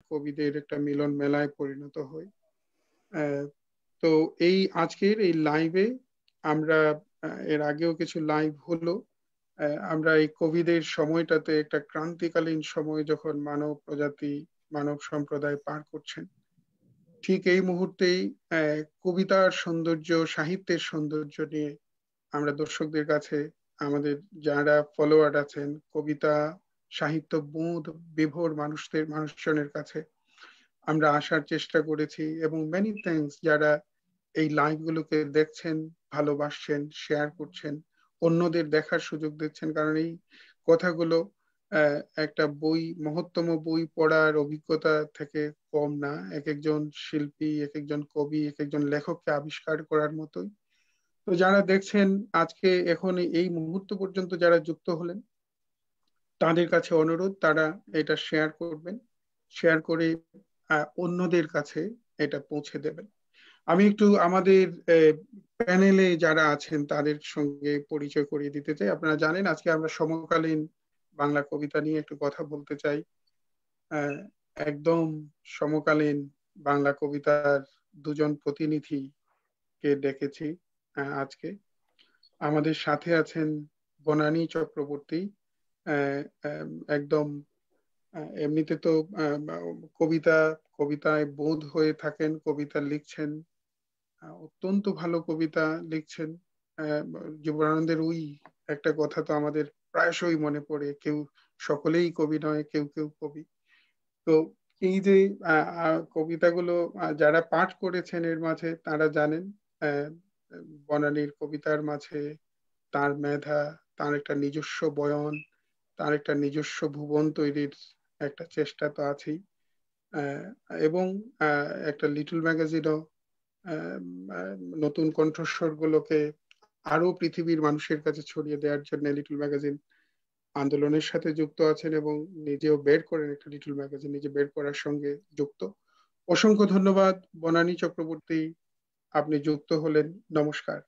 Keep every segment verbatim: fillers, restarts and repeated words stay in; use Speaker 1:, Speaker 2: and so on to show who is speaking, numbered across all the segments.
Speaker 1: কবিদের একটা মিলন মেলায় পরিণত হয়। আহ, তো এই আজকের এই লাইভে আমরা আহ, এর আগেও কিছু লাইভ হলো। আহ, আমরা এই কোভিডের সময়টাতে একটা ক্রান্তিকালীন সময় যখন মানব প্রজাতি মানব সম্প্রদায় পার করছেন, ঠিক এই মুহূর্তেই আহ, কবিতার সৌন্দর্য, সাহিত্যের সৌন্দর্য নিয়ে আমরা দর্শকদের কাছে, আমাদের যারা ফলোয়ার আছেন, কবিতা সাহিত্য বোধ বিভোর মানুষদের মানুষজনের কাছে আমরা আসার চেষ্টা করেছি। এবং মেনি থ্যাঙ্কস যারা এই লাইভ গুলোকে দেখছেন, ভালোবাসছেন, শেয়ার করছেন, অন্যদের দেখার সুযোগ দিচ্ছেন। কারণ এই কথাগুলো আহ, একটা বই, মহত্তম বই পড়ার অভিজ্ঞতা থেকে কম না। এক একজন শিল্পী, এক একজন কবি, এক একজন লেখককে আবিষ্কার করার মতোই। তো যারা দেখছেন আজকে এখন এই মুহূর্ত পর্যন্ত যারা যুক্ত হলেন, তাদের কাছে অনুরোধ তারা এটা শেয়ার করবেন, শেয়ার করে আহ, অন্যদের কাছে এটা পৌঁছে দেবেন। আমি একটু আমাদের প্যানেলে যারা আছেন তাদের সঙ্গে পরিচয় করিয়ে দিতে চাই। আপনারা জানেন আজকে আমরা সমকালীন বাংলা কবিতা নিয়ে একটু কথা বলতে চাই। আহ, একদম সমকালীন বাংলা কবিতার দুজন প্রতিনিধিকে ডেকেছি আহ, আজকে। আমাদের সাথে আছেন বনানী চক্রবর্তী। আহ, আহ, একদম আহ, এমনিতে তো আহ, কবিতা কবিতায় বোধ হয়ে থাকেন, কবিতা লিখছেন, আহ, অত্যন্ত ভালো কবিতা লিখছেন। আহ, জীবনানন্দের ওই একটা কথা তো আমাদের প্রায়শই মনে পড়ে, কেউ সকলেই কবি নয়, কেউ কেউ কবি। তো এই যে আহ, আহ, কবিতাগুলো আহ, যারা পাঠ করেছেন এর মাঝে তারা জানেন আহ, বনানীর কবিতার মাঝে তার মেধা, তার একটা নিজস্ব বয়ন, তার একটা নিজস্ব ভুবন তৈরির একটা চেষ্টা তো আছেই। আহ, এবং আহ, একটা লিটল ম্যাগাজিনও আহ, আহ, নতুন কণ্ঠস্বর গুলোকে আরো পৃথিবীর মানুষের কাছে ছড়িয়ে দেওয়ার জন্য লিটল ম্যাগাজিন আন্দোলনের সাথে যুক্ত আছেন এবং নিজেও বের করেন, একটা লিটল ম্যাগাজিন নিজে বের করার সঙ্গে যুক্ত। অসংখ্য ধন্যবাদ বনানী চক্রবর্তী, আপনি যুক্ত হলেন। নমস্কার।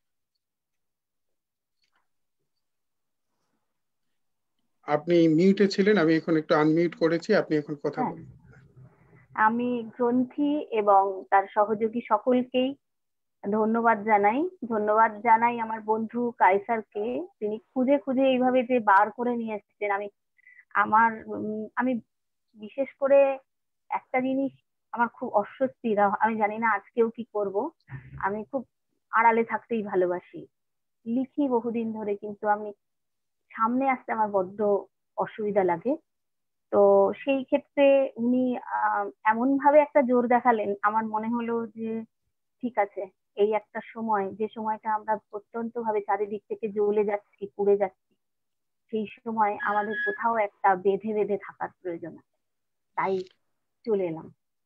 Speaker 1: আপনি মিউটে ছিলেন, আমি এখন একটু আনমিউট করেছি, আপনি এখন কথা
Speaker 2: হ্যাঁ,
Speaker 1: বলুন।
Speaker 2: আমি গ্রন্থি এবং তার সহযোগী সকলকেই ধন্যবাদ জানাই। ধন্যবাদ জানাই আমার বন্ধু কায়সারকে। তিনি খুঁজে খুঁজে এইভাবে যে বার করে নিয়ে এসেছেন। আমি আমার উম, আমি বিশেষ করে একটা জিনিস আমার খুব অস্বস্তি, রা- আমি জানি না আজকেও কি করব। আমি খুব আড়ালে থাকতেই ভালোবাসি, লিখি বহুদিন ধরে, কিন্তু আমি সামনে আসতে আমার বড্ড অসুবিধা লাগে। তো সেই ক্ষেত্রে উনি আহ এমন ভাবে একটা জোর দেখালেন, আমার মনে হলো যে ঠিক আছে, এই একটা সময়, যে সময়টা আমরা অত্যন্ত ভাবে চারিদিক থেকে জ্বলে যাচ্ছি, পুড়ে যাচ্ছি, সেই সময় আমাদের কোথাও একটা বেঁধে বেঁধে থাকার প্রয়োজন আছে। তাই চলে এলাম।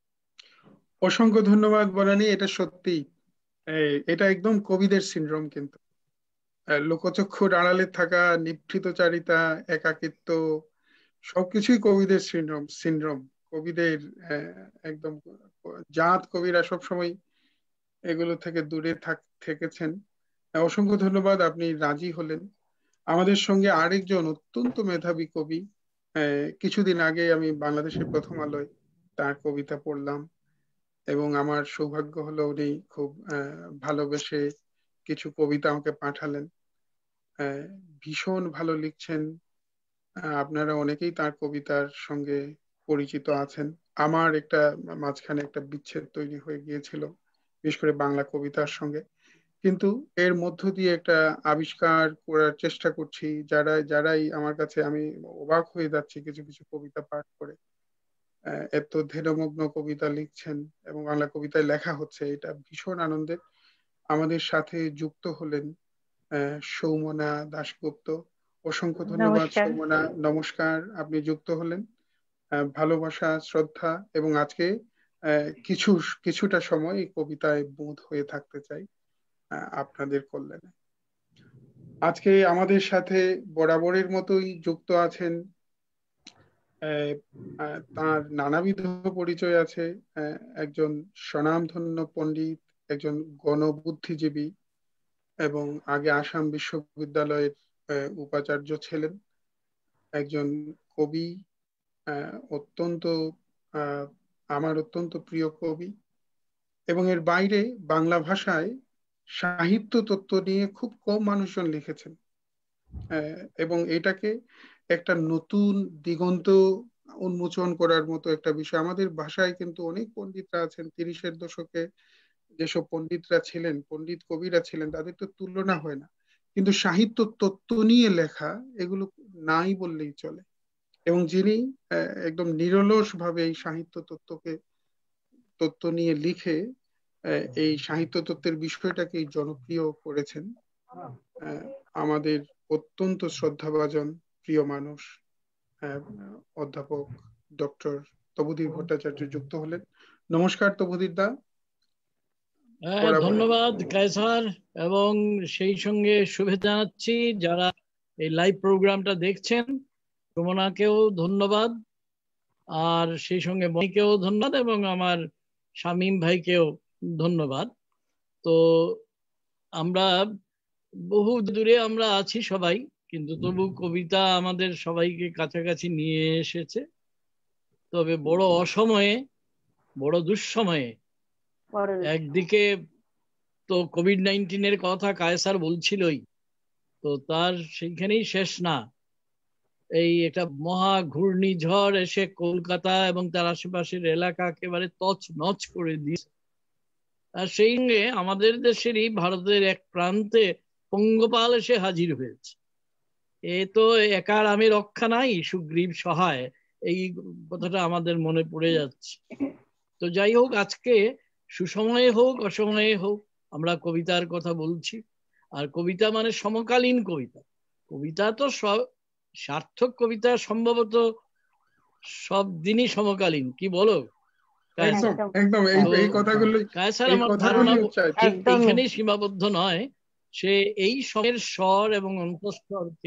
Speaker 1: অসংখ্য ধন্যবাদ বনানী, এটা সত্যি এটা একদম কবিদের সিনড্রোম। কিন্তু আহ, লোকচক্ষুর আড়ালে থাকা, নিভৃতচারিতা, একাকিত্ব সবকিছুই কবিদের সিনড্রোম সিনড্রোম কবিদের আহ, একদম জাত কবিরা সবসময় এগুলো থেকে দূরে থাক থেকেছেন। আহ, অসংখ্য ধন্যবাদ, আপনি রাজি হলেন। আমাদের সঙ্গে আরেকজন অত্যন্ত মেধাবী কবি, আহ, কিছুদিন আগে আমি বাংলাদেশের প্রথম আলোয় তার কবিতা পড়লাম এবং আমার সৌভাগ্য হলো উনি খুব আহ, ভালোবেসে কিছু কবিতা আমাকে পাঠালেন। আহ, ভীষণ ভালো লিখছেন। আহ, আপনারা অনেকেই তার কবিতার সঙ্গে পরিচিত আছেন। আমার একটা মাঝখানে একটা বিচ্ছেদ তৈরি হয়ে গিয়েছিল, বিশেষ করে বাংলা কবিতার সঙ্গে। কিন্তু এর মধ্য দিয়ে একটা আবিষ্কার করার চেষ্টা করছি। যারা যারাই আমার কাছে, আমি অবাক হয়ে যাচ্ছি কিছু কিছু কবিতা পাঠ করে। আহ, এত ধীরমগ্ন কবিতা লিখছেন এবং বাংলা কবিতায় লেখা হচ্ছে, এটা ভীষণ আনন্দের। আমাদের সাথে যুক্ত হলেন আহ, সৌমনা দাশগুপ্ত। অসংখ্য ধন্যবাদ
Speaker 2: নমস্কার।
Speaker 1: সৌমনা, নমস্কার, আপনি যুক্ত হলেন। আহ, ভালোবাসা, শ্রদ্ধা এবং আজকে আহ, কিছু কিছুটা সময় এই কবিতায় বোধ হয়ে থাকতে চাই আহ, আপনাদের কল্যাণে। আজকে আমাদের সাথে বরাবরের মতোই যুক্ত আছেন, আহ, আহ, তার নানাবিধ পরিচয় আছে, আহ, একজন স্বনামধন্য পণ্ডিত, একজন গণবুদ্ধিজীবী এবং আগে আসাম বিশ্ববিদ্যালয়ের আহ, উপাচার্য ছিলেন, একজন কবি, আহ, অত্যন্ত আমার অত্যন্ত প্রিয় কবি, এবং এর বাইরে বাংলা ভাষায় সাহিত্য তত্ত্ব নিয়ে খুব কম মানুষজন লিখেছেন, এবং এটাকে একটা নতুন দিগন্ত উন্মোচন করার মতো একটা বিষয়। আমাদের ভাষায় কিন্তু অনেক পণ্ডিতরা আছেন, তিরিশের দশকে যেসব পণ্ডিতরা ছিলেন, পণ্ডিত কবিরা ছিলেন, তাদের তো তুলনা হয় না, কিন্তু সাহিত্য তত্ত্ব নিয়ে লেখা এগুলো নাই বললেই চলে। এবং যিনি একদম নিরলস ভাবে এই সাহিত্য তত্ত্বকে তত্ত্ব নিয়ে লিখে এই সাহিত্য তত্ত্বের বিষয়টাকে জনপ্রিয় করেছেন, আমাদের অত্যন্ত শ্রদ্ধাভাজন প্রিয় মানুষ অধ্যাপক ডক্টর তপোধীর ভট্টাচার্য যুক্ত হলেন। নমস্কার তপোধীর দা।
Speaker 3: ধন্যবাদ কায়সার, এবং সেই সঙ্গে শুভেচ্ছা জানাচ্ছি যারা এই লাইভ প্রোগ্রামটা দেখছেন। সুমনাকেও ধন্যবাদ, আর সেই সঙ্গে মনিকেও ধন্যবাদ, এবং আমার শামীম ভাইকেও ধন্যবাদ। তো আমরা বহু দূরে আমরা আছি সবাই, কিন্তু তবু কবিতা আমাদের সবাইকে কাছাকাছি নিয়ে এসেছে। তবে বড় অসময়ে, বড় দুঃসময়ে, একদিকে তো কোভিড নাইন্টিনের কথা কায়সার বলছিলই, তো তার সেইখানেই শেষ না। এই একটা মহা ঘূর্ণিঝড় এসে কলকাতা এবং তার আশেপাশের এলাকা একেবারে তছ নছ করে দিয়েছে। আর সেই সঙ্গে আমাদের দেশেরই ভারতের এক প্রান্তে পঙ্গপাল এসে হাজির হয়েছে। এ তো একার আমি রক্ষা নাই, সুগ্রীব সহায়, এই কথাটা আমাদের মনে পড়ে যাচ্ছে। তো যাই হোক, আজকে সুসময়ে হোক অসময়ে হোক আমরা কবিতার কথা বলছি। আর কবিতা মানে সমকালীন কবিতা। কবিতা তো সব সার্থক কবিতা সম্ভবত সব দিনই সমকালীন, কি বলো? কায়সার আমার ধারণা ঠিক এইখানেই সীমাবদ্ধ নয়, সে এই সময়ের স্বর এবং অন্তঃস্বরকে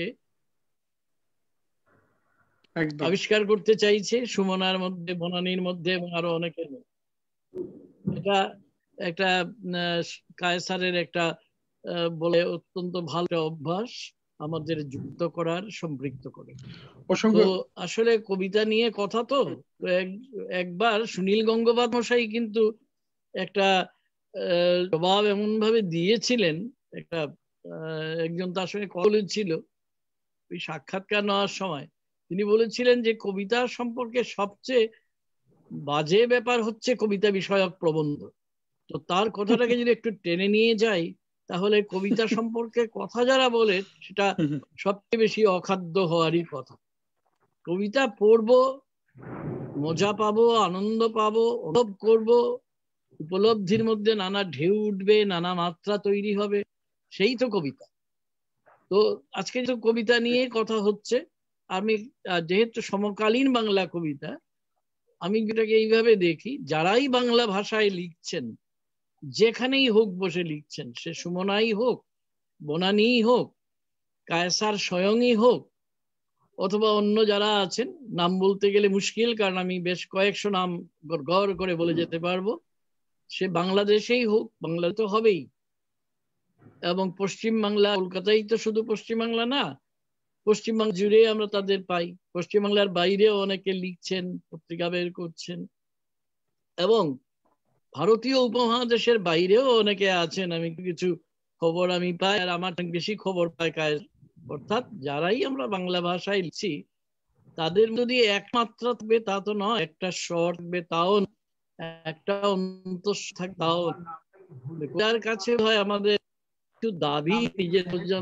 Speaker 3: আবিষ্কার করতে চাইছে সুমনার মধ্যে, বনানীর মধ্যে, এবং আরো অনেকের মধ্যে। এটা একটা কায়সারের একটা বলে অত্যন্ত ভালো অভ্যাস, আমাদের যুক্ত করার, সম্পৃক্ত করে। তো আসলে কবিতা নিয়ে কথা, তো একবার সুনীল গঙ্গোপাধ্যায় মশাই কিন্তু একটা জবাব এমন ভাবে দিয়েছিলেন, একটা একজন তার সঙ্গে কথা বলেছিল ওই সাক্ষাৎকার নেওয়ার সময়। তিনি বলেছিলেন যে কবিতা সম্পর্কে সবচেয়ে বাজে ব্যাপার হচ্ছে কবিতা বিষয়ক প্রবন্ধ। তো তার কথাটাকে যদি একটু টেনে নিয়ে যাই, তাহলে কবিতা সম্পর্কে কথা যারা বলে সেটা সবচেয়ে বেশি অখাদ্য হওয়ারই কথা। কবিতা পড়বো, মজা পাবো, আনন্দ পাবো, অনুভব করব, উপলব্ধির মধ্যে নানা ঢেউ উঠবে, নানা মাত্রা তৈরি হবে, সেই তো কবিতা। তো আজকে তো কবিতা নিয়ে কথা হচ্ছে। আমি যেহেতু সমকালীন বাংলা কবিতা, আমি এটাকে এইভাবে দেখি, যারাই বাংলা ভাষায় লিখছেন, যেখানেই হোক বসে লিখছেন, সে সুমনাই হোক, বনানী হোক, কায়সার স্বয়ংই হোক, অথবা অন্য যারা আছেন, নাম বলতে গেলে মুশকিল, কারণ আমি বেশ কয়েকশো নাম গড় করে বলে যেতে পারবো। সে বাংলাদেশেই হোক, বাংলা তো হবেই, এবং পশ্চিম বাংলা, কলকাতাই তো শুধু পশ্চিম বাংলা না, পশ্চিমবাংলা জুড়ে আমরা তাদের পাই। পশ্চিমবাংলার বাইরেও অনেকে লিখছেন, পত্রিকা বের করছেন, এবং ভারতীয় উপমহাদেশের বাইরেও অনেকে আছেন। আমি কিছু খবর আমি পাই, আর আমার বেশি খবর পাই কাজ, অর্থাৎ যারাই আমরা বাংলা ভাষায় লিখছি, তাদের যদি একমাত্রা থাকবে তা তো নয়, একটা স্বর থাকবে তাও, একটা অন্তঃ থাকবে তাও। যার কাছে হয় আমাদের একটু দাবি নিজের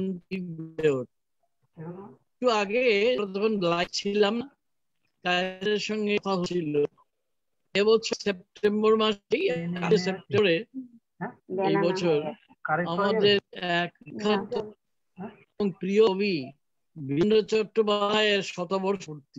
Speaker 3: একটু আগে যখন লাইভ ছিলাম, কাজের সঙ্গে কথা হচ্ছিল, এবছর সেপ্টেম্বর মাসে, সেপ্টেম্বরে এই বছর আমাদের এক বিখ্যাত এবং প্রিয় কবি বীরেন্দ্র চট্টোপাধ্যায়ের শতবর্ষ পূর্তি।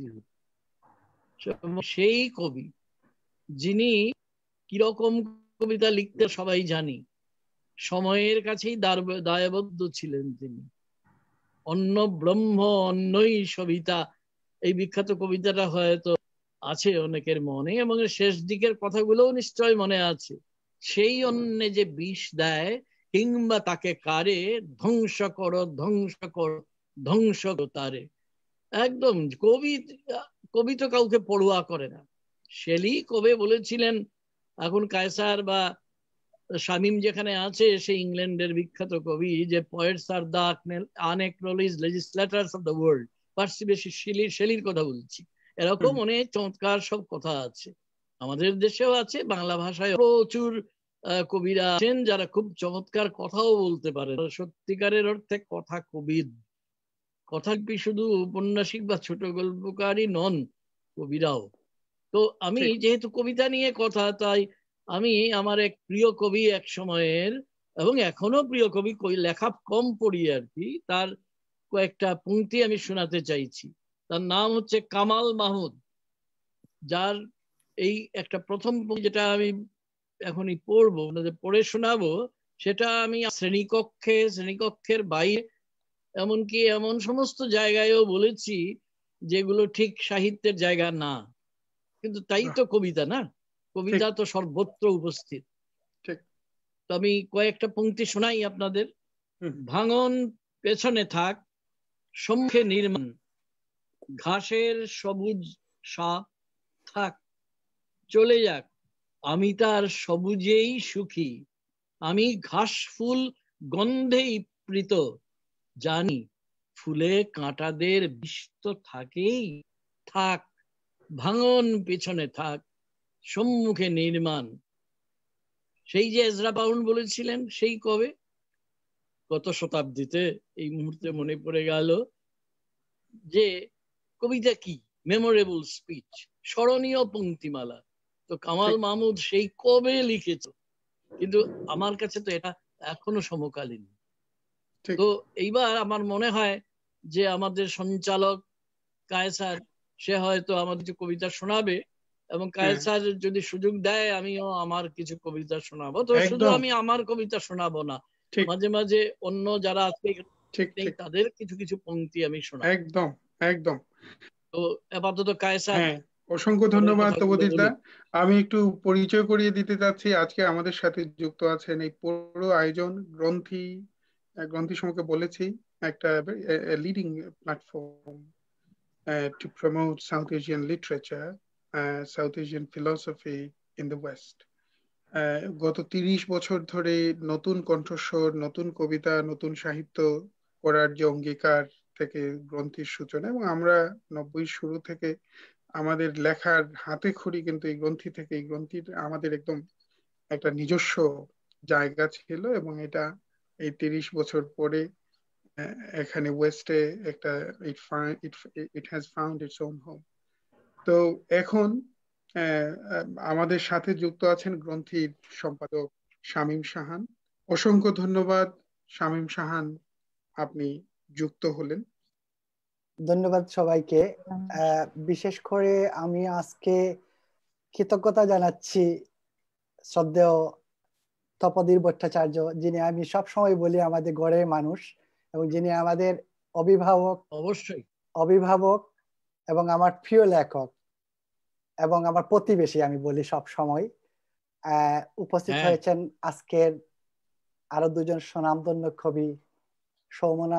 Speaker 3: সেই কবি যিনি কিরকম কবিতা লিখতে সবাই জানি, সময়ের কাছেই দায়বদ্ধ ছিলেন তিনি। অন্ন ব্রহ্ম অন্নই সবিতা, এই বিখ্যাত কবিতাটা হয়তো আছে অনেকের মনে, এবং শেষ দিকের কথাগুলোও নিশ্চয় মনে আছে। সেই অন্নে যে বিষ দেয়, কিংবা তাকে কারে, ধ্বংস করো ধ্বংস করো ধ্বংস তারে। একদম কবি, কবি তো কাউকে পড়ুয়া করে না, শেলি কবে বলেছিলেন, এখন কায়সার বা শামীম যেখানে আছে, সে ইংল্যান্ডের বিখ্যাত কবি, যে poets are the unacknowledged legislators of the world, Parsi বেশি শেলির শেলির কথা বলছি। এরকম অনেক চমৎকার সব কথা আছে, আমাদের দেশেও আছে, বাংলা ভাষায় প্রচুর কবিরা আছেন যারা খুব চমৎকার কথাও বলতে পারে, সত্যিকারের অর্থে কথা কবির। কথাকবি শুধু উপন্যাসিক বা ছোট গল্পকারই নন, কবিরাও। তো আমি যেহেতু কবিতা নিয়ে কথা, তাই আমি আমার এক প্রিয় কবি এক সময়ের এবং এখনো প্রিয় কবি, লেখা কম পড়ি আর কি, তার কয়েকটা পংক্তি আমি শোনাতে চাইছি। তার নাম হচ্ছে কামাল মাহমুদ, যার এই একটা প্রথম যেটা আমি এখনই পড়বো, পড়ে শোনাবো, সেটা আমি শ্রেণীকক্ষে শ্রেণীকক্ষের বাইরে এমনকি এমন সমস্ত জায়গায়ও বলেছি যেগুলো ঠিক সাহিত্যের জায়গা না, কিন্তু তাই তো কবিতা না, কবিতা তো সর্বত্র উপস্থিত। তো আমি কয়েকটা পংক্তি শোনাই আপনাদের। ভাঙন পেছনে থাক, সম্মুখে নির্মাণ, ঘাসের সবুজ সাপ থাক, চলে যাক, আমি তার সবুজেই সুখী, আমি ঘাস ফুল গন্ধেই প্রীত, জানি ফুলে কাঁটাদের বিষ তো থাকেই, থাক ভাঙন পেছনে থাক, সম্মুখে নির্মাণ। সেই যে এজরা পাউন্ড বলেছিলেন, সেই কবে গত শতাব্দীতে, এই মুহূর্তে মনে পড়ে গেল যে কবিতা কি, মেমোরেবল স্পিচ, স্মরণীয় পংক্তিমালা। তো কামাল মাহমুদ সেই কবে লিখেছ, কিন্তু আমার কাছে তো এটা এখনো সমকালীন। তো এইবার আমার মনে হয় যে আমাদের সঞ্চালক কায়সার, সে হয়তো আমাদের কিছু কবিতা শোনাবে, এবং কায়সার যদি সুযোগ দেয় আমিও আমার কিছু কবিতা শোনাবো। তো শুধু আমি আমার কবিতা শোনাবো না, মাঝে মাঝে অন্য যারা আছে তাদের কিছু কিছু পংক্তি আমি শোনাবো।
Speaker 1: একদম একদম।
Speaker 3: তো আপাতত কায়সার।
Speaker 1: হ্যাঁ, অসংখ্য ধন্যবাদ তপোদীপ দা। আমি একটু পরিচয় করিয়ে দিতে চাচ্ছি, আজকে আমাদের সাথে যুক্ত আছেন এই পুরো আয়োজন গ্রন্থি। গ্রন্থি সম্পর্কে বলেছি, একটা leading platform to promote South Asian literature, uh, South Asian philosophy in the West. গত তিরিশ বছর ধরে নতুন কণ্ঠস্বর, নতুন কবিতা, নতুন সাহিত্য করার যে অঙ্গীকার থেকে গ্রন্থির সূচনা, এবং আমরা নব্বই শুরু থেকে আমাদের লেখার হাতে খড়ি কিন্তু এই গ্রন্থি থেকে, এই গ্রন্থির আমাদের একদম একটা নিজস্ব জায়গা ছিল, এবং এটা এই তিরিশ বছর পরে এখানে ওয়েস্টে একটা it has found its own home. তো এখন আমাদের সাথে যুক্ত আছেন গ্রন্থির সম্পাদক শামীম শাহান। অসংখ্য ধন্যবাদ শামীম শাহান, আপনি যুক্ত হলেন।
Speaker 4: ধন্যবাদ সবাইকে। বিশেষ করে আমি আজকে কৃতজ্ঞতা জানাচ্ছি শ্রদ্ধেয় তপোদীপ ভট্টাচার্য, যিনি আমি সব সময় বলি আমাদের ঘরের মানুষ, এবং যিনি আমাদের অভিভাবক,
Speaker 3: অবশ্যই
Speaker 4: অভিভাবক এবং আমার প্রিয় লেখক এবং আমার প্রতিবেশী, আমি বলি সব সময়। আহ উপস্থিত হয়েছেন আজকের আরো দুজন স্বনামধন্য কবি, সৌমনা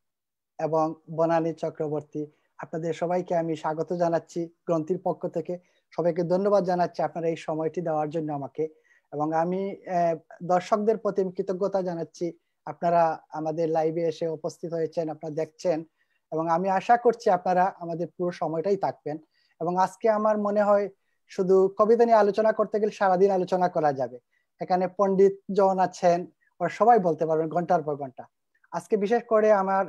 Speaker 4: এবং বনানী চক্রবর্তী। আপনাদের সবাইকে আমি স্বাগত জানাচ্ছি গ্রন্থির পক্ষ থেকে, সবাইকে ধন্যবাদ জানাচ্ছি আপনারা এই সময়টি দেওয়ার জন্য আমাকে। এবং আমি দর্শকদের প্রতি কৃতজ্ঞতা জানাচ্ছি, আপনারা আমাদের লাইভে এসে উপস্থিত হয়েছেন, আপনারা দেখছেন, এবং আমি আশা করছি আপনারা আমাদের পুরো সময়টাই থাকবেন। এবং আজকে আমার মনে হয় শুধু কবিতা নিয়ে আলোচনা করতে গেলে সারাদিন আলোচনা করা যাবে। এখানে পণ্ডিত জন আছেন, ওরা সবাই বলতে পারবেন ঘন্টার পর ঘন্টা। আজকে বিশেষ করে আমার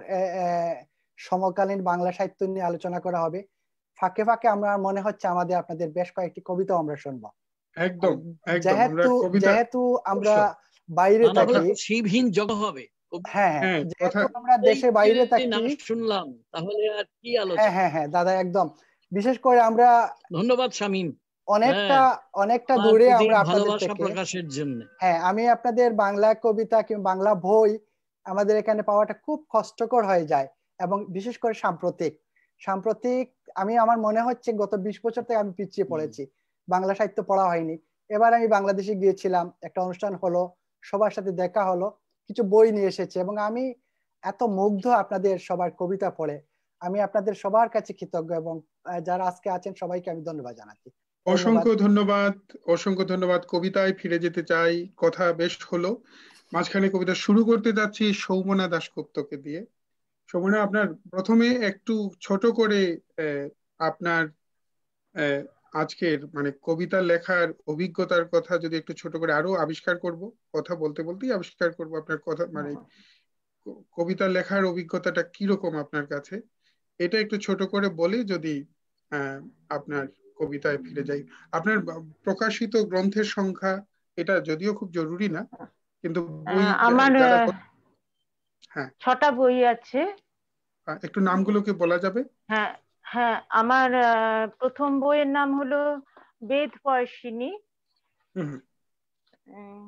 Speaker 4: সমকালীন বাংলা সাহিত্য নিয়ে আলোচনা করা হবে। ফাঁকে ফাঁকে আমার মনে হচ্ছে আমাদের আপনাদের বেশ কয়েকটি কবিতাও আমরা শুনবো।
Speaker 1: একদম
Speaker 4: যেহেতু যেহেতু আমরা বাইরে থাকি,
Speaker 3: শিবহীন জগৎ হবে।
Speaker 4: হ্যাঁ হ্যাঁ, যেহেতু আমরা দেশে বাইরে থাকি,
Speaker 3: শুনলাম তাহলে আর কি আলোচনা।
Speaker 4: হ্যাঁ হ্যাঁ হ্যাঁ দাদা, একদম। বিশেষ করে আমরা
Speaker 3: ধন্যবাদ শামীম,
Speaker 4: অনেকটা অনেকটা দূরে আমরা আপনাদের থেকে
Speaker 3: প্রকাশের জন্য।
Speaker 4: হ্যাঁ, আমি আপনাদের বাংলা কবিতা কিংবা বাংলা বই আমাদের এখানে পাওয়াটা খুব কষ্টকর হয়ে যায়, এবং বিশেষ করে সাম্প্রতিক সাম্প্রতিক আমি আমার মনে হচ্ছে গত বিশ বছর থেকে আমি পিছিয়ে পড়েছি, বাংলা সাহিত্য পড়া হয়নি। এবার আমি বাংলাদেশে গিয়েছিলাম, একটা অনুষ্ঠান হলো, সবার সাথে দেখা হলো, কিছু বই নিয়ে এসেছে, এবং আমি এত মুগ্ধ আপনাদের সবার কবিতা পড়ে। আমি আপনাদের সবার কাছে কৃতজ্ঞ, এবং যারা আজকে আছেন সবাইকে আমি ধন্যবাদ জানাচ্ছি।
Speaker 1: অসংখ্য ধন্যবাদ, অসংখ্য ধন্যবাদ। কবিতায় ফিরে যেতে চাই, কথা বেশ হলো। মাঝখানে কবিতা শুরু করতে যাচ্ছি সৌমনা দাশগুপ্তকে দিয়ে। সৌমনা, আপনার প্রথমে একটু ছোট করে আহ, আপনার আহ, আজকের মানে কবিতা লেখার অভিজ্ঞতার কথা যদি একটু ছোট করে আরো আবিষ্কার করব, কথা বলতে বলতেই আবিষ্কার করব আপনার কথা, মানে ক- কবিতা লেখার অভিজ্ঞতাটা কিরকম আপনার কাছে, এটা একটু ছোট করে বলে যদি আহ, আপনার কবিতায় ফিরে যাই। আপনার বা- প্রকাশিত গ্রন্থের সংখ্যা, এটা যদিও খুব জরুরি না, কিন্তু বই
Speaker 5: আহ,
Speaker 1: যা-
Speaker 5: আমার
Speaker 1: যারা,
Speaker 5: আহ,
Speaker 1: হ্যাঁ
Speaker 5: ছটা বই আছে।
Speaker 1: আহ, একটু নামগুলোকে বলা যাবে?
Speaker 5: হ্যাঁ হ্যাঁ, আমার আহ, প্রথম বইয়ের নাম হলো বেদ পয়সিনী।
Speaker 1: হুম হুম,
Speaker 5: উম,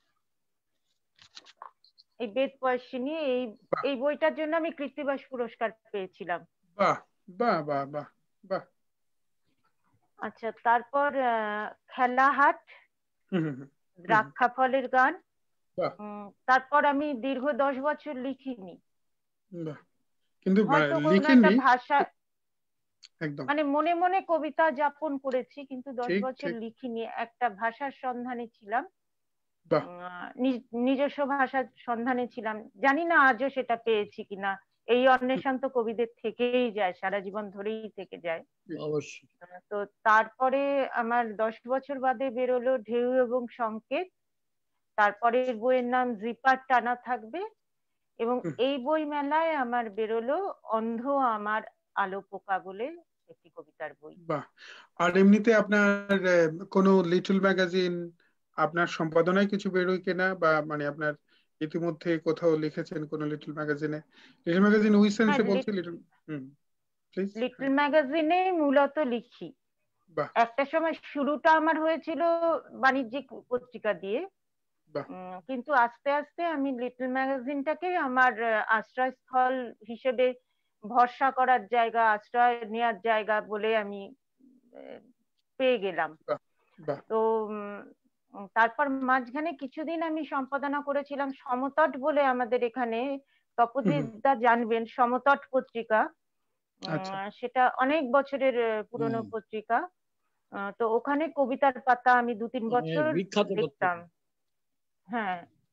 Speaker 5: এই বেদ পয়সিনী, এই
Speaker 1: বাহ
Speaker 5: এই বইটার জন্য আমি কৃত্তিবাস পুরস্কার পেয়েছিলাম।
Speaker 1: বাহ বাহ বাহ বাহ বাহ।
Speaker 5: আচ্ছা, তারপর আহ, খেলাহাট,
Speaker 1: হুম হুম হুম হুম, হুম,
Speaker 5: দ্রাক্ষা ফলের গান।
Speaker 1: বাহ
Speaker 5: উম, তারপর আমি দীর্ঘ দশ বছর লিখিনি,
Speaker 1: বাহ। কিন্তু আহ,
Speaker 5: হয়তো কোনো একটা
Speaker 1: লিখেননি,
Speaker 5: ভাষা,
Speaker 1: একদম
Speaker 5: মানে মনে মনে কবিতা যাপন করেছি, কিন্তু দশ
Speaker 1: ঠিক
Speaker 5: বছর
Speaker 1: ঠিক,
Speaker 5: লিখিনি। একটা ভাষার সন্ধানে ছিলাম,
Speaker 1: বাহ
Speaker 5: আহ, নিজ- নিজস্ব ভাষার সন্ধানে ছিলাম। জানি না আজও সেটা পেয়েছি কিনা। এই অন্বেষণ তো কবিদের থেকেই যায়, সারা জীবন ধরেই থেকে যায়।
Speaker 3: অবশ্যই।
Speaker 5: আহ, তো তারপরে আমার দশ বছর বাদে বেরোলো ঢেউ এবং সংকেত। তারপরের বইয়ের নাম জিপার টানা থাকবে, এবং
Speaker 1: হুম,
Speaker 5: এই বই মেলায় আমার বেরোলো অন্ধ আমার আলো পোকা বলে একটি কবিতার বই।
Speaker 1: বাহ। আর এমনিতে আপনার আহ, কোনো লিটল ম্যাগাজিন আপনার সম্পাদনায় কিছু বেরোয় কিনা, বা মানে আপনার ইতিমধ্যে কোথাও লিখেছেন কোনো লিটল ম্যাগাজিনে? লিটল ম্যাগাজিন ওই
Speaker 5: হ্যাঁ,
Speaker 1: সেন্সে বলছি, লিটল, হুম প্লিজ।
Speaker 5: লিটল ম্যাগাজিনে মূলত লিখি।
Speaker 1: বাহ
Speaker 5: একটা সময় শুরুটা আমার হয়েছিল বাণিজ্যিক পত্রিকা দিয়ে,
Speaker 1: বাহ
Speaker 5: উম, কিন্তু আস্তে আস্তে আমি লিটল ম্যাগাজিনটাকে আমার আহ, আশ্রয়স্থল হিসেবে, ভরসা করার জায়গা, আশ্রয় নেওয়ার জায়গা বলে আমি আহ, পেয়ে গেলাম।
Speaker 1: বাহ বাহ,
Speaker 5: তো উম, তারপর মাঝখানে কিছুদিন আমি সম্পাদনা করেছিলাম সমতট বলে আমাদের এখানে,
Speaker 1: হুম হুম,
Speaker 5: তপজিৎদা জানবেন, সমতট পত্রিকা।
Speaker 1: আচ্ছা
Speaker 5: উম, সেটা অনেক বছরের আহ, পুরনো
Speaker 3: হ্যাঁ,
Speaker 5: পত্রিকা। আহ, তো ওখানে কবিতার পাতা আমি দু তিন
Speaker 3: হ্যাঁ,
Speaker 5: বছর
Speaker 3: বিখ্যাত
Speaker 5: লিখতাম।
Speaker 3: পত্রিকা।
Speaker 5: হ্যাঁ,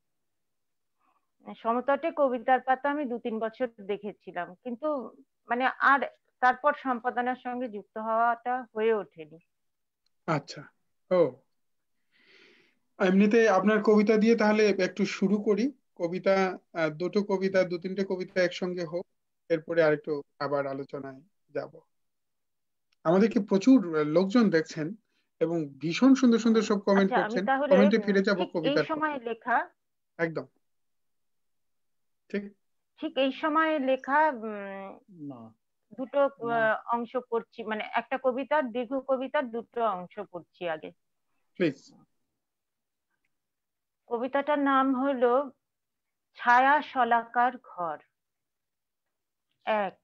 Speaker 5: সমতটে কবিতার পাতা আমি দু তিন বছর দেখেছিলাম, কিন্তু মানে আর তারপর সম্পাদনার সঙ্গে যুক্ত হওয়াটা হয়ে ওঠেনি।
Speaker 1: আচ্ছা। ও, এমনিতে আপনার কবিতা দিয়ে তাহলে একটু শুরু করি। কবিতা আহ, দুটো কবিতা, দু তিনটে কবিতা একসঙ্গে হোক, এরপরে আরেকটু আবার আলোচনায় যাব। আমাদেরকে প্রচুর লোকজন দেখছেন এবং ভীষণ সুন্দর সুন্দর সব কমেন্ট
Speaker 5: আচ্ছা, আমি
Speaker 1: করছেন।
Speaker 5: তাহলে
Speaker 1: কমেন্টে
Speaker 5: উম,
Speaker 1: ফিরে যাব
Speaker 5: ঠিক এই
Speaker 1: কবিতার পর।
Speaker 5: সময় লেখা,
Speaker 1: একদম ঠিক।
Speaker 5: ঠিক এই সময় লেখা উম,
Speaker 3: না
Speaker 5: দুটো
Speaker 3: না,
Speaker 5: আহ, অংশ পড়ছি, মানে একটা কবিতার, দীর্ঘ কবিতার দুটো অংশ পড়ছি আগে।
Speaker 1: প্লিজ।
Speaker 5: কবিতাটার নাম হলো ছায়া শলাকার ঘর। এক,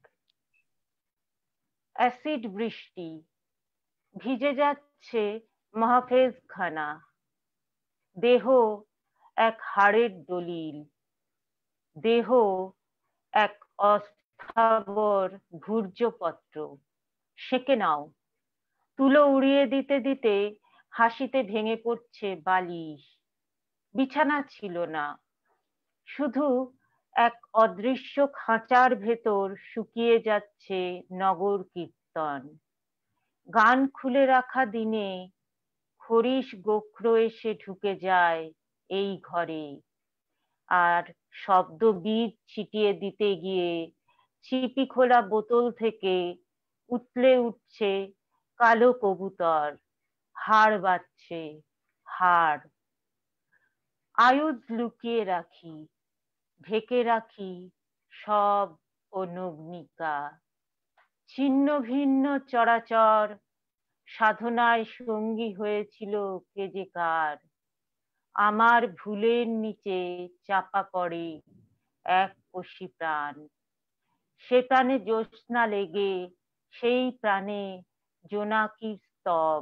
Speaker 5: অ্যাসিড বৃষ্টি, ভিজে যাচ্ছে মাহফেজ খানা, দেহ এক হাড়ের দলিল, দেহ এক অস্থাবর ভূর্জপত্র, সেঁকে নাও। তুলো উড়িয়ে দিতে দিতে হাসিতে ভেঙে পড়ছে বালিশ। বিছানা ছিল না, শুধু এক অদৃশ্য খাঁচার ভেতর শুকিয়ে যাচ্ছে নগর কীর্তন। গান খুলে রাখা দিনে খরিশ গোখরো এসে ঢুকে যায় এই ঘরে, আর শব্দ বীজ ছিটিয়ে দিতে গিয়ে ছিপি খোলা বোতল থেকে উতলে উঠছে কালো কবুতর, হাড় বাজছে হাড়। আয়ুধ লুকিয়ে রাখি, ঢেকে রাখি সব অনুগ্নিকা। ছিন্ন ভিন্ন চরাচর সাধনায় সঙ্গী হয়েছিল কে যে কার। আমার ভুলের নিচে চাপা পড়ে এক কোষি প্রাণ, সে প্রাণে জ্যোৎস্না লেগে সেই প্রাণে জোনাকির স্তব।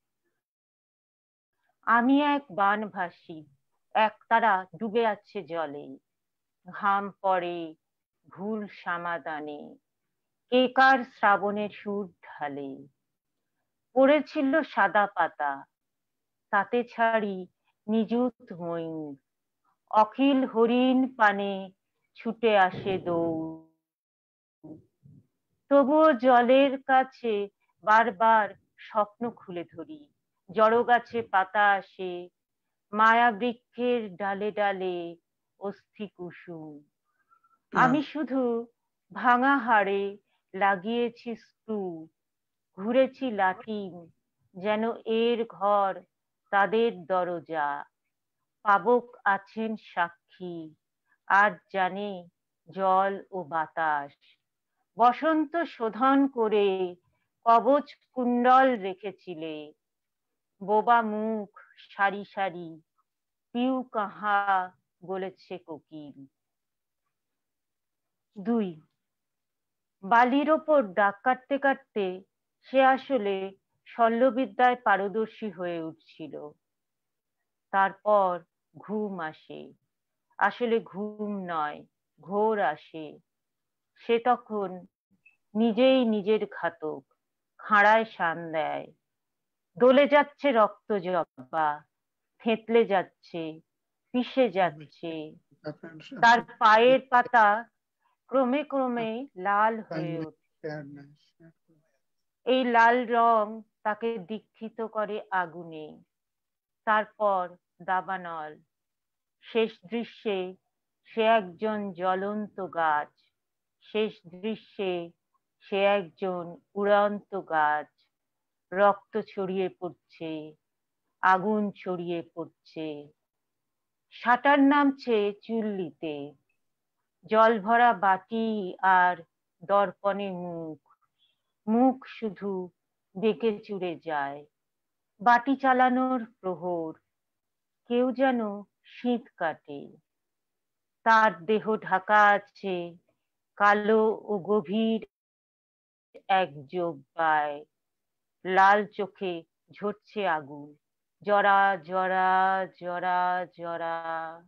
Speaker 5: আমি এক বানভাসি, একতারা ডুবে আছে জলে, ঘাম পড়ে ভুল সমাধানে, কে কার শ্রাবণের সুর ঢালে। পড়েছিল সাদা পাতা, তাতে ছাড়ি নিযুত ময়ূর, অখিল হরিণ পানে ছুটে আসে দৌড়। তবুও জলের কাছে বারবার স্বপ্ন খুলে ধরি, জড় গাছে পাতা আসে, মায়া বৃক্ষের ডালে ডালে অস্থি কুসুম। আমি শুধু ভাঙা হাড়ে লাগিয়েছি স্তূপ, ঘুরেছি লাটিম যেন এর ঘর তাদের দরজা। পাবক আছেন সাক্ষী, আর জানে জল ও বাতাস, বসন্ত শোধন করে কবচ কুণ্ডল রেখেছিলে। বোবা মুখ সারি সারি, পিউ কাহা বলেছে কোকিল। দুই, বালির ওপর দাগ কাটতে কাটতে সে আসলে শল্যবিদ্যায় পারদর্শী হয়ে উঠছিল। তারপর ঘুম আসে, আসলে ঘুম নয়, ঘোর আসে। সে তখন নিজেই নিজের ঘাতক, খাঁড়ায় শান দেয়। দলে যাচ্ছে রক্ত জবা, থেতলে যাচ্ছে, পিষে যাচ্ছে। তার পায়ের পাতা ক্রমে ক্রমে লাল হয়ে ওঠে। এই লাল রং তাকে দীক্ষিত করে আগুনে। তারপর দাবানল। শেষ দৃশ্যে সে একজন জ্বলন্ত গাছ, শেষ দৃশ্যে সে একজন উড়ন্ত গাছ। রক্ত ছড়িয়ে পড়ছে, আগুন ছড়িয়ে পড়ছে। সাঁটার নামছে চুল্লিতে, জল ভরা বাটি আর দর্পণে মুখ, মুখ শুধু বেঁকে চুড়ে যায়। বাটি চালানোর প্রহর, কেউ যেন শীত কাটে। তার দেহ ঢাকা আছে কালো ও গভীর এক জোব্বায়, লাল চোখে ঝরছে আগুন, জরা জরা জরা জরা।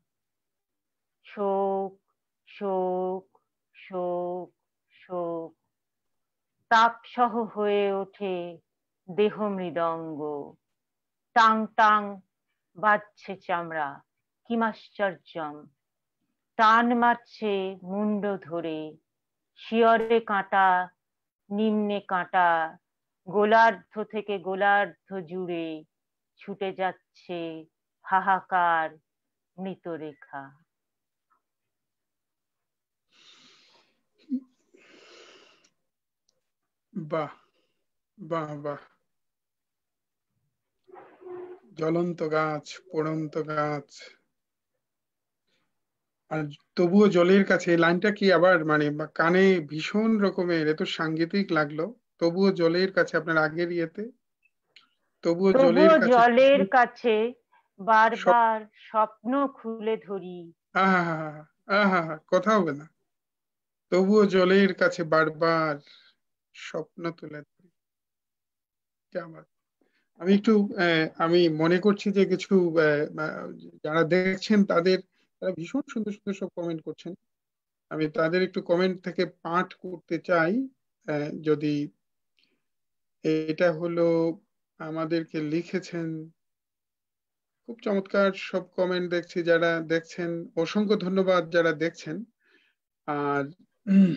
Speaker 5: শোক শোক শোক শোক, তাপসহ হয়ে ওঠে দেহ মৃদঙ্গ। টাং টাং বাজছে চামড়া, কিমাশ্চর্যম। টান মারছে মুন্ড ধরে, শিয়রে কাঁটা, নিম্নে কাঁটা, গোলার্ধ থেকে গোলার্ধ জুড়ে ছুটে যাচ্ছে হাহাকার মৃতরেখা।
Speaker 1: বাহ বাহ বাহ। জ্বলন্ত গাছ, পড়ন্ত গাছ, আর তবুও জলের কাছে। এই লাইনটা কি আবার মানে কানে ভীষণ রকমের, এত সাংগীতিক লাগলো। তবুও জলের কাছে, আপনার আগের ইয়েতে তবুও জলের
Speaker 5: তবুও
Speaker 1: কাছে
Speaker 5: জলের কাছে বারবার স্বপ্ন খুলে ধরি।
Speaker 1: আহা আহা আহা, কথা হবে না। তবুও জলের কাছে বারবার স্বপ্ন তুলে ধরি। আমার আমি একটু আহ, আমি মনে করছি যে কিছু আহ, আহ, যারা দেখছেন তাদের, তারা ভীষণ সুন্দর সুন্দর সব কমেন্ট করছেন। আমি তাদের একটু কমেন্ট থেকে পাঠ করতে চাই। আহ, যদি এটা হলো, আমাদেরকে লিখেছেন খুব চমৎকার সব কমেন্ট দেখছি। যারা দেখছেন অসংখ্য ধন্যবাদ যারা দেখছেন। আর উম,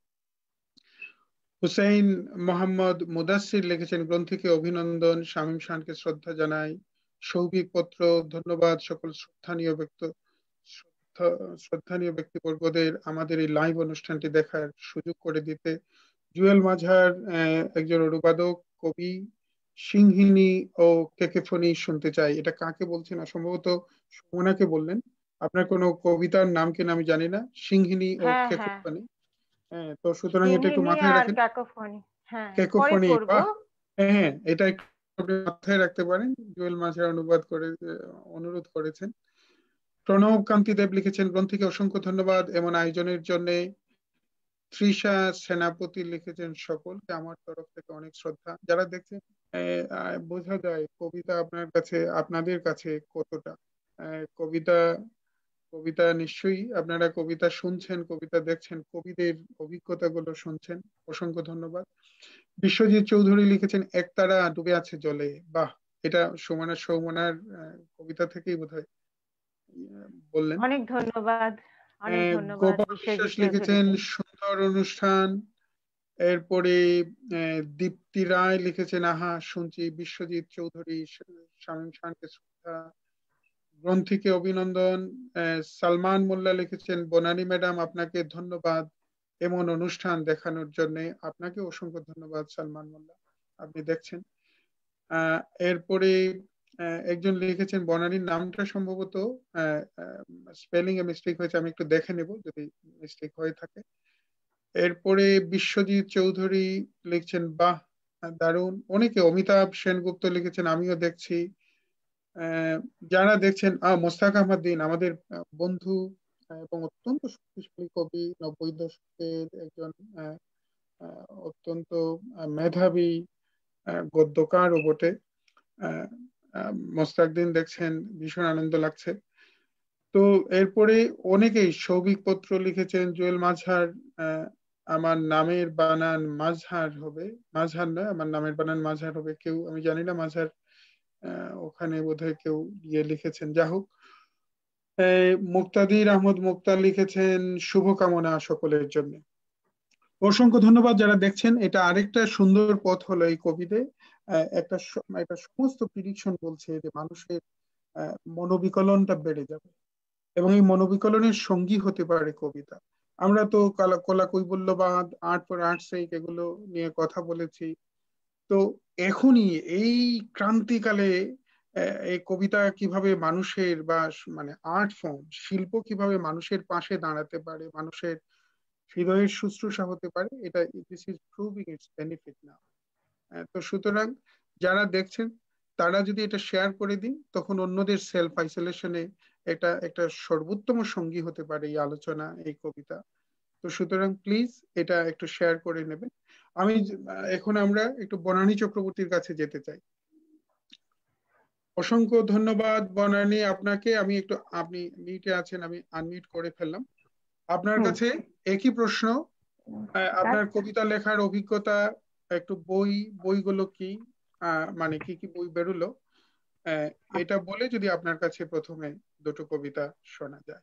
Speaker 1: হুসাইন মোহাম্মদ মুদাসসির লিখেছেন, গ্রন্থিকে অভিনন্দন, শামীম খানকে শ্রদ্ধা জানাই। সৌভিক পত্র, ধন্যবাদ সকল শ্রদ্ধানীয় ব্যক্তি শ্রদ্ধা- শ্রদ্ধানীয় ব্যক্তিবর্গদের আমাদের এই লাইভ অনুষ্ঠানটি দেখার সুযোগ করে দিতে। জুয়েল মাঝার আহ, একজন অনুবাদক, কবি, সিংহিনী ও কেকেফোনি শুনতে চাই। এটা কাকে বলছেন? সম্ভবত সুমনাকে বললেন। আপনার কোনো কবিতার নাম কিনা আমি জানি না। সিংহিনী ও
Speaker 5: হ্যাঁ হ্যাঁ,
Speaker 1: কেকোফোনি। হ্যাঁ, তো সুতরাং এটা একটু
Speaker 5: সিংহিনী
Speaker 1: মাথায়
Speaker 5: আর
Speaker 1: রাখেন।
Speaker 5: ক্যাকোফোনি। হ্যাঁ, পরে
Speaker 1: ক্যাকোফোনি,
Speaker 5: করব।
Speaker 1: বাহ। হ্যাঁ হ্যাঁ, এটা একটু আপনি মাথায় রাখতে পারেন। জুয়েল মাঝার অনুবাদ করে আহ, অনুরোধ করেছেন। প্রণব কান্তি দেব লিখেছেন, গ্রন্থিকে অসংখ্য ধন্যবাদ এমন আয়োজনের জন্য। তৃষা সেনাপতি লিখেছেন, সকলকে আমার তরফ থেকে অনেক শ্রদ্ধা। যারা দেখছেন আহ, আহ, বোঝা যায় কবিতা আপনার কাছে, আপনাদের কাছে কতটা আহ, কবিতা কবিতা নিশ্চয়ই আপনারা কবিতা শুনছেন, কবিতা দেখছেন, কবিদের অভিজ্ঞতাগুলো শুনছেন। অসংখ্য ধন্যবাদ। বিশ্বজিৎ চৌধুরী লিখেছেন একতারা ডুবে আছে জলে। বাহ, এটা সুমনা সৌমনার আহ, কবিতা থেকেই বোধহয় আহ, বললেন।
Speaker 5: অনেক ধন্যবাদ, অনেক
Speaker 1: আহ,
Speaker 5: ধন্যবাদ
Speaker 1: গোপাল
Speaker 5: বিশ্বজিৎ
Speaker 1: বিশ্বাস লিখেছেন
Speaker 5: চৌধুরীকে।
Speaker 1: সুন্দর অনুষ্ঠান। এরপরে আহ, দীপ্তি রায় লিখেছেন আহা শুনছি। বিশ্বজিৎ চৌধুরী, শামীম খানকে শ্রদ্ধা, গ্রন্থিকে অভিনন্দন। আহ, সালমান মোল্লা লিখেছেন বনানী ম্যাডাম আপনাকে ধন্যবাদ এমন অনুষ্ঠান দেখানোর জন্য। আপনাকে অসংখ্য ধন্যবাদ সালমান মোল্লা, আপনি দেখছেন। আহ, এরপরে আহ, একজন লিখেছেন বনানীর নামটা সম্ভবত স্পেলিং এ মিস্টেক হয়েছে, আমি একটু দেখে নেব যদি মিস্টেক হয়ে থাকে। এরপরে বিশ্বজিৎ চৌধুরী লিখছেন বাহ দারুণ। অনেকে, অমিতাভ সেনগুপ্ত লিখেছেন আমিও দেখছি। আহ, যারা দেখছেন, আহ মোস্তাক আহমদ দিন আমাদের আহ, বন্ধু আহ, এবং অত্যন্ত শক্তিশালী কবি, নব্বই দশকের একজন আহ, আহ, অত্যন্ত আহ, মেধাবী আহ, গদ্যকারও বটে। আহ, আহ, মোস্তাক দিন দেখছেন, ভীষণ আনন্দ লাগছে। তো এরপরে অনেকেই সৌভিক পত্র লিখেছেন, জুয়েল মাঝার আহ, আমার নামের বানান মাঝহার হবে, মাঝহার নয় আমার নামের বানান মাঝহার হবে। কেউ, আমি জানি না মাঝহার আহ, ওখানে বোধহয় কেউ গিয়ে লিখেছেন, যা হোক। এই মুক্তাদির আহমদ মুক্তা লিখেছেন শুভকামনা সকলের জন্য। অসংখ্য ধন্যবাদ যারা দেখছেন। এটা আরেকটা সুন্দর পথ হলো এই কবিতে আহ, একটা স- একটা সমস্ত প্রিডিকশন বলছে যে মানুষের আহ, মনোবিকলনটা বেড়ে যাবে এবং এই মনোবিকলনের সঙ্গী হতে পারে কবিতা। আমরা তো কলা কলা কৈবল্যবাদ, আর্ট ফর আর্ট সেক এগুলো নিয়ে কথা বলেছি। তো এখনই এই ক্রান্তিকালে আহ, এই কবিতা কিভাবে মানুষের বা স- মানে আর্ট ফর্ম, শিল্প কিভাবে মানুষের পাশে দাঁড়াতে পারে, মানুষের হৃদয়ের শুশ্রূষা হতে পারে, এটা this is proving its benefit now. তো সুতরাং যারা দেখছেন তারা যদি এটা শেয়ার করে দিন, তখন অন্যদের সেলফ আইসোলেশনে এটা একটা সর্বোত্তম সঙ্গী হতে পারে এই আলোচনা, এই কবিতা। তো সুতরাং প্লিজ এটা একটু শেয়ার করে নেবেন। আমি যে- এখন আমরা একটু বনানী চক্রবর্তীর কাছে যেতে চাই। অসংখ্য ধন্যবাদ বনানী আপনাকে। আমি একটু, আপনি মিউটে আছেন, আমি আনমিউট করে ফেললাম। আপনার
Speaker 2: হুম।
Speaker 1: কাছে একই প্রশ্ন, আহ, আপনার কবিতা লেখার অভিজ্ঞতা, একটু বই, বইগুলো কি, আহ, মানে কি কি বই বেরোলো, আহ, এটা বলে যদি আপনার কাছে প্রথমে দুটো কবিতা শোনা যায়।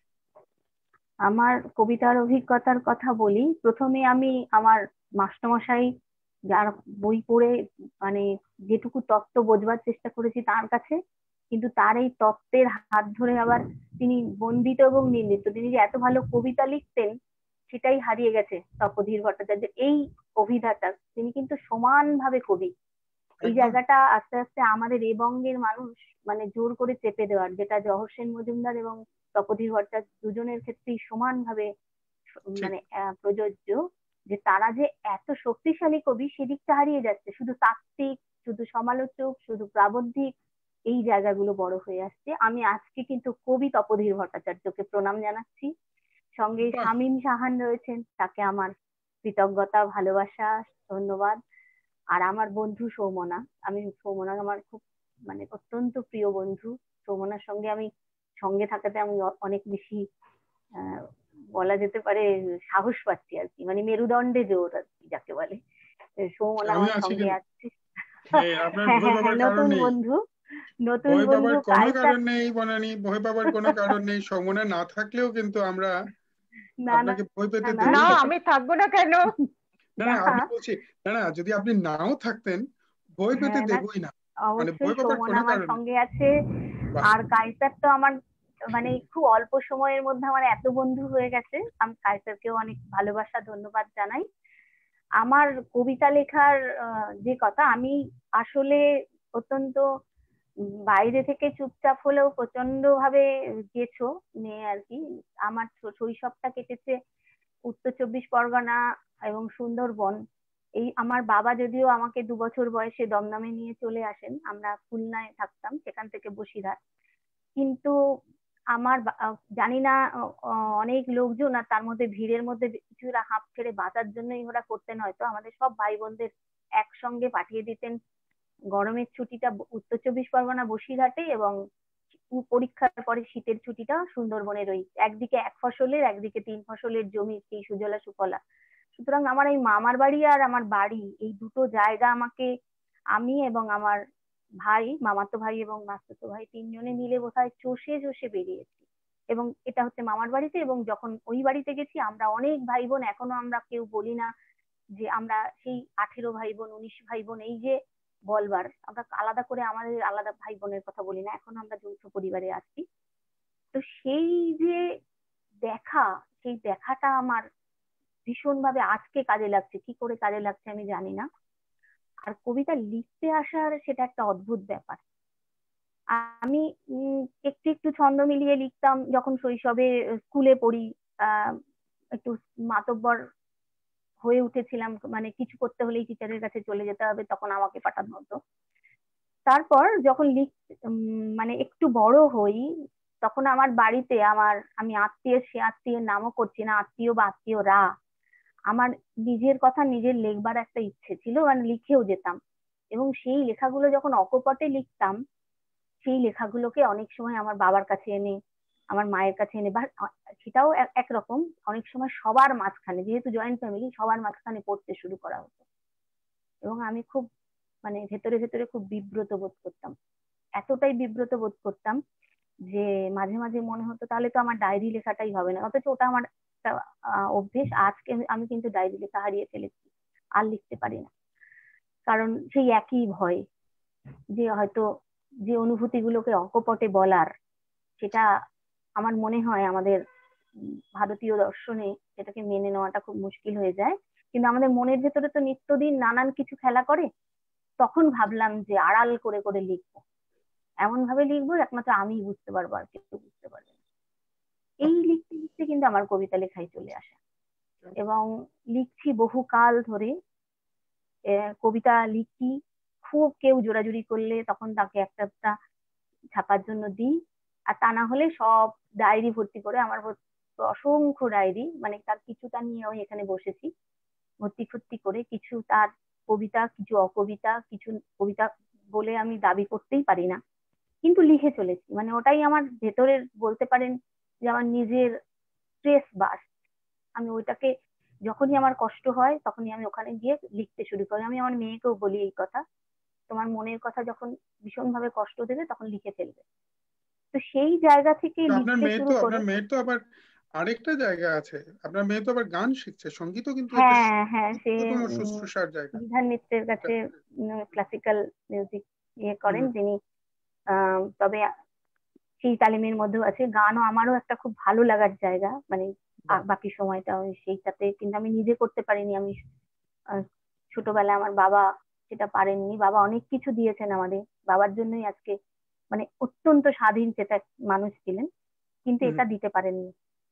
Speaker 2: আমার কবিতার অভিজ্ঞতার কথা বলি। প্রথমে আমি আমার মাস্টারমশাই যার বই পড়ে মানে যেটুকু তত্ত্ব বোঝবার চেষ্টা করেছি তার কাছে, কিন্তু তার এই তত্ত্বের হাত ধরে আবার তিনি বন্দিত এবং নিন্দিত। তিনি যে এত ভালো কবিতা লিখতেন সেটাই হারিয়ে গেছে তপোধীর ভট্টাচার্যের এই অভিধাটা। তিনি কিন্তু সমানভাবে কবি। এই
Speaker 1: একদম
Speaker 2: জায়গাটা আস্তে আস্তে আমাদের এ বঙ্গের মানুষ মানে জোর করে চেপে দেওয়ার, যেটা জহর সেন মজুমদার এবং তপোধীর ভট্টাচার্য দুজনের ক্ষেত্রেই সমানভাবে
Speaker 1: ঠিক।
Speaker 2: মানে আহ, প্রযোজ্য, যে তারা যে এত শক্তিশালী কবি সেদিকটা হারিয়ে যাচ্ছে। শুধু তাত্ত্বিক, শুধু সমালোচক, শুধু প্রাবন্ধিক, এই জায়গাগুলো বড় হয়ে আসছে। আমি আজকে কিন্তু কবি তপোধীর ভট্টাচার্যকে প্রণাম জানাচ্ছি। সঙ্গে
Speaker 1: বাহ,
Speaker 2: শামীম সাহান রয়েছেন, তাকে আমার কৃতজ্ঞতা, ভালোবাসা, ধন্যবাদ। আর আমার বন্ধু সৌমনা, আমি সৌমনা আমার খুব মানে অত্যন্ত প্রিয় বন্ধু। সৌমনার সঙ্গে আমি সঙ্গে থাকাতে আমি অ- অনেক বেশি আহ, বলা যেতে পারে সাহস পাচ্ছি আর কি, মানে মেরুদণ্ডে জোর আর কি যাকে বলে। সৌমনা
Speaker 1: আমি
Speaker 2: আমার
Speaker 1: আছি
Speaker 2: সঙ্গে
Speaker 1: কিন্তু।
Speaker 2: আছে।
Speaker 1: হ্যাঁ, আপনার
Speaker 2: হ্যাঁ
Speaker 1: ভয়
Speaker 2: হ্যাঁ হ্যাঁ,
Speaker 1: পাবার কারণ
Speaker 2: নতুন
Speaker 1: নেই।
Speaker 2: বন্ধু, নতুন
Speaker 1: ভয় পাবার
Speaker 2: বন্ধু
Speaker 1: কোনো
Speaker 2: কায়সার।
Speaker 1: কারণ নেই বনানী, ভয় পাবার কোনো কারণ নেই। সমনা না থাকলেও কিন্তু আমরা
Speaker 2: না না
Speaker 1: আপনাকে ভয় পেতে
Speaker 2: না
Speaker 5: না
Speaker 1: দেবই না।
Speaker 5: আমি থাকবো না কেন?
Speaker 1: না
Speaker 2: না
Speaker 1: না, আমি বলছি, না না, যদি আপনি নাও থাকতেন ভয় পেতে
Speaker 2: হ্যাঁ না,
Speaker 1: দেবই না। মানে
Speaker 2: অবশ্যই
Speaker 1: ভয় পাবার
Speaker 2: সৌমনা
Speaker 1: কোনো
Speaker 2: আমার
Speaker 1: কারণ নেই।
Speaker 2: সঙ্গে আছে।
Speaker 1: বাহ,
Speaker 2: আর কায়সার তো আমার মানে খুব অল্প সময়ের মধ্যে আমার এত বন্ধু হয়ে গেছে। আমি কায়সারকেও অনেক ভালোবাসা, ধন্যবাদ জানাই। আমার কবিতা লেখার আহ, যে কথা, আমি আসলে অত্যন্ত উম বাইরে থেকে চুপচাপ হলেও প্রচন্ড ভাবে গেছো মেয়ে আর কি। আমার ছ- শৈশবটা কেটেছে উত্তর চব্বিশ পরগনা এবং সুন্দরবন। এই আমার বাবা যদিও আমাকে দু বছর বয়সে দমদমে নিয়ে চলে আসেন, আমরা খুলনায় থাকতাম, সেখান থেকে বসিরহাট। কিন্তু আমার বা- আহ, জানি না, আহ, আহ, অনেক লোকজন আর তার মধ্যে ভিড়ের মধ্যে কিছুটা হাঁপ ছেড়ে বাঁচার জন্যই ওরা করতেন হয়তো, আমাদের সব ভাই বোনদের একসঙ্গে পাঠিয়ে দিতেন গরমের ছুটিটা ব- উত্তর চব্বিশ পরগনা বসিরহাটে এবং পরীক্ষার পরে শীতের ছুটিটা সুন্দরবনের ওই একদিকে এক ফসলের একদিকে তিন ফসলের জমি, সেই সুজলা সুফলা। সুতরাং আমার এই মামার বাড়ি আর আমার বাড়ি এই দুটো জায়গা আমাকে, আমি এবং আমার ভাই, মামাতো ভাই এবং মাস্তুতো ভাই তিনজনে মিলে বোধহয় চষে চষে বেরিয়েছি। এবং এটা হচ্ছে মামার বাড়িতে, এবং যখন ওই বাড়িতে গেছি আমরা অনেক ভাই বোন, এখনো আমরা কেউ বলি না যে আমরা সেই আঠেরো ভাই বোন উনিশ ভাই বোন এই যে বলবার, আমরা আলাদা করে আমাদের আলাদা ভাই বোনের কথা বলি না, এখন আমরা যৌথ পরিবারে আছি। তো সেই যে দেখা, সেই দেখাটা আমার ভীষণ ভাবে আজকে কাজে লাগছে। কি করে কাজে লাগছে আমি জানি না। আর কবিতা লিখতে আসার সেটা একটা অদ্ভুত ব্যাপার। আমি একটু একটু ছন্দ মিলিয়ে লিখতাম যখন শৈশবে স্কুলে পড়ি, আহ একটু মাতব্বর হয়ে উঠেছিলাম, মানে কিছু করতে হলেই টিচারের কাছে চলে যেতে হবে, তখন আমাকে পাঠানো হতো। তারপর যখন লিখ মানে একটু বড় হই, তখন আমার বাড়িতে আমার, আমি আত্মীয় সে আত্মীয়ের নামও করছি না, আত্মীয় বা আত্মীয়রা, আমার নিজের কথা নিজের লিখবার একটা ইচ্ছে ছিল, মানে লিখেও যেতাম। এবং সেই লেখাগুলো যখন অকপটে লিখতাম, সেই লেখাগুলোকে অনেক সময় আমার বাবার কাছে এনে, আমার মায়ের কাছে এনে, বা সেটাও একরকম, অনেক সময় সবার মাঝখানে, যেহেতু জয়েন্ট ফ্যামিলি, সবার মাঝখানে পড়তে শুরু করা হতো। এবং আমি খুব মানে ভেতরে ভেতরে খুব বিব্রত বোধ করতাম, এতটাই বিব্রত বোধ করতাম যে মাঝে মাঝে মনে হতো তাহলে তো আমার ডায়েরি লেখাটাই হবে না। অথচ ওটা আমার একটা অভ্যেস। আজকে আমি কিন্তু ডায়েরি লেখা হারিয়ে ফেলেছি, আর লিখতে পারি না। কারণ সেই একই ভয় যে হয়তো যে অনুভূতিগুলোকে অকপটে বলার, সেটা আমার মনে হয় আমাদের ভারতীয় দর্শনে সেটাকে মেনে নেওয়াটা খুব মুশকিল হয়ে যায়। কিন্তু আমাদের মনের ভেতরে তো নিত্যদিন নানান কিছু খেলা করে। তখন ভাবলাম যে আড়াল করে করে লিখবো, এমন ভাবে লিখবো একমাত্র আমি বুঝতে পারবো, আর কেউ বুঝতে পারবে না। এই লিখতে লিখতে কিন্তু আমার কবিতা লেখায় চলে আসে, এবং লিখছি বহু কাল ধরে। কবিতা লিখি, খুব কেউ জোরাজুরি করলে তখন তাকে একটা একটা ছাপার জন্য দিই, আর তা না হলে সব ডায়েরি ভর্তি করে, আমার অসংখ্য ডায়েরি, মানে তার কিছুটা নিয়ে আমি এখানে বসেছি, ভর্তি ভর্তি করে, কিছু তার কবিতা, কিছু অকবিতা, কিছু কবিতা বলে আমি দাবি করতেই পারি না, কিন্তু লিখে চলেছি। মানে ওটাই আমার ভেতরের, বলতে পারেন যে আমার নিজের স্ট্রেস বাস। আমি ওইটাকে যখনই আমার কষ্ট হয় তখনই আমি ওখানে গিয়ে লিখতে শুরু করি। আমি আমার মেয়েকেও বলি এই কথা, তোমার মনের কথা যখন ভীষণ ভাবে কষ্ট দেবে তখন লিখে ফেলবে। তো সেই জায়গা থেকে
Speaker 1: আপনার
Speaker 2: লিখতে
Speaker 1: মেয়ে
Speaker 2: শুরু
Speaker 1: তো
Speaker 2: করে।
Speaker 1: আপনার মেয়ের তো আবার আরেকটা জায়গা আছে, আপনার মেয়ে তো আবার গান শিখছে, সঙ্গীতও কিন্তু
Speaker 2: হ্যাঁ হ্যাঁ, সে
Speaker 1: শুশ্রূষার জায়গা।
Speaker 2: বিধান মিত্রের কাছে ক্লাসিক্যাল মিউজিক ইয়ে করেন তিনি। তবে সেই তালিমের মধ্যেও আছে। গানও আমারও একটা খুব ভালো লাগার জায়গা, মানে বাকি সময়টা ওই সেইটাতে, কিন্তু আমি নিজে করতে পারিনি। আমি ছোটবেলায় আমার বাবা সেটা পারেননি, বাবা অনেক কিছু দিয়েছেন আমাদের, বাবার জন্যই আজকে মানে অত্যন্ত স্বাধীন সেটা মানুষ ছিলেন, কিন্তু এটা দিতে পারেননি।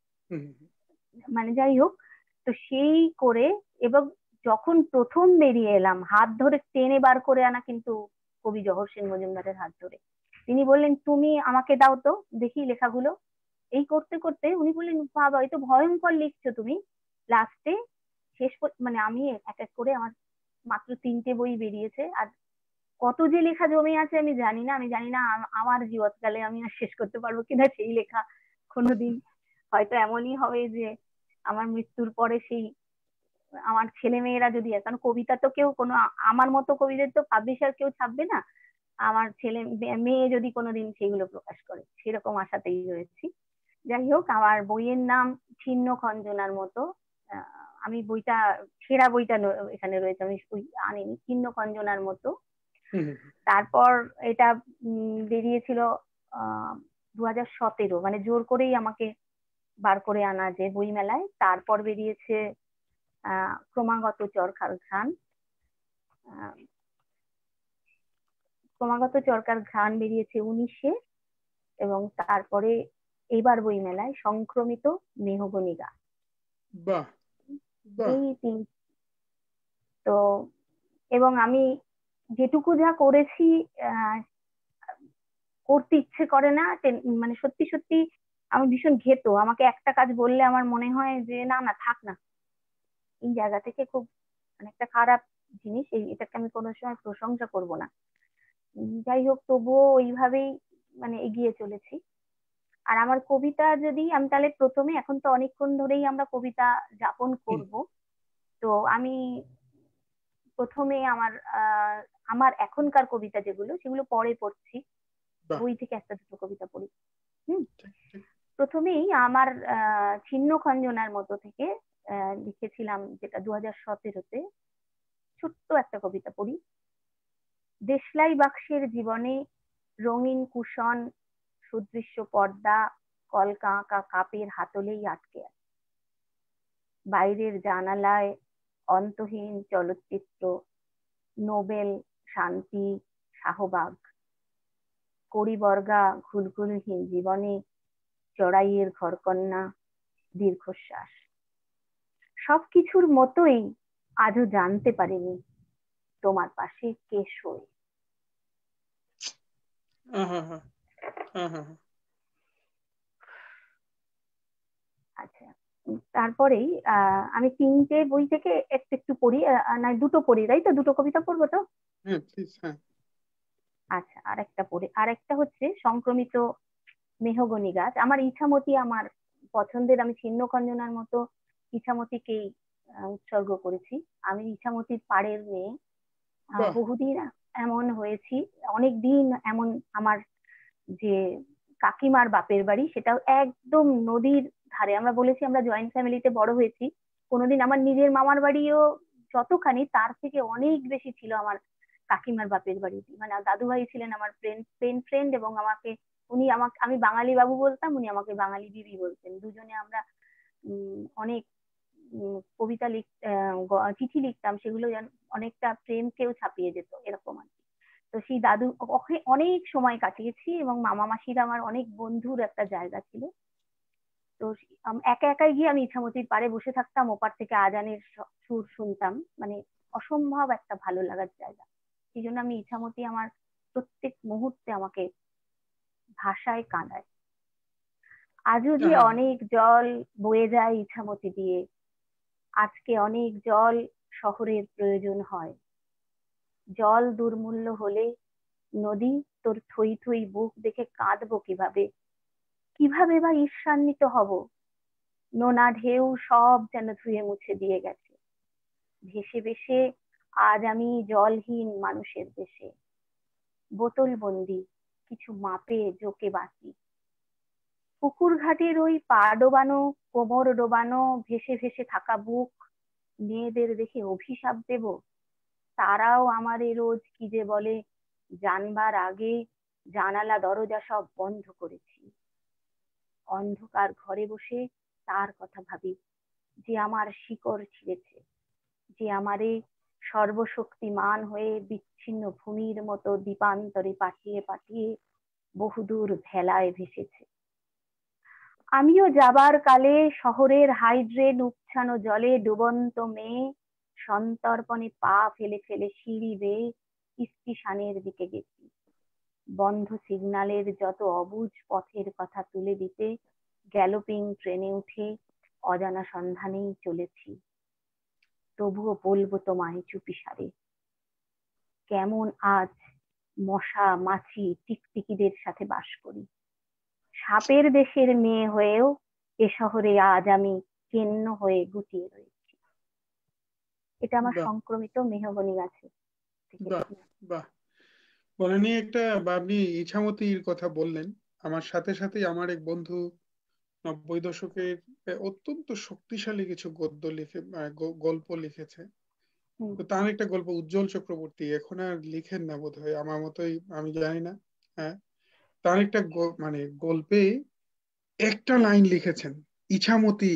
Speaker 2: মানে যাই হোক, তো সেই করে, এবং যখন প্রথম বেরিয়ে এলাম, হাত ধরে টেনে বার করে আনা কিন্তু কবি জহর সেন মজুমদারের হাত ধরে। তিনি বললেন তুমি আমাকে দাও তো দেখি লেখাগুলো। এই করতে করতে উনি বললেন বাবা এই তো ভয়ঙ্কর লিখছো তুমি। লাস্টে শেষ মানে আমি এক এক করে, আমার মাত্র তিনটে বই বেরিয়েছে, আর কত যে লেখা জমে আছে আমি জানি না। আমি জানি না আমার জীবৎকালে আমি আর শেষ করতে পারবো কিনা সেই লেখা কোনোদিন। হয়তো এমনই হবে যে আমার মৃত্যুর পরে সেই আমার ছেলে মেয়েরা যদি, কারণ কবিতা তো কেউ কোনো, আমার মতো কবিদের তো পাবলিশার কেউ ছাপবে না, আমার ছেলে মেয়ে যদি কোনোদিন সেগুলো প্রকাশ করে, সেরকম আশাতেই রয়েছি। যাই হোক, আমার বইয়ের নাম ছিন্ন খঞ্জনার মতো। আমি বইটা, সেরা বইটা এখানে রয়েছে, আমি আনিনি, ছিন্ন খঞ্জনার মতো। তারপর এটা বেরিয়েছিল আহ দু হাজার সতেরো, মানে জোর করেই আমাকে বার করে আনা যে বই মেলায়। তারপর বেরিয়েছে আহ ক্রমাগত চরকার ঘ্রাণ। ক্রমাগত চরকার ঘ্রাণ বেরিয়েছে উনিশে, এবং তারপরে এইবার বই মেলায় সংক্রমিত মেহগনি গাছ। এই তিন। তো এবং আমি যেটুকু যা করেছি আহ করতে ইচ্ছে করে না, মানে সত্যি সত্যি আমি ভীষণ ঘেঁটো। আমাকে একটা কাজ বললে আমার মনে হয় যে না না থাক না, এই জায়গা থেকে খুব মানে একটা খারাপ জিনিস, এই এটাকে আমি কোনো সময় প্রশংসা করব না। যাই হোক, তবুও ওইভাবেই মানে এগিয়ে চলেছি। আর আমার কবিতা যদি আমি তাহলে প্রথমে, এখন তো অনেকক্ষণ ধরেই আমরা কবিতা যাপন করব, তো আমি প্রথমে আমার আহ আমার এখনকার কবিতা যেগুলো সেগুলো পরে পড়ছি, বই থেকে একটা দুটো কবিতা পড়ি। হুম প্রথমেই আমার আহ ছিন্ন খঞ্জনার মতো থেকে আহ লিখেছিলাম, যেটা দু হাজার সতেরোতে, ছোট্ট একটা কবিতা পড়ি। দেশলাই বাক্সের জীবনে রঙিন কুশন সুদৃশ্য পর্দা কলকা আঁকা কাপের হাতলেই আটকে আছে। বাইরের জানালায় অন্তহীন চলচ্চিত্র, নোবেল, শান্তি, শাহবাগ, কড়িবর্গা ঘুলঘুলহীন জীবনে চড়াইয়ের ঘরকন্যা, দীর্ঘশ্বাস। সবকিছুর মতোই আজও জানতে পারিনি তোমার পাশে কে শোয়। আচ্ছা, তারপরেই আহ আমি তিনটে বই থেকে একটু একটু পড়ি, না দুটো পড়ি, তাই তো? দুটো কবিতা পড়বো তো? আচ্ছা, আর একটা পড়ি। আর একটা হচ্ছে সংক্রমিত মেহগনি গাছ। আমার ইছামতি আমার পছন্দের, আমি ছিন্ন খঞ্জনার মতো ইছামতিকেই উৎসর্গ করেছি। আমি ইছামতির পাড়ের মেয়ে, বহুদিন এমন হয়েছি, অনেক দিন এমন। আমার যে কাকিমার বাপের বাড়ি সেটাও একদম নদীর ধারে। আমরা বলেছি আমরা জয়েন্ট ফ্যামিলিতে বড় হয়েছি, কোনোদিন আমার নিজের মামার বাড়িও যতখানি তার থেকে অনেক বেশি ছিল আমার কাকিমার বাপের বাড়ি। মানে দাদু ভাই ছিলেন আমার ফ্রেন্ড ফ্রেন্ড ফ্রেন্ড এবং আমাকে, উনি আমাকে, আমি বাঙালি বাবু বলতাম, উনি আমাকে বাঙালি দিদি বলতেন। দুজনে আমরা উম অনেক কবিতা লিখ চিঠি লিখতাম, সেগুলো অনেকটা প্রেমকেও ছাপিয়ে যেত, এরকম আর কি। তো সেই দাদু অনেক সময় কাটিয়েছি, এবং মামা মাসির আমার অনেক বন্ধুর একটা জায়গা ছিল। তো একা একাই গিয়ে আমি ইছামতির পাড়ে বসে থাকতাম, ওপার থেকে আজানের সুর শুনতাম, মানে অসম্ভব একটা ভালো লাগার জায়গা। সেই জন্য আমি ইছামতি আমার প্রত্যেক মুহূর্তে আমাকে ভাষায় কাঁদায়। আজও যে অনেক জল বয়ে যায় ইছামতি দিয়ে, আজকে অনেক জল শহরের প্রয়োজন হয়। জল দুর্মূল্য হলে নদী তোর থই থই বুক দেখে কাঁদবো কিভাবে, কিভাবে বা ঈর্ষান্বিত হব। নোনা ঢেউ সব যেন ধুয়ে মুছে দিয়ে গেছে। ভেসে ভেসে আজ আমি জলহীন মানুষের দেশে, বোতল বন্দি কিছু মাপে জোকে বাঁচি। পুকুর ঘাটের ওই পা ডোবানো কোমর ডোবানো ভেসে ভেসে থাকা বুক মেয়েদের দেখে অভিশাপ দেব? তারাও আমারে রোজ কি যে বলে, জানবার আগে জানালা দরজা সব বন্ধ করেছি। অন্ধকার ঘরে বসে তার কথা ভাবি, যে আমার শিকড় ছিঁড়েছে, যে আমারে সর্বশক্তিমান হয়ে বিচ্ছিন্ন ভূমির মতো দ্বীপান্তরে পাঠিয়ে পাঠিয়ে বহুদূর ভেলায় ভেসেছে। আমিও যাবার কালে শহরের হাইড্রেন উপছানো জলে ডুবন্ত মেয়ে সন্তর্পণে পা ফেলে ফেলে সিঁড়ি বেয়ে স্টেশনের দিকে গেছি। বন্ধ সিগন্যালের যত অবুঝ পথের কথা তুলে দিতে গ্যালোপিং ট্রেনে উঠে অজানা সন্ধানেই চলেছি। তবুও বলবো তোমায় চুপিসারে, কেমন আজ মশা মাছি টিকটিকিদের সাথে বাস করি। সাপের দেশের মেয়ে হয়েও এ শহরে আজ আমি কেন্ন হয়ে গুটিয়ে রয়েছি। এটা আমার সংক্রমিত মেহগনি গাছে।
Speaker 1: বাহ, বলেনি একটা, আপনি ইছামতির কথা বললেন, আমার সাথে সাথে আমার এক বন্ধু নব্বই দশকের অত্যন্ত শক্তিশালী কিছু গদ্য লিখে গল্প লিখেছে। তো তার একটা গল্প উজ্জ্বল চক্রবর্তী, এখন আর লিখেন না বোধ হয়, আমার মতোই, আমি জানি না। হ্যাঁ, তার একটা মানে গল্পে একটা লাইন লিখেছেন, ইছামতি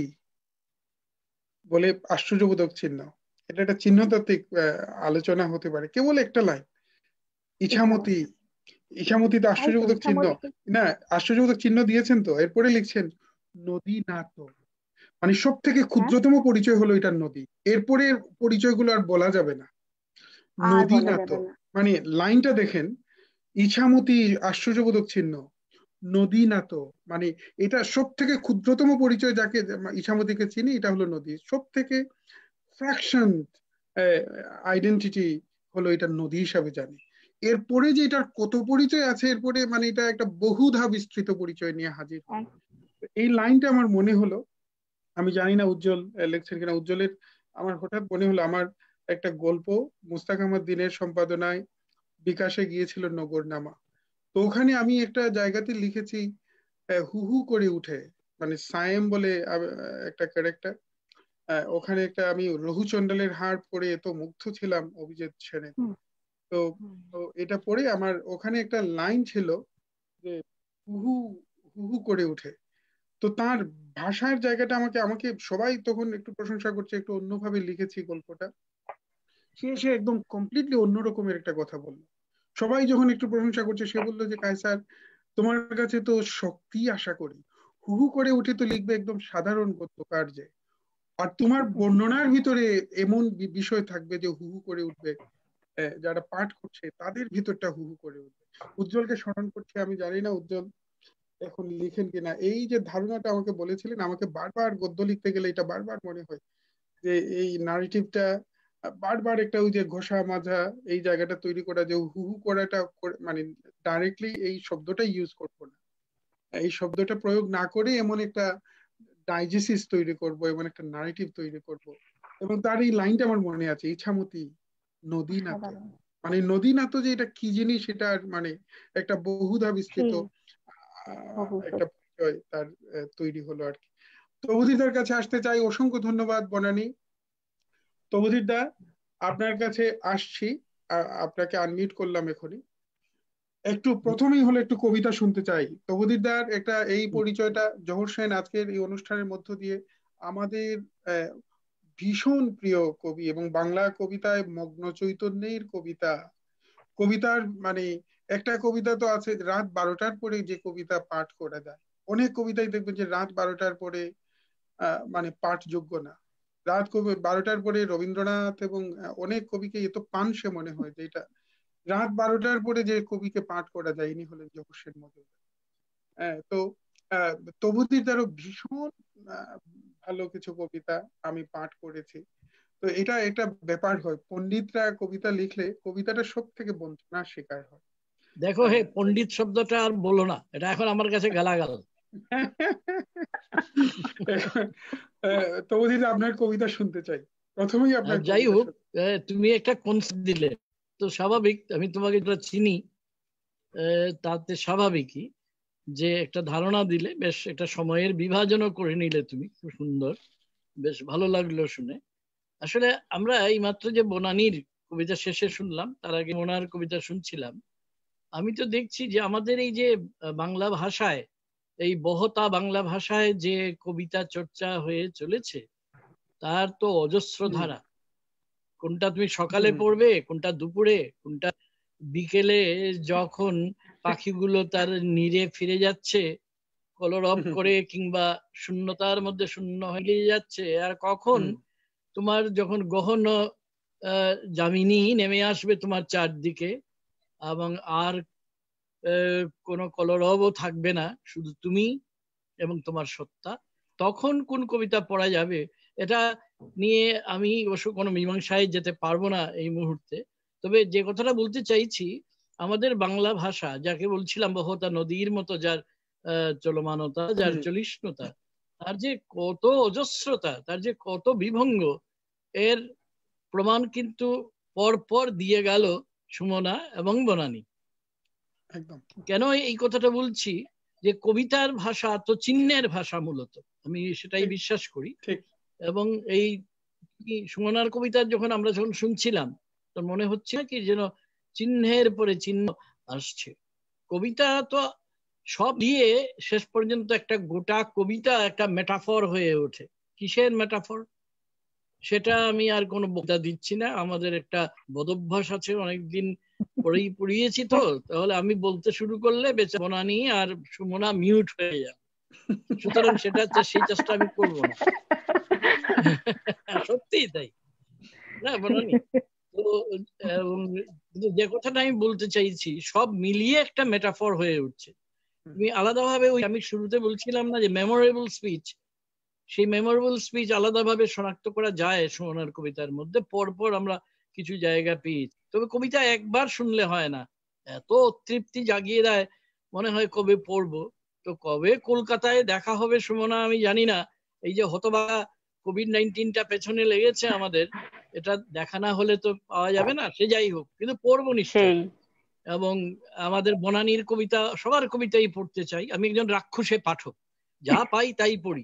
Speaker 1: বলে আশ্চর্যবোধক চিহ্ন। এটা একটা চিহ্নতাত্ত্বিক আলোচনা হতে পারে, কেবল একটা লাইন, ইছামতি। ইছামতি তো আশ্চর্যবোধক চিহ্ন না, আশ্চর্যবোধক চিহ্ন দিয়েছেন তো, এরপরে লিখছেন নদী না তো, মানে সব থেকে ক্ষুদ্রতম পরিচয় হলো এটার নদী, এরপরে পরিচয়গুলো আর বলা যাবে না, নদী না তো। মানে লাইনটা দেখেন, ইছামতি আশ্চর্যবোধক চিহ্ন, নদী না তো, মানে এটা সব থেকে ক্ষুদ্রতম পরিচয়, যাকে ইছামতিকে চিনি, এটা হলো নদী। সব থেকে ফ্র্যাকশন আইডেন্টিটি হলো এটা নদী হিসাবে জানি, এরপরে যে এটার কত পরিচয় আছে, এরপরে মানে এটা একটা বহুধা বিস্তৃত পরিচয় নিয়ে হাজির। এই লাইনটা আমার মনে হলো, আমি জানি না উজ্জ্বল লেখছেন কিনা, উজ্জ্বলের আমার হঠাৎ মনে হলো আমার একটা গল্প মুস্তাক আহমদ দিনের সম্পাদনায় বিকাশে গিয়েছিল নগরনামা। তো ওখানে আমি একটা জায়গাতে লিখেছি হু হু করে উঠে, মানে সায়েম বলে একটা ক্যারেক্টার, ওখানে একটা আমি রঘু চন্ডালের হাড় পরে এত মুগ্ধ ছিলাম অভিজিৎ সেনের। তো এটা পড়ে আমার ওখানে একটা লাইন ছিল যে হুহু হুহু করে উঠে। তো তার ভাষার জায়গাটা আমাকে আমাকে সবাই তখন একটু প্রশংসা করছে, একটু অন্যভাবে লিখেছি গল্পটা, সে এসে একদম কমপ্লিটলি অন্য রকমের একটা কথা বললো। সবাই যখন একটু প্রশংসা করছে, সে বললো যে কায়সার তোমার কাছে তো শক্তি আশা করি, হুহু করে উঠে তো লিখবে একদম সাধারণ গদ্য কার্যে, আর তোমার বর্ণনার ভিতরে এমন বিষয় থাকবে যে হুহু করে উঠবে, যারা পাঠ করছে তাদের ভিতরটা হুহু করে উঠবে। উজ্জ্বলকে স্মরণ করছে, আমি জানি না উজ্জ্বল এখন লিখেন কিনা, এই যে ধারণাটা আমাকে বলেছিলেন, আমাকে বারবার গদ্য লিখতে গেলে এটা বারবার মনে হয় যে এই নারেটিভটা বারবার একটা ওই যে ঘষা মাজা এই জায়গাটা তৈরি করা, যে হুহু করাটা মানে ডাইরেক্টলি এই শব্দটা ইউজ করবো না, এই শব্দটা প্রয়োগ না করে এমন একটা ডাইজেসিস তৈরি করব, এমন একটা নারেটিভ তৈরি করব। এবং তার এই লাইনটা আমার মনে আছে, ইছামতি নদী নাত, মানে নদী নাত যে এটা কি জিনিস, সেটা মানে একটা বহুধা বিস্তৃত একটা পরিচয় তার তৈরি হলো আর কি। তবুদিদার কাছে আসতে চাই, অসংখ্য ধন্যবাদ বনানী। তবুদিদা আপনার কাছে আসছি, আপনাকে আনমিউট করলাম এখনই। একটু প্রথমেই হলো একটু কবিতা শুনতে চাই তবুদিদার, একটা এই পরিচয়টা জহর সেন আজকের এই অনুষ্ঠানের মধ্য দিয়ে আমাদের ভীষণ প্রিয় কবি এবং বাংলা কবিতায় মগ্ন চৈতন্যের কবিতা, কবিতার মানে একটা কবিতা তো আছে রাত বারোটার পরে যে কবিতা পাঠ করা যায়, অনেক কবিতাই দেখবেন যে রাত বারোটার পরে আহ মানে পাঠযোগ্য না। রাত কবি বারোটার পরে রবীন্দ্রনাথ এবং অনেক কবিকে এত পানসে মনে হয় যে এটা রাত বারোটার পরে যে কবিকে পাঠ করা যায়, ইনি হলেন জহর সেন মজুমদার। হ্যাঁ, তো তবুদিদারও ভীষণ ভালো কিছু কবিতা আমি পাঠ করেছি। তো এটা একটা ব্যাপার হয়, পণ্ডিতরা কবিতা লিখলে কবিতাটা সব থেকে বঞ্চনার শিকার হয়।
Speaker 3: দেখো হে, পণ্ডিত শব্দটা আর বলো না, এটা এখন আমার কাছে গালাগাল।
Speaker 1: তবুদিদা আপনার কবিতা শুনতে চাই প্রথমেই। আপনার
Speaker 3: যাই হোক, তুমি একটা কনসেপ্ট দিলে তো স্বাভাবিক, আমি তোমাকে যেটা চিনি তাতে স্বাভাবিকই যে একটা ধারণা দিলে, বেশ একটা সময়ের বিভাজনও করে নিলে তুমি, খুব সুন্দর, বেশ ভালো লাগলো শুনে। আসলে আমরা এই মাত্র যে বনানীর কবিতা শেষে শুনলাম, তার আগে ওনার কবিতা শুনছিলাম। আমি তো দেখছি যে আমাদের এই যে বাংলা ভাষায়, এই বহতা বাংলা ভাষায় যে কবিতা চর্চা হয়ে চলেছে তার তো অজস্র ধারা। কোনটা তুমি সকালে পড়বে, কোনটা দুপুরে, কোনটা বিকেলে যখন পাখিগুলো তার নীড়ে ফিরে যাচ্ছে কলরব করে, কিংবা শূন্যতার মধ্যে শূন্য হয়ে যাচ্ছে, আর কখন তোমার যখন গহন যামিনী নেমে আসবে তোমার চারদিকে এবং আর কোনো কলরবও থাকবে না, শুধু তুমি এবং তোমার সত্তা, তখন কোন কবিতা পড়া যাবে, এটা নিয়ে আমি অবশ্য কোনো মীমাংসায় যেতে পারবো না এই মুহূর্তে। তবে যে কথাটা বলতে চাইছি, আমাদের বাংলা ভাষা যাকে বলছিলাম বহতা নদীর মতো, যার চলমানতা, যার চলিষ্ণুতা, তার যে কত অজস্রতা, তার যে কত বিভঙ্গ, এর প্রমাণ কিন্তু পর পর দিয়ে গেল সুমনা এবং বনানী। কেন এই কথাটা বলছি, যে কবিতার ভাষা তো চিহ্নের ভাষা মূলত, আমি সেটাই বিশ্বাস করি। এবং এই সুমনার কবিতা যখন আমরা যখন শুনছিলাম, তো মনে হচ্ছে কি যেন চিহ্নের পরে চিহ্ন আসছে। কবিতা তো সব দিয়ে শেষ পর্যন্ত একটা গোটা কবিতা একটা মেটাফর হয়ে ওঠে। কিসের মেটাফর সেটা আমি আর কোনো বক্তা দিচ্ছি না, আমাদের একটা বদভ্যাস আছে, অনেকদিন পড়েই পড়িয়েছি তো, তাহলে আমি বলতে শুরু করলে বেচা বনানী আর সুমনা মিউট হয়ে যাবে, সুতরাং সেটা সেই চেষ্টা আমি করবো না। সত্যিই তাই না বনানী? তো যে কথাটা আমি বলতে চাইছি, সব মিলিয়ে একটা মেটাফর হয়ে উঠছে। তুমি আলাদাভাবে ওই আমি শুরুতে বলছিলাম না যে মেমোরেবল স্পিচ, সেই মেমোরেবল স্পিচ আলাদাভাবে শনাক্ত করা যায় সুমনার কবিতার মধ্যে। পরপর আমরা কিছু জায়গা পেয়েছি। তবে কবিতা একবার শুনলে হয় না, এত তৃপ্তি জাগিয়ে দেয়, মনে হয় কবে পড়বো। তো কবে কলকাতায় দেখা হবে সুমনা আমি জানি না। এই যে হতবাগা কোভিড নাইন্টিনটা পেছনে লেগেছে আমাদের, এটা দেখা না হলে তো পাওয়া যাবে না। সে যাই হোক, কিন্তু পড়বো নিশ্চয়ই। এবং আমাদের বনানীর কবিতা, সবার কবিতাই পড়তে চাই। আমি একজন রাক্ষসে পাঠক, যা পাই তাই পড়ি।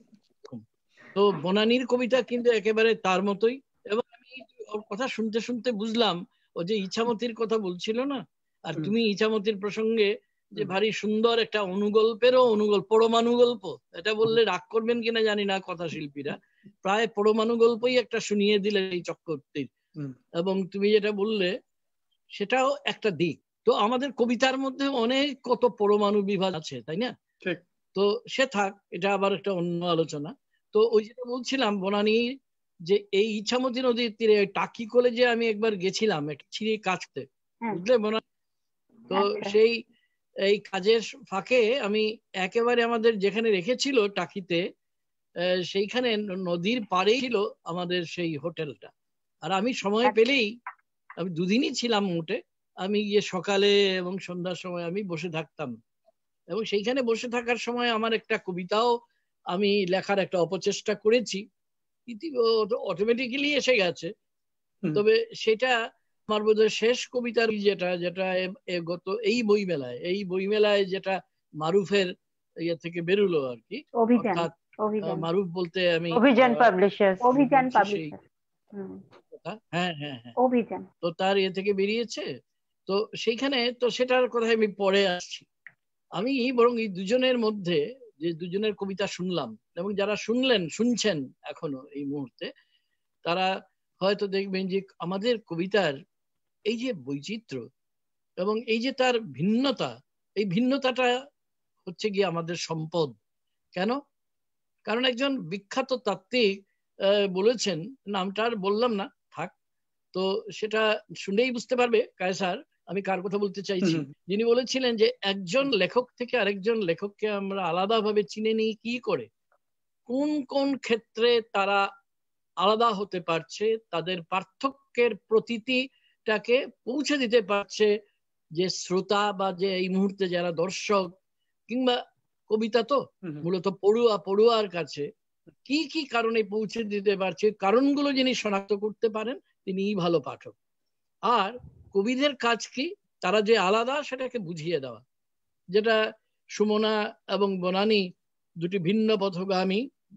Speaker 3: তো বনানীর কবিতা কিন্তু একেবারে তার মতোই। এবং আমি ওর কথা শুনতে শুনতে বুঝলাম, ও যে ইছামতির কথা বলছিল না, আর তুমি ইছামতির প্রসঙ্গে যে ভারী সুন্দর একটা অনুগল্পেরও অনুগল্প, পরমাণু গল্প, এটা বললে রাগ করবেন কিনা জানি না কথা শিল্পীরা, প্রায় পরমাণু গল্পই একটা শুনিয়ে দিলে এই চক্রবর্তীর। এবং তুমি যেটা বললে সেটাও একটা দিক। তো আমাদের কবিতার মধ্যে অনেক কত পরমাণু বিভাগ আছে, তাই না? তো সে থাক, এটা আবার একটা অন্য আলোচনা। তো ওই যেটা বলছিলাম বনানী, যে এই ইছামতি নদীর তীরে টাকি কলেজে আমি একবার গেছিলাম একটা ছিঁড়ি কাটতে, বুঝলে বনানী। তো সেই এই কাজের ফাঁকে আমি একেবারে আমাদের যেখানে রেখেছিল টাকিতে, সেইখানে নদীর পাড়েই ছিল আমাদের সেই হোটেলটা। আর আমি সময় পেলেই, আমি দুদিনই ছিলাম মোটে, আমি গিয়ে সকালে এবং সন্ধ্যার সময় আমি বসে থাকতাম। এবং সেইখানে বসে থাকার সময় আমার একটা কবিতাও আমি লেখার একটা অপচেষ্টা করেছি, অটোমেটিক্যালি এসে গেছে। তবে সেটা আমার বোধহয় শেষ কবিতার যেটা যেটা গত এই বই মেলায় এই বই মেলায় যেটা মারুফের ইয়ে থেকে বেরুলো আর কি, অর্থাৎ মারুফ বলতে আমি
Speaker 5: অভিযান পাবলিশার্স,
Speaker 2: অভিযান পাবলিশার্স,
Speaker 3: হ্যাঁ হ্যাঁ হ্যাঁ অভিযান, তো তার ইয়ে থেকে বেরিয়েছে। তো সেইখানে তো সেটার কথা আমি পরে আসছি। আমি বরং এই দুজনের মধ্যে যে দুজনের কবিতা শুনলাম, এবং যারা শুনলেন শুনছেন এখনো এই মুহূর্তে, তারা হয়তো দেখবেন যে আমাদের কবিতার এই যে বৈচিত্র্য এবং এই যে তার ভিন্নতা, এই ভিন্নতাটা হচ্ছে গিয়ে আমাদের সম্পদ। কেন? কারণ একজন বিখ্যাত তাত্ত্বিক বলেছেন, নামটা আর বললাম না, থাক, তো সেটা শুনেই বুঝতে পারবে কায়সার আমি কার কথা বলতে চাইছি। যিনি বলেছিলেন যে একজন লেখক থেকে আরেকজন লেখককে আমরা আলাদাভাবে চিনে নিই কি করে, কোন কোন ক্ষেত্রে তারা আলাদা হতে পারছে, তাদের পার্থক্যের প্রতীতিটাকে পৌঁছে দিতে পারছে যে শ্রোতা বা যে এই মুহূর্তে যারা দর্শক, কিংবা কবিতা তো মূলত পড়ুয়া, পড়ুয়ার কাছে কি কি কারণে পৌঁছে দিতে পারছে, কারণগুলো যিনি শনাক্ত করতে পারেন তিনিই ভালো পাঠক। আর কবিদের কাজ কি, তারা যে আলাদা সেটাকে বুঝিয়ে দেওয়া। যেটা সুমনা এবং বনানী দুটি ভিন্ন পথগামী,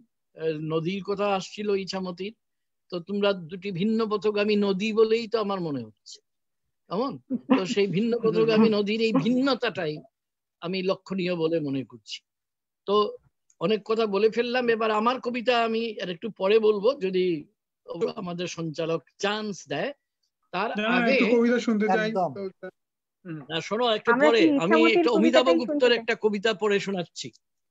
Speaker 3: নদীর কথা আসছিল ইছামতির, তো তোমরা দুটি ভিন্ন পথগামী নদী বলেই তো আমার মনে হচ্ছে, কেমন? তো সেই ভিন্ন পথগামী নদীর এই ভিন্নতাটাই আমি লক্ষণীয় বলে মনে করছি। তো অনেক কথা বলে ফেললাম, এবার আমার কবিতা আমি আর একটু পরে বলবো যদি আমাদের সঞ্চালক চান্স দেয়। তার আগে
Speaker 1: কবিতা শুনতে চাই।
Speaker 3: না শোনো, একটু পরে আমি একটা অমিতাভ গুপ্তের একটা কবিতা পড়ে শোনাচ্ছি,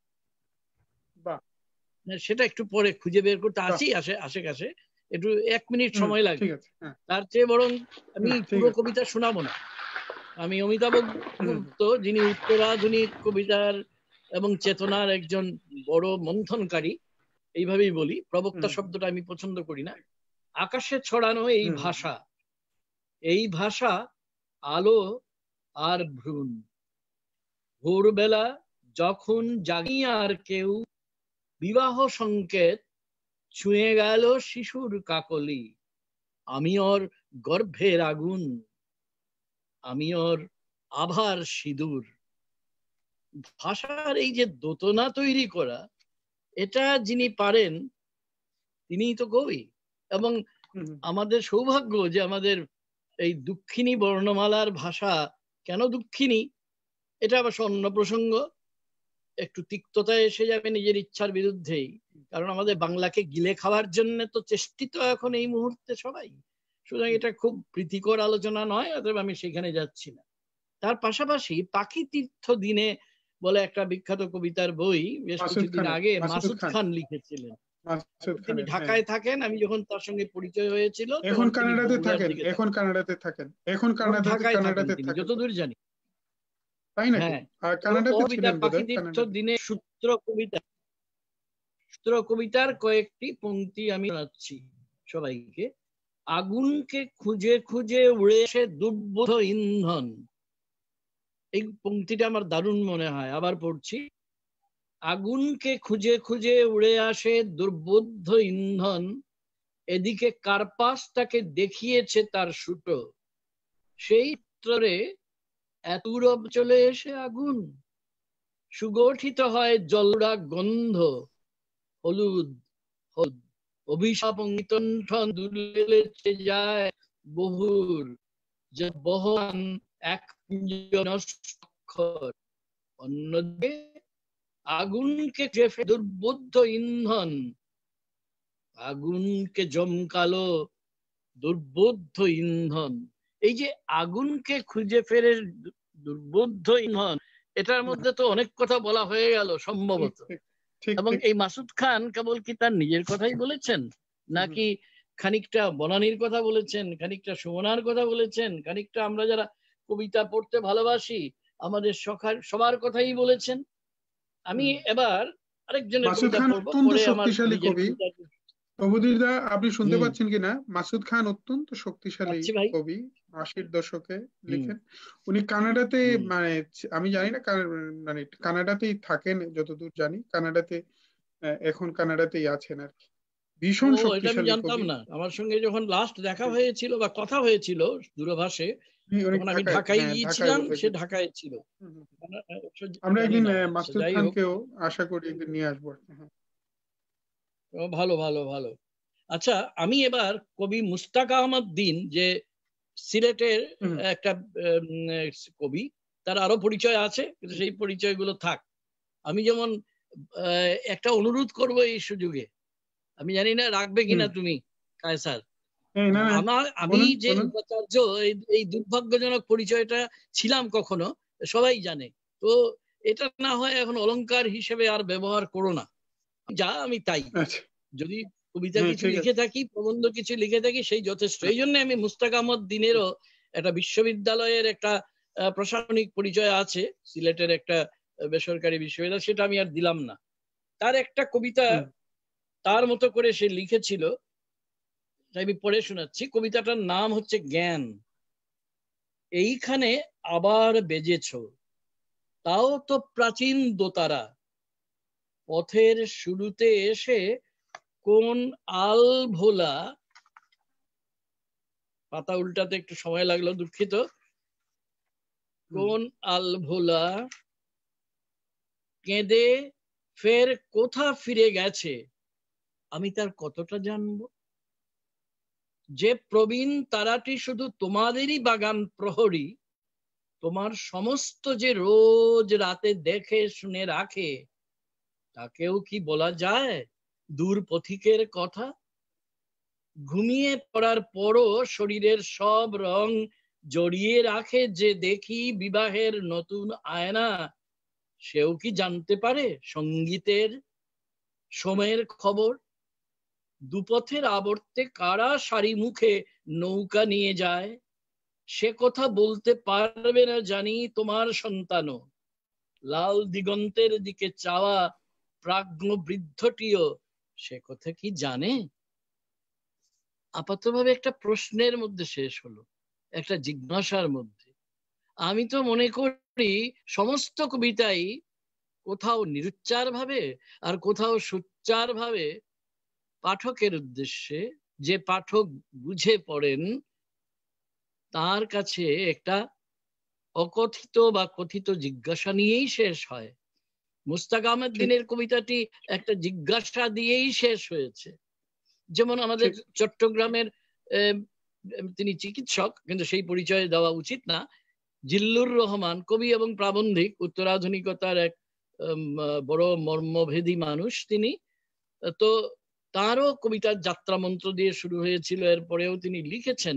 Speaker 3: সেটা একটু পরে খুঁজে বের করতে আসি আসে আশেপাশে, একটু এক মিনিট সময় লাগবে। তার চেয়ে বরং আমি পুরো কবিতা শোনাবো না, আমি অমিতাভ গুপ্ত যিনি উত্তরাধুনিক কবিতার এবং চেতনার একজন বড় মন্থনকারী, এইভাবেই বলি, প্রবক্তা শব্দটা আমি পছন্দ করি না। আকাশে ছড়ানো এই ভাষা, এই ভাষা আলো আর ভ্রূণ, ভোরবেলা যখন জাগি আর কেউ, বিবাহ সংকেত ছুঁয়ে গেল শিশুর কাকলি, আমি ওর গর্ভের আগুন, আমি ওর আভার সিঁদুর। ভাষার এই যে দোতনা তৈরি করা, এটা যিনি পারেন তিনিই তো কবি। এবং আমাদের সৌভাগ্য যে আমাদের এই দুঃখিনী বর্ণমালার ভাষা, কেন দুঃখিনী এটা আবার অন্য প্রসঙ্গ, একটু তিক্ততা এসে যাবে নিজের ইচ্ছার বিরুদ্ধেই, কারণ আমাদের বাংলাকে গিলে খাওয়ার জন্য তো চেষ্টিত এখন এই মুহূর্তে সবাই, সুতরাং এটা খুব প্রীতিকর আলোচনা নয়, অতএব আমি সেখানে যাচ্ছি না। তার পাশাপাশি পাখি তীর্থ দিনে বলে একটা বিখ্যাত কবিতার বই বেশ কিছুদিন আগে মাসুদ খান লিখেছিলেন। তিনি ঢাকায় থাকেন, আমি যখন তার সঙ্গে পরিচয় হয়েছিল,
Speaker 1: এখন কানাডাতে থাকেন, এখন কানাডাতে থাকেন, এখন কানাডাতে থাকেন
Speaker 3: যতদূর জানি,
Speaker 1: তাই না? আর কানাডাতে ছিলেন বোধহয়।
Speaker 3: পাখি তীর্থ দিনে সূত্র কবিতা, সূত্র কবিতার কয়েকটি পংক্তি আমি শোনাচ্ছি সবাইকে। আগুনকে খুঁজে খুঁজে উড়ে এসে দুর্বোধ ইন্ধন। এই পংক্তিটা আমার দারুণ মনে হয়, আবার পড়ছি। আগুনকে খুঁজে খুঁজে উড়ে আসে দুর্বোধ্য ইন্ধন, এদিকে কার্পাস তাকে দেখিয়েছে তার সুটো, সেই উত্তরে এতুরব চলে এসে আগুন। সুগঠিত হয় জলরা গন্ধ, হলুদ হলুদ অভিশাপ অঙ্গিতন্ঠন দুলেছে যায় বহুর, যে বহন এক অক্ষর। অন্যদিকে আগুনকে জেফে দুর্বোধ্য ইন্ধন, আগুনকে জমকালো দুর্বোধ্য ইন্ধন। এই যে আগুনকে খুঁজে ফেরে দুর্বোধ্য ইন্ধন, এটার মধ্যে তো অনেক কথা বলা হয়ে গেল সম্ভবত। এবং এই মাসুদ খান কেবল কি তার নিজের কথাই বলেছেন, নাকি খানিকটা বনানীর কথা বলেছেন, খানিকটা সুমনার কথা বলেছেন, খানিকটা আমরা যারা কবিতা পড়তে ভালোবাসি আমাদের সখার সবার কথাই বলেছেন? আমি এবার আরেকজনের কবিতা পড়বো, পরে আমার নিজের কবিতা।
Speaker 1: প্রভুদীপ দা, আপনি শুনতে পাচ্ছেন কিনা? মাসুদ খান অত্যন্ত শক্তিশালী কবি, আশির দশকে লিখেন। উনি কানাডাতে, মানে আমি জানি না, মানে কানাডাতেই থাকেন যতদূর জানি, কানাডাতে এখন কানাডাতেই আছেন আর কি। ভীষণ শক্তিশালী কবি।
Speaker 3: জানতাম না, আমার সঙ্গে যখন লাস্ট দেখা হয়েছিল বা কথা হয়েছিল দূরভাষে, তখন আমি ঢাকায় গিয়েছিলাম, সে ঢাকায় ছিল।
Speaker 1: আমরা একদিন মাসুদ খানকেও আশা করি একদিন নিয়ে আসবো।
Speaker 3: ভালো ভালো ভালো। আচ্ছা, আমি এবার কবি মুস্তাক আহমদ দিন, যে সিলেটের একটা কবি, তার আরো পরিচয় আছে, কিন্তু সেই পরিচয়গুলো থাক। আমি যেমন একটা অনুরোধ করব এই সুযোগে, আমি জানি না রাখবে কিনা তুমি কায়সার। আমার আমি যে উপাচার্য, এই দুর্ভাগ্যজনক পরিচয়টা ছিলাম কখনো, সবাই জানে, তো এটা না হয় এখন অলংকার হিসেবে আর ব্যবহার করো না, যা আমি তাই। যদি কবিতা কিছু লিখে থাকি, প্রবন্ধ কিছু লিখে থাকি, সেই যথেষ্ট। এই জন্য আমি মুস্তাক আহমদ দিনেরও একটা বিশ্ববিদ্যালয়ের একটা প্রশাসনিক পরিচয় আছে, সিলেটের একটা বেসরকারি বিশ্ববিদ্যালয়, সেটা আমি আর দিলাম না। তার একটা কবিতা তার মতো করে সে লিখেছিল, আমি পড়ে শোনাচ্ছি। কবিতাটার নাম হচ্ছে জ্ঞান। এইখানে আবার বেজেছ, তাও তো প্রাচীন দোতারা, পথের শুরুতে এসে কোন আল ভোলা, পাতা উল্টাতে একটু সময় লাগলো, দুঃখিত, কোন আল ভোলা কেঁদে ফের কোথা ফিরে গেছে, আমি তার কতটা জানবো? যে প্রবীণ তারাটি শুধু তোমাদেরই বাগান প্রহরী, তোমার সমস্ত যে রোজ রাতে দেখে শুনে রাখে, তাকেও কি বলা যায় দূর পথিকের কথা? ঘুমিয়ে পড়ার পরও শরীরের সব রং জড়িয়ে রাখে যে দেখি বিবাহের নতুন আয়না, সেও কি জানতে পারে সঙ্গীতের সময়ের খবর? দুপথের আবর্তে কারা সারি মুখে নৌকা নিয়ে যায়, সে কথা বলতে পারবে না জানি তোমার সন্তানও। লাল দিগন্তের দিকে চাওয়া প্রাজ্ঞ বৃদ্ধটিও সে কথা কি জানে? আপাতভাবে একটা প্রশ্নের মধ্যে শেষ হলো, একটা জিজ্ঞাসার মধ্যে। আমি তো মনে করি সমস্ত কবিতাই কোথাও নিরুচ্চার ভাবে আর কোথাও সুচ্চার ভাবে পাঠকের উদ্দেশ্যে, যে পাঠক বুঝে পড়েন তার কাছে একটা অকথিত বা কথিত জিজ্ঞাসা নিয়েই শেষ হয়। মুস্তাক আহমদ দিনের কবিতাটি একটা জিজ্ঞাসা দিয়েই শেষ হয়েছে। যেমন আমাদের চট্টগ্রামের, তিনি চিকিৎসক কিন্তু সেই পরিচয় দেওয়া উচিত না, জিল্লুর রহমান, কবি এবং প্রাবন্ধিক, উত্তরাধুনিকতার এক বড় মর্মভেদী মানুষ তিনি। তো তারও কবিতার যাত্রা মন্ত্র দিয়ে শুরু হয়েছিল, এরপরেও তিনি লিখেছেন,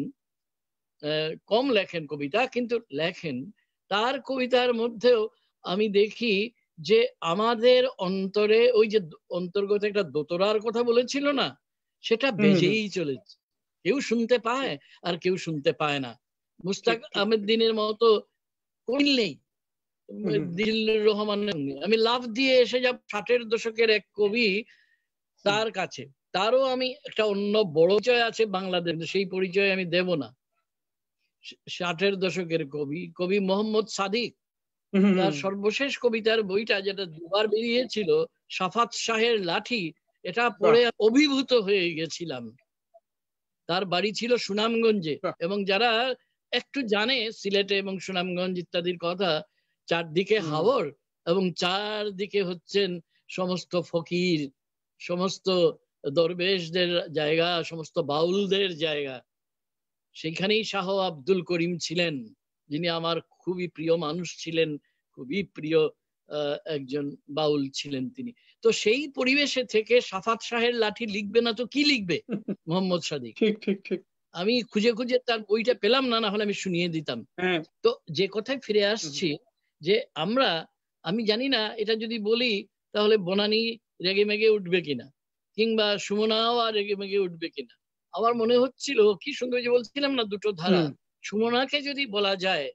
Speaker 3: কম লেখেন কবিতা কিন্তু লেখেন। তার কবিতার মধ্যেও আমি দেখি যে আমাদের অন্তরে ওই যে অন্তর্গত একটা দোতরার কথা বলেছিল না, সেটা বেজেই চলেছে, কেউ শুনতে পায় আর কেউ শুনতে পায় না। মুস্তাক আহমেদ দিনের মতো কবি নেই, জিল্লুর রহমান। আমি লাভ দিয়ে এসে যাব ষাটের দশকের এক কবি, তার কাছে তারও আমি একটা অন্য বড় পরিচয় আছে বাংলাদেশ, সেই পরিচয় আমি দেব না। ষাটের দশকের কবি কবি মোহাম্মদ সাদিক, তার সর্বশেষ কবিতার বইটা যেটা দুবার বেরিয়েছিল, সাফাত শাহের লাঠি, এটা পড়ে অভিভূত হয়ে গেছিলাম। তার বাড়ি ছিল সুনামগঞ্জে, এবং যারা একটু জানে সিলেটে এবং সুনামগঞ্জ ইত্যাদির কথা, চারদিকে হাওর এবং চারদিকে হচ্ছেন সমস্ত ফকির, সমস্ত দরবেশদের জায়গা, সমস্ত বাউলদের জায়গা। সেখানেই শাহ আব্দুল করিম ছিলেন, যিনি আমার খুবই প্রিয় মানুষ ছিলেন, খুবই প্রিয় একজন বাউল ছিলেন তিনি। তো সেই পরিবেশে থেকে সাফাত শাহের লাঠি লিখবে না তো কি লিখবে মোহাম্মদ সাদিক?
Speaker 1: ঠিক ঠিক ঠিক।
Speaker 3: আমি খুঁজে খুঁজে তার বইটা পেলাম না, না হলে আমি শুনিয়ে দিতাম। তো যে কথায় ফিরে আসছি, যে আমরা, আমি জানি না এটা যদি বলি তাহলে বনানী রেগে মেগে উঠবে কিনা, কিংবা সুমনাও আর রেগে মেগে উঠবে কিনা। আমার মনে হচ্ছিল কি সুন্দর যে বলছিলাম না দুটো ধারা, সুমনাকে যদি বলা যায়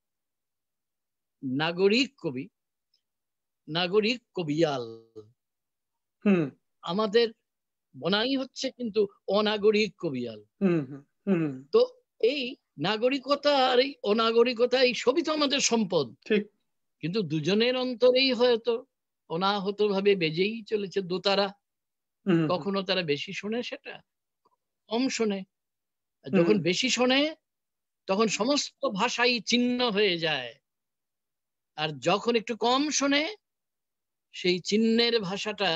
Speaker 3: নাগরিক কবি, নাগরিক কবিয়াল, আমাদের বনানী হচ্ছে কিন্তু অনাগরিক কবিয়াল। তো এই নাগরিকতা আর এই অনাগরিকতা, এই সবই তো আমাদের সম্পদ, কিন্তু দুজনের অন্তরেই হয়তো অনাহত ভাবে বেজেই চলেছে দোতারা। কখনো তারা বেশি শোনে, সেটা কম শোনে। যখন বেশি শোনে তখন সমস্ত ভাষাই চিহ্ন হয়ে যায়, আর যখন একটু কম শোনে সেই চিহ্নের ভাষাটা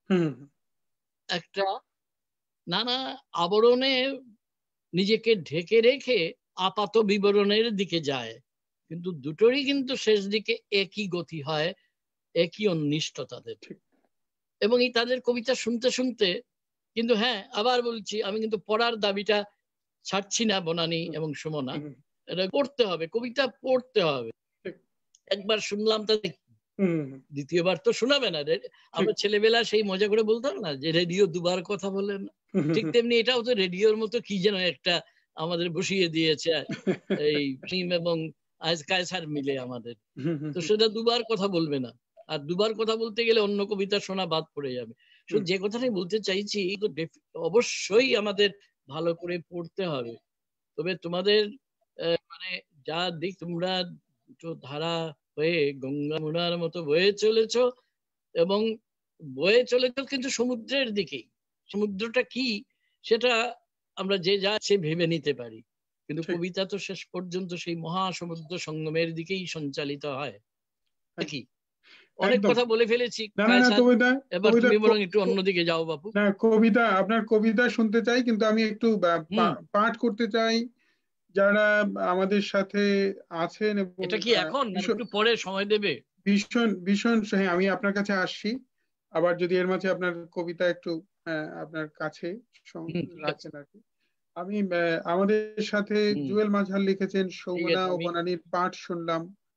Speaker 3: একটা নানা আবরণে নিজেকে ঢেকে রেখে আপাত বিবরণের দিকে যায়, কিন্তু দুটোরই কিন্তু শেষ দিকে একই গতি হয়, একই অনিষ্ট তাদের। এবং এই তাদের কবিতা শুনতে শুনতে কিন্তু, হ্যাঁ আবার বলছি, আমি কিন্তু পড়ার দাবিটা ছাড়ছি না বনানী এবং সুমনা, এটা পড়তে হবে, কবিতা পড়তে হবে। একবার শুনলাম তা দ্বিতীয়বার তো শোনাবে না। আমরা ছেলেবেলা সেই মজা করে বলতাম না যে রেডিও দুবার কথা বলে না, ঠিক তেমনি এটাও তো রেডিওর মতো কি যেন একটা আমাদের বসিয়ে দিয়েছে এই এবং কায়সার মিলে আমাদের। তো সেটা দুবার কথা বলবে না, আর দুবার কথা বলতে গেলে অন্য কবিতা শোনা বাদ পড়ে যাবে। যে কথাটাই বলতে চাইছি, অবশ্যই আমাদের ভালো করে পড়তে হবে। তবে তোমাদের মানে যা দিক, তোমরা দুটো ধারা হয়ে গঙ্গা মুনার মতো বয়ে চলেছ, এবং বয়ে চলেছ কিন্তু সমুদ্রের দিকেই। সমুদ্রটা কি সেটা আমরা যে যা সে ভেবে নিতে পারি, কিন্তু কবিতা তো শেষ পর্যন্ত সেই মহাসমুদ্র সঙ্গমের দিকেই সঞ্চালিত হয় কি। অনেক কথা বলে ফেলেছি, এবার তুমি বরং একটু অন্যদিকে যাও বাপু।
Speaker 1: না, কবিতা, আপনার কবিতা শুনতে চাই, কিন্তু আমি একটু পাঠ করতে চাই যারা আমাদের সাথে আছেন।
Speaker 3: এটা কি এখন একটু পরে সময় দেবে?
Speaker 1: ভীষণ ভীষণ, হ্যাঁ আমি আপনার কাছে আসছি। আবার যদি এর মাঝে আপনার কবিতা একটু আপনার কাছে রাখেন আর কি। আমি আমাদের সাথে জুয়েল মাঝার লিখেছেন সৌমনা ও বনানীর পাঠ শুনলাম,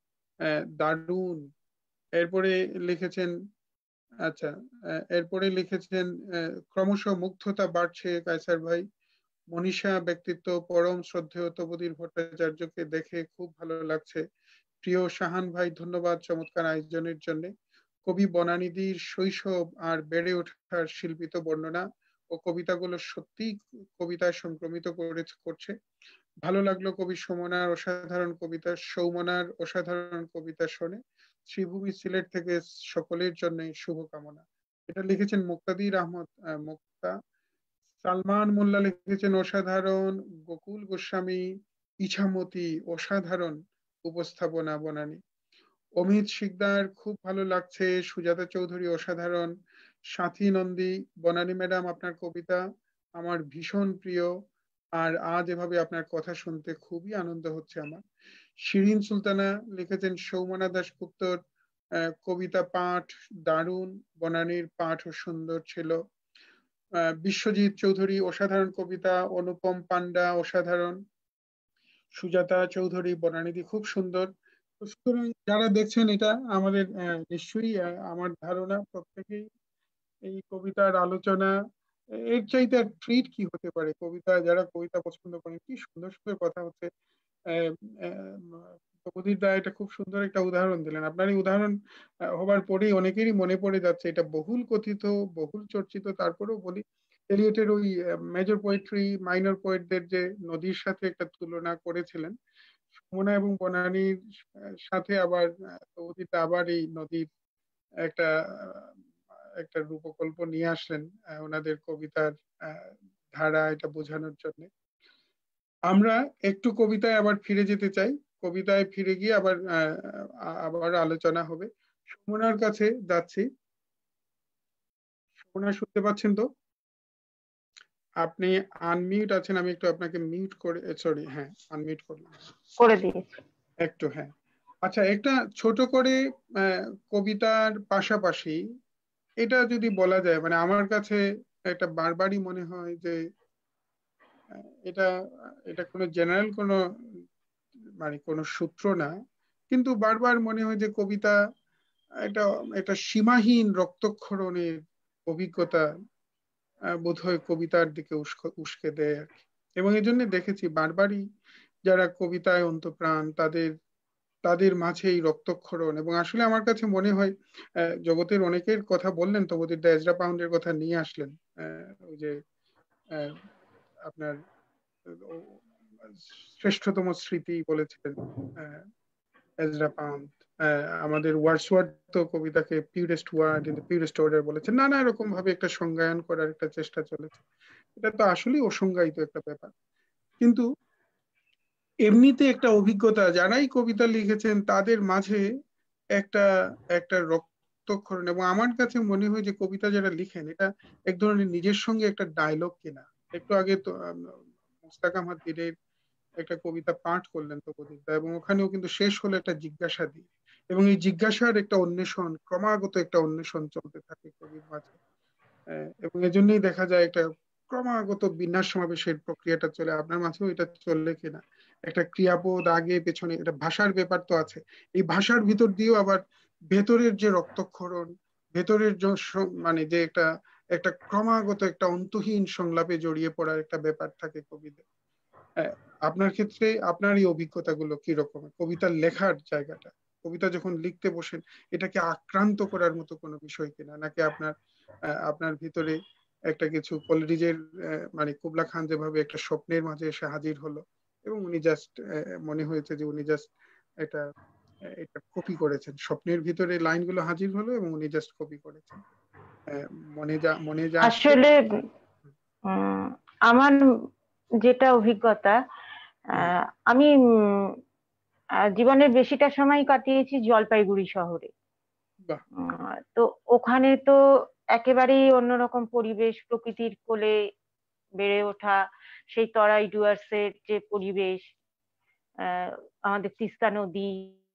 Speaker 1: দারুণ। এরপরে লিখেছেন, আচ্ছা এরপরে লিখেছেন ক্রমশ মুগ্ধতা বাড়ছে কায়সার ভাই, মনীষা ব্যক্তিত্ব, পরম শ্রদ্ধেয় তপোধীর ভট্টাচার্যকে দেখে খুব ভালো লাগছে। প্রিয় শাহান ভাই, ধন্যবাদ চমৎকার আয়োজনের জন্য। কবি বনানীদির শৈশব আর বেড়ে ওঠার শিল্পিত বর্ণনা ও কবিতাগুলো সত্যিই কবিতায় সংক্রমিত করছে। ভালো লাগলো কবি সুমনার অসাধারণ কবিতা, সৌমনার অসাধারণ কবিতা শোনে। শ্রীভূমি সিলেট থেকে সকলের জন্য শুভকামনা। এটা লিখেছেন মুক্তাদির আহমদ মুক্তা। সালমান মোল্লা লিখেছেন অসাধারণ। গোকুল গোস্বামী, ইছামতি, অসাধারণ উপস্থাপনা বনানী। অমিত শিকদার, খুব ভালো লাগছে। সুজাতা চৌধুরী, অসাধারণ। সাথী নন্দী, বনানী ম্যাডাম আপনার কবিতা আমার ভীষণ প্রিয়, আর আজ এভাবে আপনার কথা শুনতে খুবই আনন্দ হচ্ছে আমার। শিরিন সুলতানা লিখেছেন সৌমনা দাশগুপ্তর কবিতা পাঠ দারুণ, বনানীর পাঠও সুন্দর ছিল। বিশ্বজিৎ চৌধুরী, অসাধারণ কবিতা। অনুপম পান্ডা, অসাধারণ। সুজাতা চৌধুরী, বনানীদি খুব সুন্দর। সুতরাং যারা দেখছেন এটা আমাদের নিশ্চয়ই, আমার ধারণা প্রত্যেকেই এই কবিতার আলোচনা, এর চাইতে ট্রিট কি হতে পারে। কবিতা, যারা কবিতা পছন্দ করেন, কি সুন্দর সুন্দর কথা হচ্ছে। তপোধীর দা এটা খুব সুন্দর একটা উদাহরণ দিলেন। আপনার এই উদাহরণ হবার পরেই অনেকেরই মনে পড়ে যাচ্ছে, এটা বহুল কথিত, বহুল চর্চিত, তারপরেও বলি এলিয়টের ওই মেজর পোয়েট্রি মাইনর পোয়েটদের যে নদীর সাথে একটা তুলনা করেছিলেন, সুমনা এবং বনানীর সাথে আবার তৌহিদা আবার এই নদীর একটা একটা রূপকল্প নিয়ে আসলেন ওনাদের কবিতার ধারা এটা বোঝানোর জন্য। আমরা একটু কবিতায় আবার ফিরে যেতে চাই, কবিতায় ফিরে গিয়ে আবার আবার আলোচনা হবে। সুমনার কাছে যাচ্ছি। সুমনা শুনতে পাচ্ছেন তো? আপনি আনমিউট আছেন, আমি একটু আপনাকে মিউট করে, সরি হ্যাঁ আনমিউট করলাম,
Speaker 5: করে দিয়েছি
Speaker 1: একটু। হ্যাঁ আচ্ছা, একটা ছোট করে কবিতার পাশাপাশি এটা যদি বলা যায়, মানে আমার কাছে এটা বারবারই মনে হয় যে এটা এটা কোনো জেনারেল কোনো মানে কোনো সূত্র না, কিন্তু বারবার মনে হয় যে কবিতা এটা একটা সীমাহীন রক্তক্ষরণের অভিজ্ঞতা বোধহয় কবিতার দিকে উস্কে দেয় আর কি। এবং এই জন্য দেখেছি বারবারই যারা কবিতায় অন্তপ্রাণ তাদের তাদের মাঝে এই রক্তক্ষরণ। এবং আসলে আমার কাছে মনে হয় জগতের অনেকের কথা বললেন, তবুদিদ্দা এজরা পাউন্ডের কথা নিয়ে আসলেন, ওই যে আপনার শ্রেষ্ঠতম স্মৃতি বলেছিলেন এজরা পাউন্ড। আমাদের ওয়ার্ডসওয়ার্থ তো কবিতাকে purest word in the purest order বলেছেন, নানা রকম ভাবে একটা সংজ্ঞায়ন করার একটা চেষ্টা চলেছে। এটা তো আসলেই অসংজ্ঞায়িত একটা ব্যাপার, কিন্তু এমনিতে একটা অভিজ্ঞতা যারাই কবিতা লিখেছেন তাদের মাঝে একটা একটা রক্তক্ষরণ। এবং আমার কাছে মনে হয় যে কবিতা যারা লিখেন এটা এক ধরনের নিজের সঙ্গে একটা ডায়লগ কিনা। একটু আগে তো মুস্তাক আহমদ বীরের একটা কবিতা পাঠ করলেন তপোদিদ্দা, এবং ওখানেও কিন্তু শেষ হলো একটা জিজ্ঞাসা দিয়ে, এবং এই জিজ্ঞাসার একটা অন্বেষণ, ক্রমাগত একটা অন্বেষণ চলতে থাকে কবির মাঝে। এবং এজন্যই দেখা যায় একটা ক্রমাগত বিন্যাস সমাবেশের প্রক্রিয়াটা চলে। আপনার মাঝেও এটা চললে কিনা, একটা ক্রিয়াপদ আগে পেছনে, এটা ভাষার ব্যাপার তো আছে, এই ভাষার ভিতর দিয়েও আবার ভেতরের যে রক্তক্ষরণ, ভেতরের মানে যে একটা একটা ক্রমাগত একটা অন্তহীন সংলাপে জড়িয়ে পড়ার একটা ব্যাপার থাকে কবিদের। আপনার ক্ষেত্রে আপনার এই অভিজ্ঞতাগুলো কি রকম? কবিতার লেখার জায়গাটা, কবিতা যখন লিখতে বসেন এটাকে আক্রান্ত করার মতো কোনো বিষয় কিনা, নাকি আপনার আপনার ভিতরে একটা কিছু কলরিজের মানে কুবলা খান যেভাবে একটা স্বপ্নের মাঝে এসে হাজির হলো এবং উনি জাস্ট মনে হয়েছে যে উনি জাস্ট এটা এটা কপি করেছেন, স্বপ্নের ভিতরে লাইনগুলো হাজির হলো এবং উনি জাস্ট কপি করেছেন, মনে যা মনে যা
Speaker 5: আসলে আমার যেটা অভিজ্ঞতা, আমি জীবনের বেশিটা সময় কাটিয়েছি জলপাইগুড়ি শহরে। তো ওখানে তো একেবারেই অন্যরকম পরিবেশ, প্রকৃতির কোলে বেড়ে ওঠা, সেই তরাই ডুয়ার্সের যে পরিবেশ, আহ আমাদের তিস্তা নদী,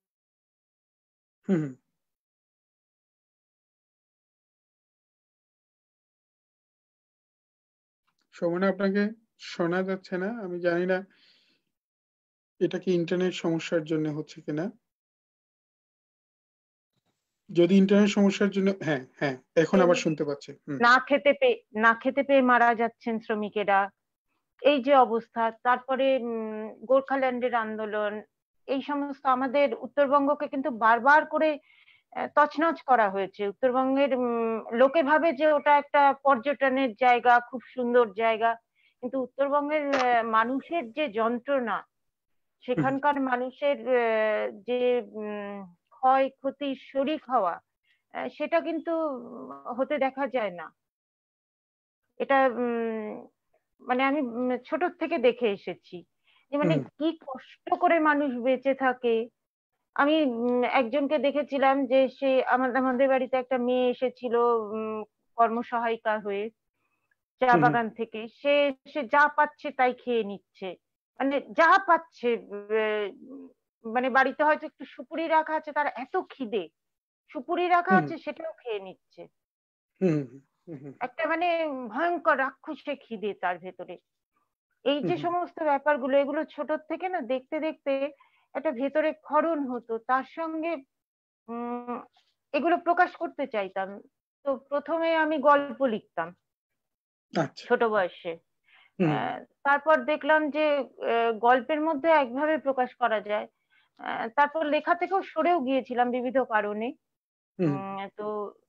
Speaker 1: শোভনা আপনাকে শোনা যাচ্ছে না, আমি জানি না এটা কি ইন্টারনেট সমস্যার জন্য হচ্ছে কিনা। যদি ইন্টারনেট সমস্যার জন্য, হ্যাঁ হ্যাঁ এখন আবার শুনতে পাচ্ছি।
Speaker 5: না খেতে পেয়ে না খেতে পেয়ে মারা যাচ্ছেন শ্রমিকেরা, এই যে অবস্থা। তারপরে গোর্খাল্যান্ডের আন্দোলন, এই সমস্ত আমাদের উত্তরবঙ্গকে কিন্তু বারবার করে তছনছ করা হয়েছে। উত্তরবঙ্গের লোকে ভাবে যে ওটা একটা পর্যটনের জায়গা, খুব সুন্দর জায়গা, কিন্তু উত্তরবঙ্গের মানুষের যে যন্ত্রণা, সেখানকার মানুষের যে ক্ষয়ক্ষতির শরিক হওয়া, সেটা কিন্তু হতে দেখা যায় না। এটা মানে আমি ছোট থেকে দেখে এসেছি যে মানে কি কষ্ট করে মানুষ বেঁচে থাকে। আমি একজনকে দেখেছিলাম যে সে আমাদের আমাদের বাড়িতে একটা মেয়ে এসেছিল কর্মসহায়িকা হয়ে চা বাগান থেকে, সে সে যা পাচ্ছে তাই খেয়ে নিচ্ছে, মানে যা পাচ্ছে, মানে বাড়িতে হয়তো একটু সুপুরি রাখা আছে, তার এত খিদে, সুপুরি রাখা আছে সেটাও খেয়ে নিচ্ছে। একটা মানে ভয়ঙ্কর রাক্ষসে খিদে তার ভেতরে। এই যে সমস্ত ব্যাপারগুলো, এগুলো ছোট থেকে না দেখতে দেখতে একটা ভেতরে ক্ষরণ হতো, তার সঙ্গে উম এগুলো প্রকাশ করতে চাইতাম। তো প্রথমে আমি গল্প লিখতাম ছোট বয়সে, তারপর দেখলাম যে গল্পের মধ্যে একভাবে প্রকাশ করা যায়, তারপর লেখা থেকেও সরেও গিয়েছিলাম বিবিধ কারণে। তো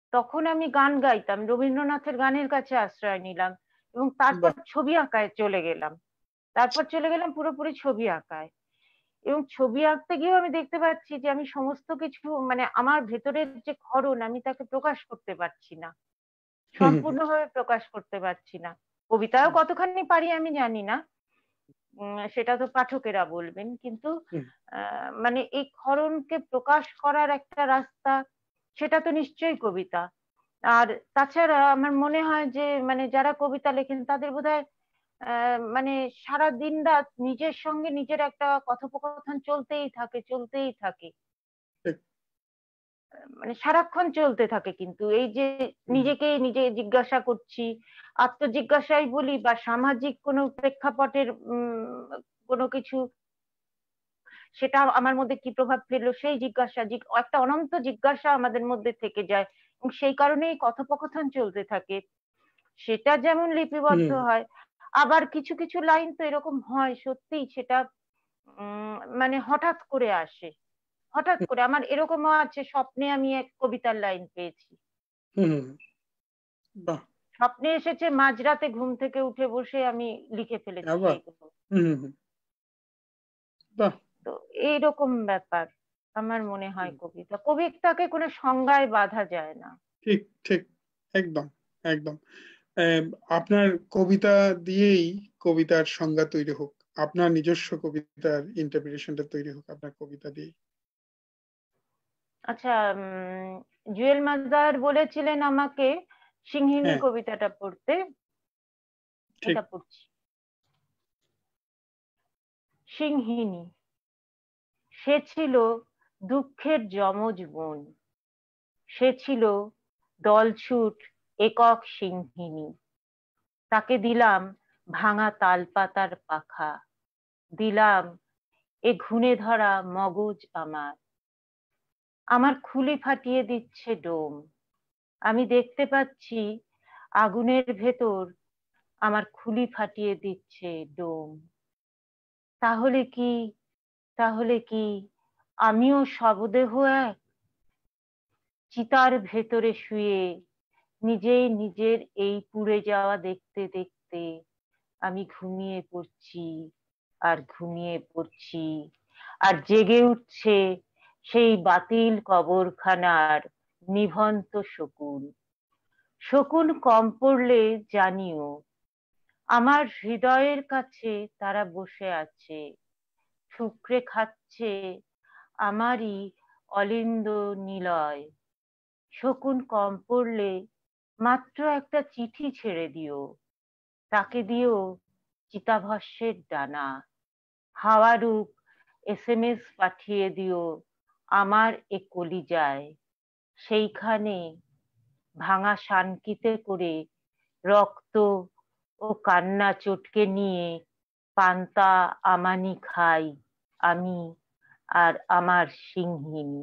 Speaker 5: তখন আমি গান গাইতাম, রবীন্দ্রনাথের গানের কাছে আশ্রয় নিলাম এবং তারপর
Speaker 1: বাহ
Speaker 5: ছবি আঁকায় চলে গেলাম। তারপর চলে গেলাম পুরোপুরি ছবি আঁকায়, এবং ছবি আঁকতে গিয়েও আমি দেখতে পাচ্ছি যে আমি সমস্ত কিছু মানে আমার ভেতরের যে ক্ষরণ আমি তাকে প্রকাশ করতে পারছি না,
Speaker 1: হুম হুম
Speaker 5: সম্পূর্ণভাবে প্রকাশ করতে পারছি না। কবিতাও কতখানি পারি আমি জানি না, উম, সেটা তো পাঠকেরা বলবেন, কিন্তু
Speaker 1: হুম
Speaker 5: আহ, মানে এই ক্ষরণকে প্রকাশ করার একটা রাস্তা, সেটা তো নিশ্চয়ই কবিতা। আর তাছাড়া আমার মনে হয় যে মানে যারা কবিতা লেখেন তাদের বোধহয় আহ, মানে সারা দিন রাত নিজের সঙ্গে নিজের একটা কথোপকথন চলতেই থাকে চলতেই থাকে,
Speaker 1: ঠিক
Speaker 5: মানে সারাক্ষণ চলতে থাকে। কিন্তু এই যে
Speaker 1: হুম
Speaker 5: নিজেকে নিজে জিজ্ঞাসা করছি, আত্মজিজ্ঞাসাই বলি বা সামাজিক কোনো প্রেক্ষাপটের উম কোনো কিছু, সেটা আমার মধ্যে কি প্রভাব ফেললো সেই জিজ্ঞাসা, জিগ- একটা অনন্ত জিজ্ঞাসা আমাদের মধ্যে থেকে যায়, এবং সেই কারণেই কথোপকথন চলতে থাকে। সেটা যেমন লিপিবদ্ধ
Speaker 1: হুম
Speaker 5: হয়, আবার কিছু কিছু লাইন তো এরকম হয় সত্যিই সেটা উম মানে হঠাৎ করে আসে। হঠাৎ করে আমার এরকমও আছে, স্বপ্নে আমি এক কবিতার লাইন পেয়েছি,
Speaker 1: হুম হুম, বাহ
Speaker 5: স্বপ্নে এসেছে মাঝরাতে ঘুম থেকে উঠে বসে আমি লিখে ফেলেছি
Speaker 1: আবার
Speaker 5: সেইগুলো।
Speaker 1: হুম হুম হুম, বাহ
Speaker 5: তো এইরকম ব্যাপার আমার মনে হয়, কবিতা কবিতাকে কোনো সংজ্ঞায় বাঁধা যায় না।
Speaker 1: ঠিক ঠিক একদম একদম আহ, আপনার কবিতা দিয়েই কবিতার সংজ্ঞা তৈরি হোক, আপনার নিজস্ব কবিতার ইন্টারপ্রিটেশনটা তৈরি হোক আপনার কবিতা দিয়েই।
Speaker 5: আচ্ছা, উম জুয়েল মাজার বলেছিলেন আমাকে সিংহিনী
Speaker 1: হ্যাঁ
Speaker 5: কবিতাটা পড়তে,
Speaker 1: ঠিক
Speaker 5: এটা পড়ছি। সিংহিনী, সে ছিল দুঃখের যমজ বোন, সে ছিল দলছুট একক সিংহিনী। তাকে দিলাম ভাঙা তালপাতার পাখা, দিলাম এ ঘুণে ধরা মগজ আমার। আমার খুলি ফাটিয়ে দিচ্ছে ডোম, আমি দেখতে পাচ্ছি আগুনের ভেতর আমার খুলি ফাটিয়ে দিচ্ছে ডোম। তাহলে কি, তাহলে কি আমিও শবদেহ এক, চিতার ভেতরে শুয়ে নিজেই নিজের এই পুড়ে যাওয়া দেখতে দেখতে আমি ঘুমিয়ে পড়ছি আর ঘুমিয়ে পড়ছি, আর জেগে উঠছে সেই বাতিল কবরখানার নিভন্ত শকুন। শকুন কম পড়লে জানিও আমার হৃদয়ের কাছে তারা বসে আছে, ঠুকরে খাচ্ছে আমারই অলিন্দ নিলয়। শকুন কম পড়লে মাত্র একটা চিঠি ছেড়ে দিও, তাকে দিও চিতাভস্যের ডানা। হাওয়ারূপ এস এম এস পাঠিয়ে দিও আমার এ কলিজায়, সেইখানে ভাঙা শানকিতে করে রক্ত ও কান্না চটকে নিয়ে পান্তা আমানি খাই আমি আর আমার সিংহিনী।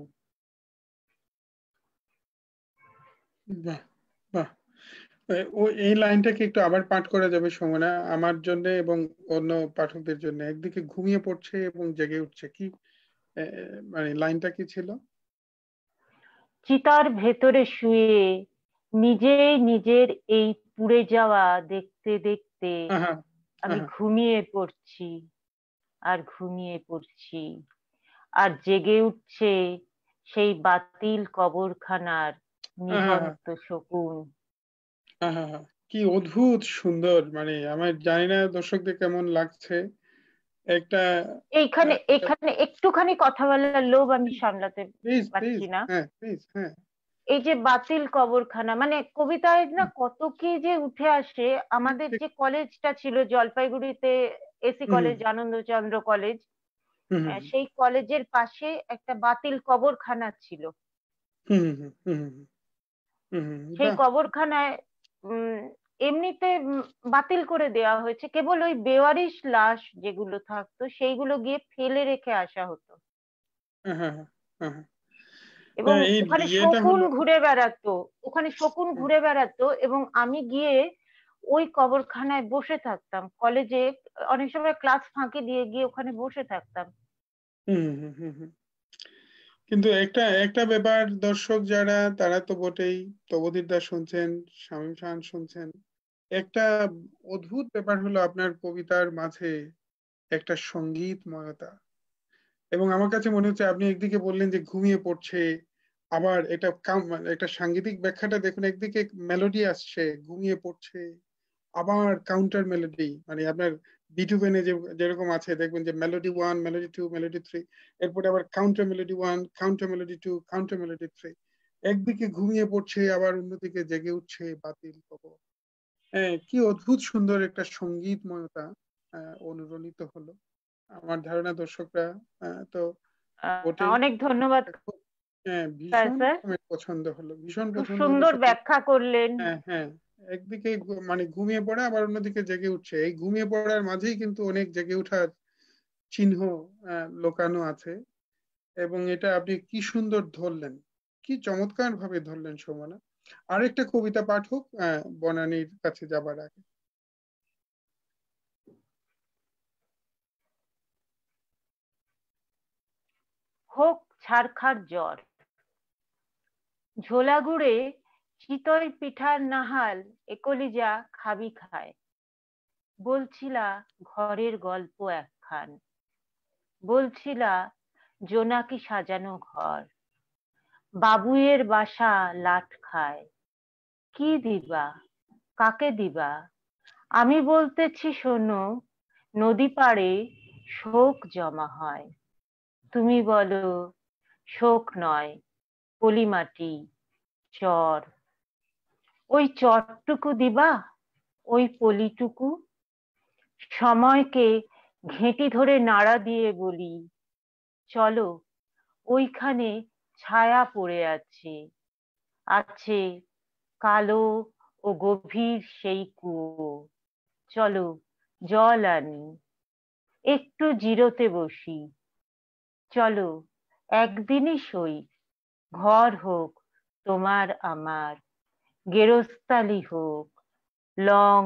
Speaker 1: বাহ বাহ এ- ও এই লাইনটাকে একটু আবার পাঠ করা যাবে সুমনা আমার জন্য এবং অন্য পাঠকদের জন্য? একদিকে ঘুমিয়ে পড়ছে এবং জেগে উঠছে, কি এ, মানে লাইনটা কি ছিল?
Speaker 5: চিতার ভেতরে শুয়ে নিজেই নিজের এই পুড়ে যাওয়া দেখতে দেখতে
Speaker 1: আহা
Speaker 5: আমি
Speaker 1: আহা
Speaker 5: ঘুমিয়ে পড়ছি আর ঘুমিয়ে পড়ছি, আর জেগে উঠছে সেই বাতিল কবরখানার
Speaker 1: আহা
Speaker 5: নিভন্ত শকুন।
Speaker 1: আহা আহা, কি অদ্ভুত সুন্দর, মানে আমার জানি না দর্শকদের কেমন লাগছে। একটা
Speaker 5: এইখানে এখানে একটুখানি কথা বলার লোভ আমি সামলাতে
Speaker 1: প্লিজ প্লিজ
Speaker 5: পারছি না।
Speaker 1: হ্যাঁ প্লিজ হ্যাঁ
Speaker 5: এই যে বাতিল কবরখানা, মানে কবিতায় না কত কি যে উঠে আসে।
Speaker 1: ঠিক
Speaker 5: আমাদের
Speaker 1: ঠিক
Speaker 5: যে কলেজটা ছিল জলপাইগুড়িতে, এসি
Speaker 1: হুম
Speaker 5: কলেজ, আনন্দচন্দ্র কলেজ,
Speaker 1: হুম হুম
Speaker 5: আহ, সেই কলেজের পাশে একটা বাতিল কবরখানা ছিল।
Speaker 1: হুম হুম হুম হুম হুম হুম,
Speaker 5: সেই
Speaker 1: বাহ
Speaker 5: কবরখানায় উম এমনিতে উম, বাতিল করে দেওয়া হয়েছে, কেবল ওই বেওয়ারিশ লাশ যেগুলো থাকতো সেইগুলো গিয়ে ফেলে রেখে আসা হতো,
Speaker 1: হ্যাঁ হ্যাঁ হ্যাঁ হ্যাঁ। না,
Speaker 5: এবং
Speaker 1: এই
Speaker 5: ওখানে
Speaker 1: ইয়েটা
Speaker 5: শকুন
Speaker 1: হলো
Speaker 5: ঘুরে বেড়াতো, ওখানে শকুন
Speaker 1: হুম,
Speaker 5: ঘুরে বেড়াতো, এবং আমি গিয়ে ওই কবরখানায় বসে থাকতাম কলেজে, অনেক সময় ক্লাস ফাঁকি দিয়ে গিয়ে ওখানে বসে থাকতাম।
Speaker 1: হুম হুম হুম হুম। কিন্তু একটা একটা ব্যাপার, দর্শক যারা তারা তো বটেই, তবুদীপ দা শুনছেন, শামীম খান শুনছেন, একটা অদ্ভুত ব্যাপার হলো আপনার কবিতার মাঝে একটা সঙ্গীতময়তা। এবং আমার কাছে মনে হচ্ছে আপনি একদিকে বললেন যে ঘুমিয়ে পড়ছে, আবার এটা কাম- মানে একটা সাংগীতিক ব্যাখ্যাটা দেখুন, একদিকে মেলোডি আসছে, ঘুমিয়ে পড়ছে, আবার কাউন্টার মেলোডি, মানে আপনার বিটুভেনে যে যেরকম আছে দেখবেন যে melody one, melody two, melody three, এরপরে আবার counter melody one, counter melody two, counter melody three, একদিকে ঘুমিয়ে পড়ছে আবার অন্যদিকে জেগে উঠছে বাতিল খবর। হ্যাঁ, কি অদ্ভুত সুন্দর একটা সঙ্গীতময়তা আহ, অনুরণিত হলো। আমার ধারণা দর্শকরা আহ, তো
Speaker 5: আহ,
Speaker 1: ওটাই
Speaker 5: অনেক ধন্যবাদ
Speaker 1: খুব, হ্যাঁ, ভীষণ
Speaker 5: স্যার,
Speaker 1: রকমের পছন্দ হলো, ভীষণ
Speaker 5: খুব
Speaker 1: পছন্দ হলো
Speaker 5: সুন্দর
Speaker 1: সবাই।
Speaker 5: ব্যাখ্যা করলেন।
Speaker 1: হ্যাঁ হ্যাঁ, একদিকে ঘু- মানে ঘুমিয়ে পড়া, আবার অন্যদিকে জেগে উঠছে, এই ঘুমিয়ে পড়ার মাঝেই কিন্তু অনেক জেগে ওঠার চিহ্ন আহ, লুকানো আছে। এবং এটা আপনি কি সুন্দর ধরলেন, কি চমৎকার ভাবে ধরলেন সুমনা। আরেকটা কবিতা পাঠ হোক আহ, বনানীর কাছে যাবার আগে।
Speaker 5: হোক ছারখার জ্বর, ঝোলা গুড়ে চিতই পিঠার নাহাল একলিজা খাবি খায়, বলছিলা ঘরের গল্প একখান, বলছিলা জোনাকি সাজানো ঘর, বাবুইয়ের বাসা লাট খায়, কি দিবা কাকে দিবা, আমি বলতেছি শোনো, নদী পাড়ে শোক জমা হয়, তুমি বলো শোক নয় পলিমাটি চর, ওই চরটুকু দিবা ওই পলিটুকু, সময়কে ঘেঁটি ধরে নাড়া দিয়ে বলি চলো, ওইখানে ছায়া পড়ে আছে, আছে কালো ও গভীর সেই কুয়ো, চলো জল আনি, একটু জিরোতে বসি, চলো একদিনই সই, ঘর হোক তোমার আমার, গেরস্তালি হোক, লং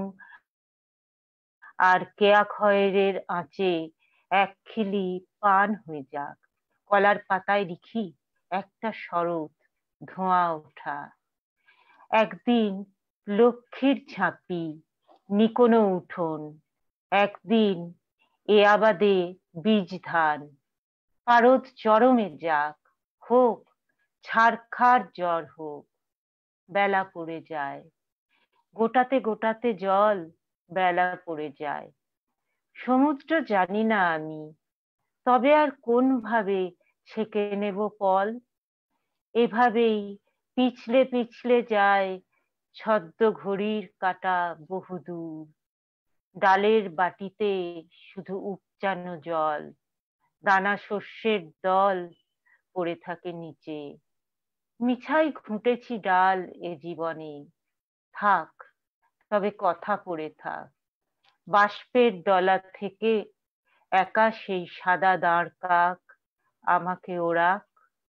Speaker 5: আর কেয়া খয়েরের আঁচে এক খিলি পান হয়ে যাক, কলার পাতায় লিখি একটা শরৎ ধোঁয়া ওঠা, একদিন লক্ষ্মীর ঝাঁপি নিকোনো উঠোন, একদিন এ আবাদে বীজ ধান, পারদ চরমে যাক, হোক ছারখার জ্বর হোক, বেলা পড়ে যায়, গোটাতে গোটাতে জল বেলা পড়ে যায়, সমুদ্র জানি না আমি, তবে আর কোন ভাবে ছেঁকে নেব পল, এভাবেই পিছলে পিছলে যায় ছদ্ম ঘড়ির কাটা বহুদূর, ডালের বাটিতে শুধু উপচানো জল, দানা শস্যের দল পড়ে থাকে নিচে, মিছাই ঘুঁটেছি ডাল এ জীবনে, থাক তবে কথা পড়ে থাক, বাষ্পের ডলা থেকে একা সেই সাদা দাঁড় কাক আমাকে ওড়াক।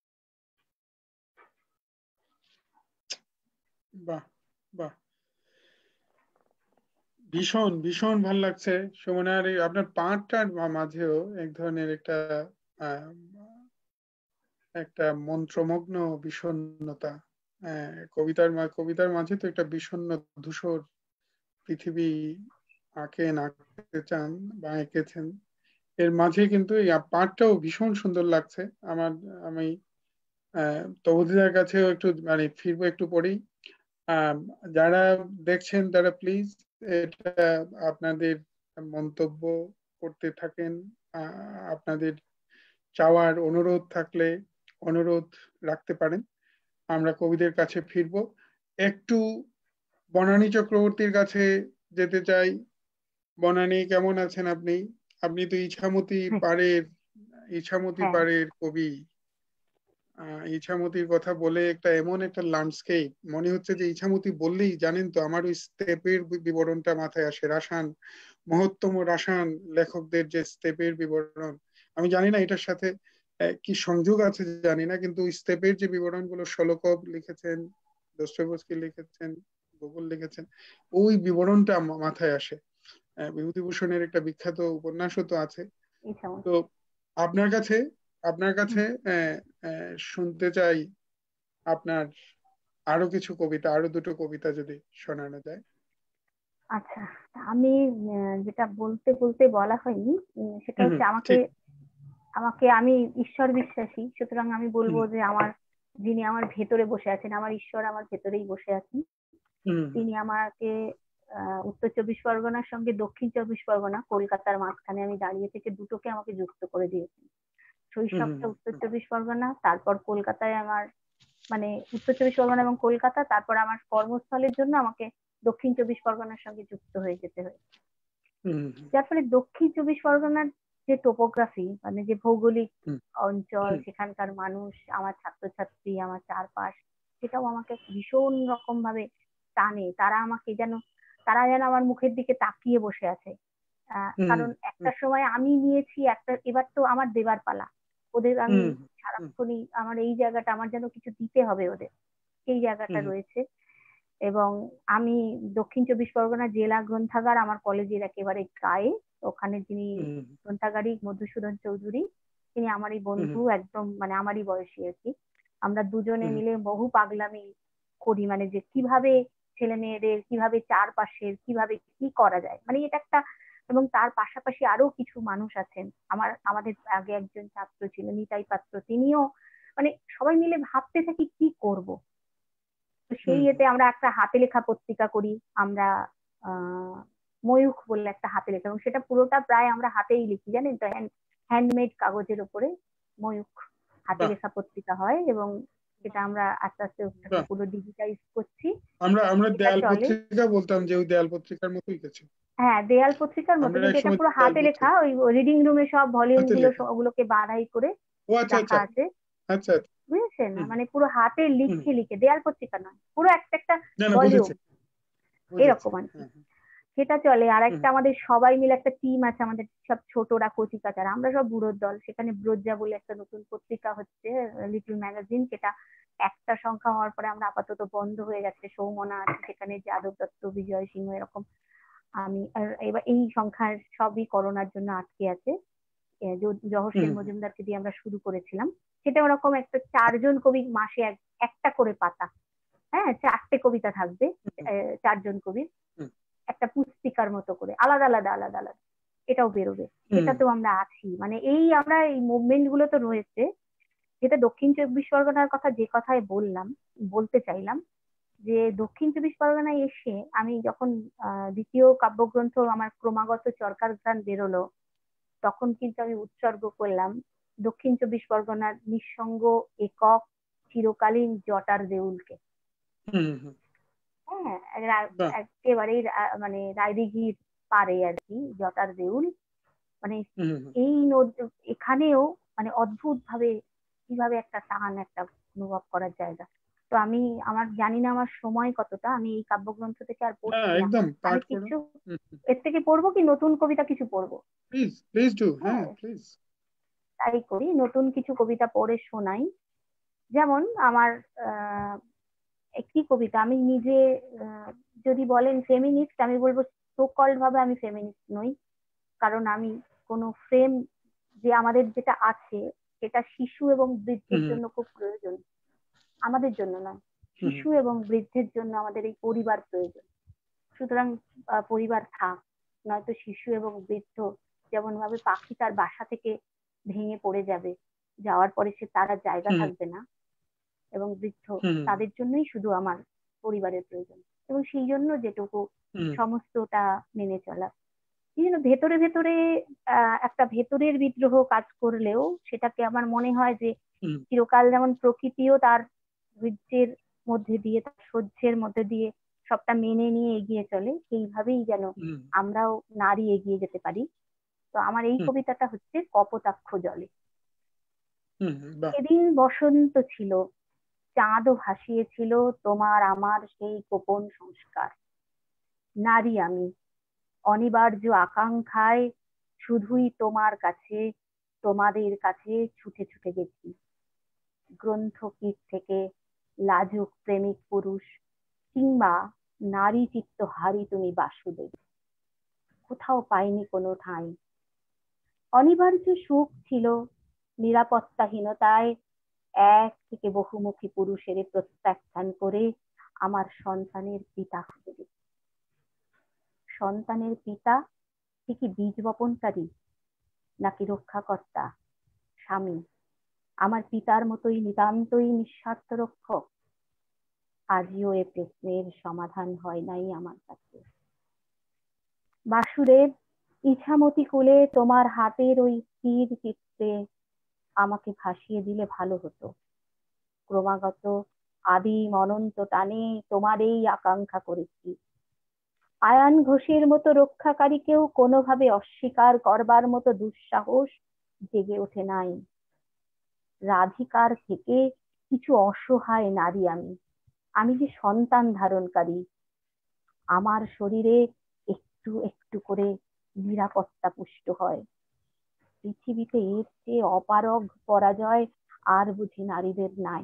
Speaker 1: বাহ বাহ, ভীষণ ভীষণ ভাল লাগছে সুমনার এই আপনার পাঠটার মা- মাঝেও এক ধরনের একটা আহ, একটা মন্ত্রমগ্ন বিষণ্ণতা। আহ, কবিতার মা- কবিতার মাঝে তো একটা বিষণ্ণ ধূসর পৃথিবী আঁকেন, আঁকতে চান বা এঁকেছেন, এর মাঝে কিন্তু এই পাঠটাও ভীষণ সুন্দর লাগছে আমার। আমি আহ তবুদিদার কাছেও একটু মানে ফিরবো একটু পরেই। আহ যারা দেখছেন তারা প্লিজ এটা আপনাদের মন্তব্য করতে থাকেন। আহ, আপনাদের চাওয়ার অনুরোধ থাকলে অনুরোধ রাখতে পারেন। আমরা কবিদের কাছে ফিরবো একটু। বনানী চক্রবর্তীর কাছে যেতে চাই। বনানী, কেমন আছেন আপনি? আপনি তো ইছামতি পাড়ের ইছামতি
Speaker 2: হ্যাঁ,
Speaker 1: পাড়ের কবি। আহ ইছামতির কথা বলে একটা এমন একটা ল্যান্ডস্কেপ মনে হচ্ছে যে ইছামতি বললেই জানেন তো আমার ওই স্টেপের বিবরণটা মাথায় আসে। রাসান, মহত্তম রাসান লেখকদের যে স্টেপের বিবরণ, আমি জানি না এটার সাথে আহ, কি সংযোগ আছে জানি না, কিন্তু ওই স্টেপের যে বিবরণগুলো শোলকভ লিখেছেন, দস্তয়েভস্কি লিখেছেন, গোগোল লিখেছেন, ওই বিবরণটা আমার মাথায় আসে। আহ, বিভূতিভূষণের একটা বিখ্যাত উপন্যাসও তো আছে।
Speaker 2: এই সময়
Speaker 1: তো আপনার কাছে আপনার কাছে আহ, আহ, শুনতে চাই আপনার আরো কিছু কবিতা, আরো দুটো কবিতা যদি শোনানো যায়।
Speaker 2: আচ্ছা, আমি আহ, যেটা বলতে বলতে বলা হয়নি, উম, সেটা
Speaker 1: হুম
Speaker 2: হচ্ছে
Speaker 1: হুম,
Speaker 2: আমাকে
Speaker 1: ঠিক।
Speaker 2: আমাকে আমি ঈশ্বর বিশ্বাসী, সুতরাং আমি বলবো
Speaker 1: হুম
Speaker 2: যে আমার যিনি আমার ভেতরে বসে আছেন, আমার ঈশ্বর আমার ভেতরেই বসে আছেন।
Speaker 1: হুম
Speaker 2: তিনি আমাকে আহ, উত্তর চব্বিশ পরগনার সঙ্গে দক্ষিণ চব্বিশ পরগনা, কলকাতার মাঝখানে আমি দাঁড়িয়ে থেকে দুটোকে আমাকে যুক্ত করে দিয়েছেন।
Speaker 1: হুম
Speaker 2: শৈশবটা
Speaker 1: হুম
Speaker 2: উত্তর চব্বিশ পরগনা, তারপর কলকাতায় আমার, মানে উত্তর চব্বিশ পরগনা এবং কলকাতা, তারপর আমার কর্মস্থলের জন্য আমাকে দক্ষিণ চব্বিশ পরগনার সঙ্গে যুক্ত হয়ে যেতে হয়।
Speaker 1: হুম হুম
Speaker 2: যার ফলে দক্ষিণ চব্বিশ পরগনার যে টোপোগ্রাফি, মানে যে ভৌগোলিক
Speaker 1: হুম
Speaker 2: অঞ্চল,
Speaker 1: হুম
Speaker 2: সেখানকার মানুষ, আমার ছাত্রছাত্রী, আমার চারপাশ, সেটাও আমাকে ভীষণ রকম ভাবে টানে। তারা আমাকে যেন, তারা যেন আমার মুখের দিকে তাকিয়ে বসে আছে। আহ,
Speaker 1: হুম
Speaker 2: কারণ একটা সময় আমি নিয়েছি একটা, এবার তো আমার দেবার পালা। ওদের আমি
Speaker 1: হুম হুম
Speaker 2: সারাক্ষণই, আমার এই জায়গাটা, আমার যেন কিছু দিতে হবে ওদের, সেই জায়গাটা
Speaker 1: হুম
Speaker 2: রয়েছে। এবং আমি দক্ষিণ চব্বিশ পরগনা জেলা গ্রন্থাগার আমার কলেজের একেবারে গায়ে, ওখানে যিনি
Speaker 1: হুম
Speaker 2: গ্রন্থাগারিক মধুসূদন চৌধুরী, তিনি আমারই
Speaker 1: হুম
Speaker 2: বন্ধু, একদম মানে আমারই বয়সী আর কি। আমরা দুজনে
Speaker 1: হুম
Speaker 2: মিলে বহু পাগলামি করি, মানে যে কিভাবে ছেলে মেয়েদের, কিভাবে চারপাশের, কিভাবে কি করা যায়, মানে এটা একটা। এবং তার পাশাপাশি আরো কিছু মানুষ আছেন, আমার আমাদের আগে একজন ছাত্র ছিল নিতাই পাত্র, তিনিও, মানে সবাই মিলে ভাবতে থাকি কি করব। তো সেই
Speaker 1: হুম
Speaker 2: এতে আমরা একটা হাতে লেখা পত্রিকা করি, আমরা আহ ময়ূখ বললে একটা হাতে লেখা, এবং সেটা পুরোটা প্রায় আমরা হাতেই লিখি, জানেন তো, হ্যান্ডমেড কাগজের উপরে ময়ূখ হাতে
Speaker 1: বাহ
Speaker 2: লেখা পত্রিকা হয়। এবং সেটা আমরা আস্তে আস্তে ওটাকে
Speaker 1: বাহ।
Speaker 2: পুরো ডিজিটাইজ করছি।
Speaker 1: আমরা আমরা
Speaker 2: এটা
Speaker 1: দেয়াল
Speaker 2: চলে,
Speaker 1: পত্রিকা বলতাম, যে ওই দেয়াল পত্রিকার মতোই কিছু।
Speaker 2: হ্যাঁ দেয়াল পত্রিকার মতো,
Speaker 1: আমরা
Speaker 2: কিন্তু এটা
Speaker 1: একসময়
Speaker 2: পুরো
Speaker 1: দেয়াল
Speaker 2: হাতে লেখা,
Speaker 1: পত্রিকা
Speaker 2: ওই রিডিং রুমে সব ভলিউম
Speaker 1: হাতে
Speaker 2: গুলো
Speaker 1: লেখা।
Speaker 2: সব- ওগুলোকে বাড়াই করে
Speaker 1: ও আচ্ছা
Speaker 2: রাখা
Speaker 1: আচ্ছা
Speaker 2: আছে,
Speaker 1: আচ্ছা আচ্ছা।
Speaker 2: বুঝেছেন না,
Speaker 1: হুম
Speaker 2: মানে পুরো হাতে
Speaker 1: হুম
Speaker 2: লিখে লিখে, দেয়াল পত্রিকা নয়, পুরো একটা একটা
Speaker 1: না না, বুঝেছি
Speaker 2: ভলিউম,
Speaker 1: বুঝেছি।
Speaker 2: এরকম আর কি।
Speaker 1: হ্যাঁ হ্যাঁ।
Speaker 2: সেটা চলে। আর
Speaker 1: হুম
Speaker 2: একটা আমাদের সবাই মিলে একটা টিম আছে, আমাদের সব ছোটরা কচি কাচারা, আমরা সব বুড়োর দল, সেখানে ব্রজ্জা বলে একটা নতুন পত্রিকা হচ্ছে, লিটল ম্যাগাজিন, সেটা একটা সংখ্যা হওয়ার পরে আমরা আপাতত বন্ধ হয়ে যাচ্ছে। সৌমনা আছে সেখানে, যাদব দত্ত, বিজয় সিংহ, এরকম। আমি আর এবার এই সংখ্যার সবই করোনার জন্য আটকে আছে। এ, জ- জহর
Speaker 1: হুম
Speaker 2: সেন মজুমদারকে দিয়ে আমরা শুরু করেছিলাম। সেটা ওরকম একটা, চারজন কবি মাসে এক- একটা করে পাতা, হ্যাঁ চারটে কবিতা থাকবে,
Speaker 1: হুম
Speaker 2: এ, চারজন কবির
Speaker 1: হুম
Speaker 2: একটা পুস্তিকার মতো করে, আলাদা আলাদা আলাদা আলাদা, এটাও বেরোবে।
Speaker 1: হুম
Speaker 2: সেটাতেও আমরা আছি, মানে এই আমরা এই মুভমেন্ট গুলো তো রয়েছে। যেটা দক্ষিণ চব্বিশ পরগনার কথা যে কথায় বললাম, বলতে চাইলাম, যে দক্ষিণ চব্বিশ পরগনায় এসে আমি যখন আহ, দ্বিতীয় কাব্যগ্রন্থ আমার ক্রমাগত চরকার গান বেরোলো, তখন কিন্তু আমি উৎসর্গ করলাম দক্ষিণ চব্বিশ পরগনার নিঃসঙ্গ একক চিরকালীন জটার দেউলকে।
Speaker 1: হুম হুম।
Speaker 2: হ্যাঁ, রা-
Speaker 1: বাহ।
Speaker 2: একেবারেই রা- মানে রায়দিঘির পারে আর কি জটার দেউল, মানে
Speaker 1: হুম হুম
Speaker 2: এই নদ- এখানেও মানে অদ্ভুত ভাবে কিভাবে একটা টান, একটা অনুভব করার জায়গা। তো আমি, আমার জানি না আমার সময় কতটা, আমি এই কাব্যগ্রন্থ থেকে আর
Speaker 1: না,
Speaker 2: পড়ছি না।
Speaker 1: একদম
Speaker 2: আমি
Speaker 1: পাঠ করো।
Speaker 2: কিছু এর থেকে পড়বো, কি নতুন কবিতা কিছু পড়বো,
Speaker 1: প্লিজ প্লিজ ডু, হ্যাঁ
Speaker 2: হ্যাঁ
Speaker 1: প্লিজ।
Speaker 2: তাই করি, নতুন কিছু কবিতা পড়ে শোনাই। যেমন আমার আহ একটি কবিতা, আমি নিজে আহ, যদি বলেন ফেমিনিস্ট, আমি বলবো সো কল্ড ভাবে আমি ফেমিনিস্ট নই। কারণ আমি কোনো ফ্রেম, যে আমাদের যেটা আছে সেটা শিশু এবং বৃদ্ধের
Speaker 1: হুম
Speaker 2: জন্য খুব প্রয়োজন, আমাদের জন্য নয়।
Speaker 1: হুম
Speaker 2: শিশু এবং বৃদ্ধের জন্য আমাদের এই পরিবার প্রয়োজন। সুতরাং আহ, পরিবার থাক, নয়তো শিশু এবং বৃদ্ধ যেমন ভাবে পাখি তার বাসা থেকে ভেঙে পড়ে যাবে, যাওয়ার পরে সে তার আর জায়গা
Speaker 1: হুম
Speaker 2: থাকবে না, এবং বৃদ্ধ,
Speaker 1: হুম
Speaker 2: তাদের জন্যই শুধু আমার পরিবারের প্রয়োজন। এবং সেই জন্য যেটুকু
Speaker 1: হুম
Speaker 2: সমস্তটা মেনে চলা, এই জন্য ভেতরে ভেতরে আহ, একটা ভেতরের বিদ্রোহ কাজ করলেও সেটাকে আমার মনে হয় যে
Speaker 1: হুম
Speaker 2: চিরকাল যেমন প্রকৃতিও তার ধৈর্যের মধ্যে দিয়ে, তার সহ্যের মধ্যে দিয়ে সবটা মেনে নিয়ে এগিয়ে চলে, সেইভাবেই যেন
Speaker 1: হুম
Speaker 2: আমরাও নারী এগিয়ে যেতে পারি। তো আমার এই
Speaker 1: হুম
Speaker 2: কবিতাটা হচ্ছে কপোতাক্ষ জলে।
Speaker 1: হুম। বাহ।
Speaker 2: সেদিন বসন্ত ছিল, চাঁদও ভাসিয়েছিল তোমার আমার সেই গোপন সংস্কার। নারী আমি, অনিবার্য আকাঙ্ক্ষায় শুধুই তোমার কাছে, তোমাদের কাছে ছুটে ছুটে গেছি। গ্রন্থপীঠ থেকে লাজুক প্রেমিক পুরুষ, কিংবা নারী চিত্তহারী তুমি বাসুদেব, কোথাও পাইনি কোনো ঠাঁই। অনিবার্য সুখ ছিল, নিরাপত্তাহীনতায় এক থেকে বহুমুখী পুরুষের প্রত্যাখ্যান করে আমার সন্তানের পিতা খুঁজে দিই। সন্তানের পিতা ঠিকই বীজ বপনকারী নাকি রক্ষাকর্তা, স্বামী, আমার পিতার মতোই নিতান্তই নিঃস্বার্থ রক্ষক? আজও এ প্রশ্নের সমাধান হয় নাই আমার কাছে। বাসুদেব, ইছামতি কোলে তোমার হাতের ওই স্থির চিত্রে আমাকে ভাসিয়ে দিলে ভালো হতো। ক্রমাগত আদিম অনন্ত টানে তোমার এই আকাঙ্ক্ষা করেছি। আয়ান ঘোষের মতো রক্ষাকারীকেও কোনোভাবে অস্বীকার করবার মতো দুঃসাহস জেগে ওঠে নাই। রাধিকার থেকে কিছু অসহায় নারী আমি। আমি যে সন্তান ধারণকারী, আমার শরীরে একটু একটু করে নিরাপত্তা পুষ্ট হয়। পৃথিবীতে এর চেয়ে অপারগ পরাজয় আর বুঝি নারীদের নাই।